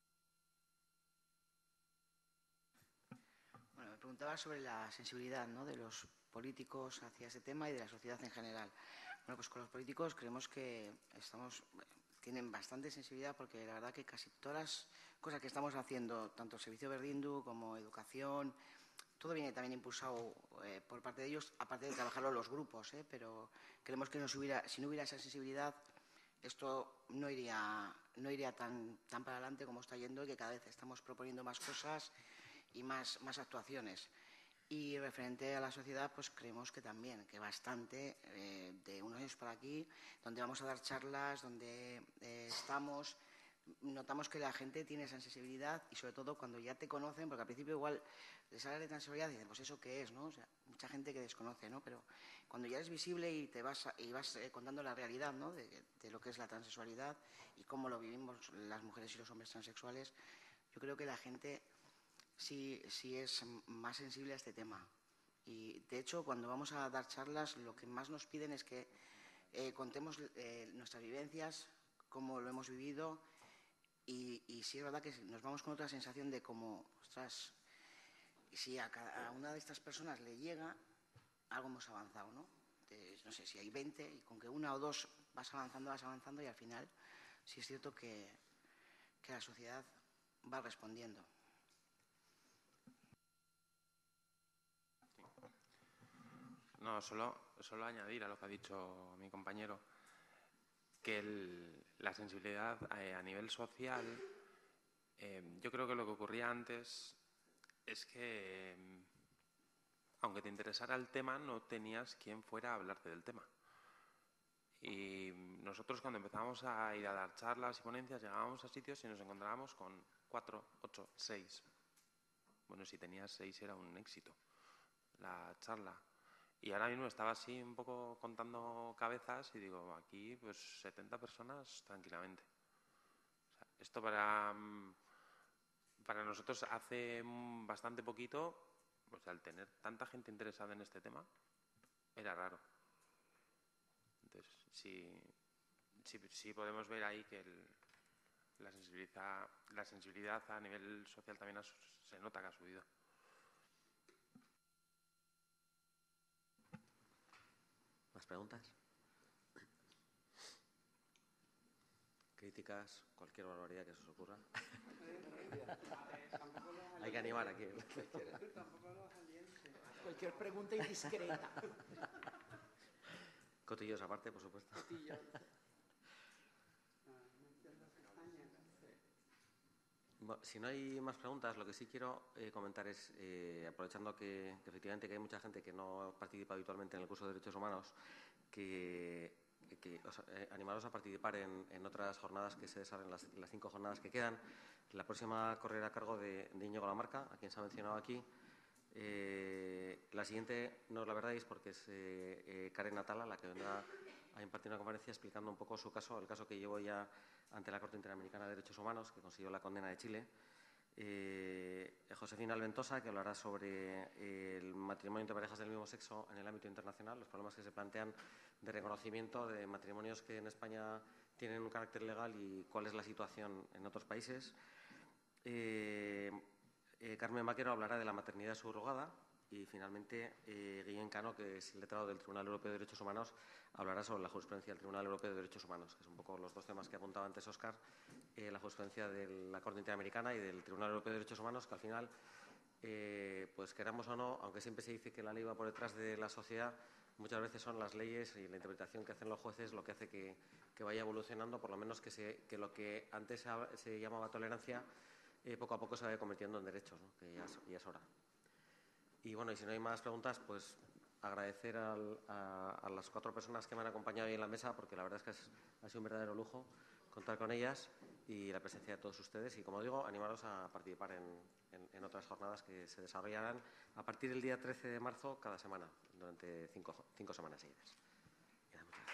Bueno, me preguntaba sobre la sensibilidad, ¿no?, de los políticos hacia ese tema y de la sociedad en general. Bueno, pues con los políticos creemos que estamos, tienen bastante sensibilidad porque la verdad que casi todas las cosas que estamos haciendo, tanto el Servicio Berdindu como educación, todo viene también impulsado eh, por parte de ellos, aparte de trabajarlo los grupos, ¿eh? Pero creemos que no si, hubiera, si no hubiera esa sensibilidad, esto no iría, no iría tan, tan para adelante como está yendo, y que cada vez estamos proponiendo más cosas y más, más actuaciones. Y referente a la sociedad, pues creemos que también, que bastante, eh, de unos años para aquí, donde vamos a dar charlas, donde eh, estamos, notamos que la gente tiene esa sensibilidad y sobre todo cuando ya te conocen, porque al principio igual les hablas de transexualidad y dicen, pues eso qué es, ¿no? O sea, mucha gente que desconoce, ¿no? Pero cuando ya eres visible y te vas, y vas eh, contando la realidad, ¿no?, de, de lo que es la transexualidad y cómo lo vivimos las mujeres y los hombres transexuales, yo creo que la gente sí, sí es más sensible a este tema. Y de hecho, cuando vamos a dar charlas, lo que más nos piden es que eh, contemos eh, nuestras vivencias, cómo lo hemos vivido, y, y sí es verdad que nos vamos con otra sensación de como, ostras, si a, cada, a una de estas personas le llega, algo hemos avanzado, ¿no? De, no sé, si hay veinte y con que una o dos vas avanzando, vas avanzando, y al final sí es cierto que, que la sociedad va respondiendo. No, solo, solo añadir a lo que ha dicho mi compañero, que el, la sensibilidad eh, a nivel social, eh, yo creo que lo que ocurría antes es que, eh, aunque te interesara el tema, no tenías quien fuera a hablarte del tema. Y nosotros, cuando empezábamos a ir a dar charlas y ponencias, llegábamos a sitios y nos encontrábamos con cuatro, ocho, seis. Bueno, si tenías seis era un éxito la charla. Y ahora mismo estaba así un poco contando cabezas y digo, aquí pues setenta personas tranquilamente. O sea, esto para, para nosotros hace bastante poquito, pues al tener tanta gente interesada en este tema, era raro. Entonces, sí, sí, sí podemos ver ahí que el, la, sensibilidad, la sensibilidad a nivel social también ha, se nota que ha subido. ¿Más preguntas? ¿Críticas? Cualquier barbaridad que se os ocurra. Hay que animar aquí. Cualquier pregunta indiscreta. Cotillos aparte, por supuesto. Bueno, si no hay más preguntas, lo que sí quiero eh, comentar es, eh, aprovechando que, que efectivamente que hay mucha gente que no participa habitualmente en el curso de Derechos Humanos, que, que os, eh, animaros a participar en, en otras jornadas que se desarrollan, las, las cinco jornadas que quedan. La próxima correrá a cargo de, de Íñigo Lamarca, a quien se ha mencionado aquí. Eh, la siguiente no os la veréis porque es eh, eh, Karen Atala, la que vendrá a impartir una conferencia explicando un poco su caso, el caso que llevo ya ante la Corte Interamericana de Derechos Humanos, que consiguió la condena de Chile. Eh, Josefina Alventosa, que hablará sobre eh, el matrimonio entre parejas del mismo sexo en el ámbito internacional, los problemas que se plantean de reconocimiento de matrimonios que en España tienen un carácter legal y cuál es la situación en otros países. Eh, eh, Carmen Vaquero hablará de la maternidad subrogada Y finalmente, eh, Guillén Cano, que es el letrado del Tribunal Europeo de Derechos Humanos, hablará sobre la jurisprudencia del Tribunal Europeo de Derechos Humanos, que son un poco los dos temas que apuntaba antes Óscar, eh, la jurisprudencia de la Corte Interamericana y del Tribunal Europeo de Derechos Humanos, que al final, eh, pues queramos o no, aunque siempre se dice que la ley va por detrás de la sociedad, muchas veces son las leyes y la interpretación que hacen los jueces lo que hace que, que vaya evolucionando, por lo menos que, se, que lo que antes se, se llamaba tolerancia, eh, poco a poco se vaya convirtiendo en derechos, ¿no? Que ya es, ya es hora. Y bueno, y si no hay más preguntas, pues agradecer al, a, a las cuatro personas que me han acompañado hoy en la mesa, porque la verdad es que es, ha sido un verdadero lujo contar con ellas y la presencia de todos ustedes. Y como digo, animaros a participar en, en, en otras jornadas que se desarrollarán a partir del día trece de marzo cada semana, durante cinco, cinco semanas seguidas. Muchas gracias.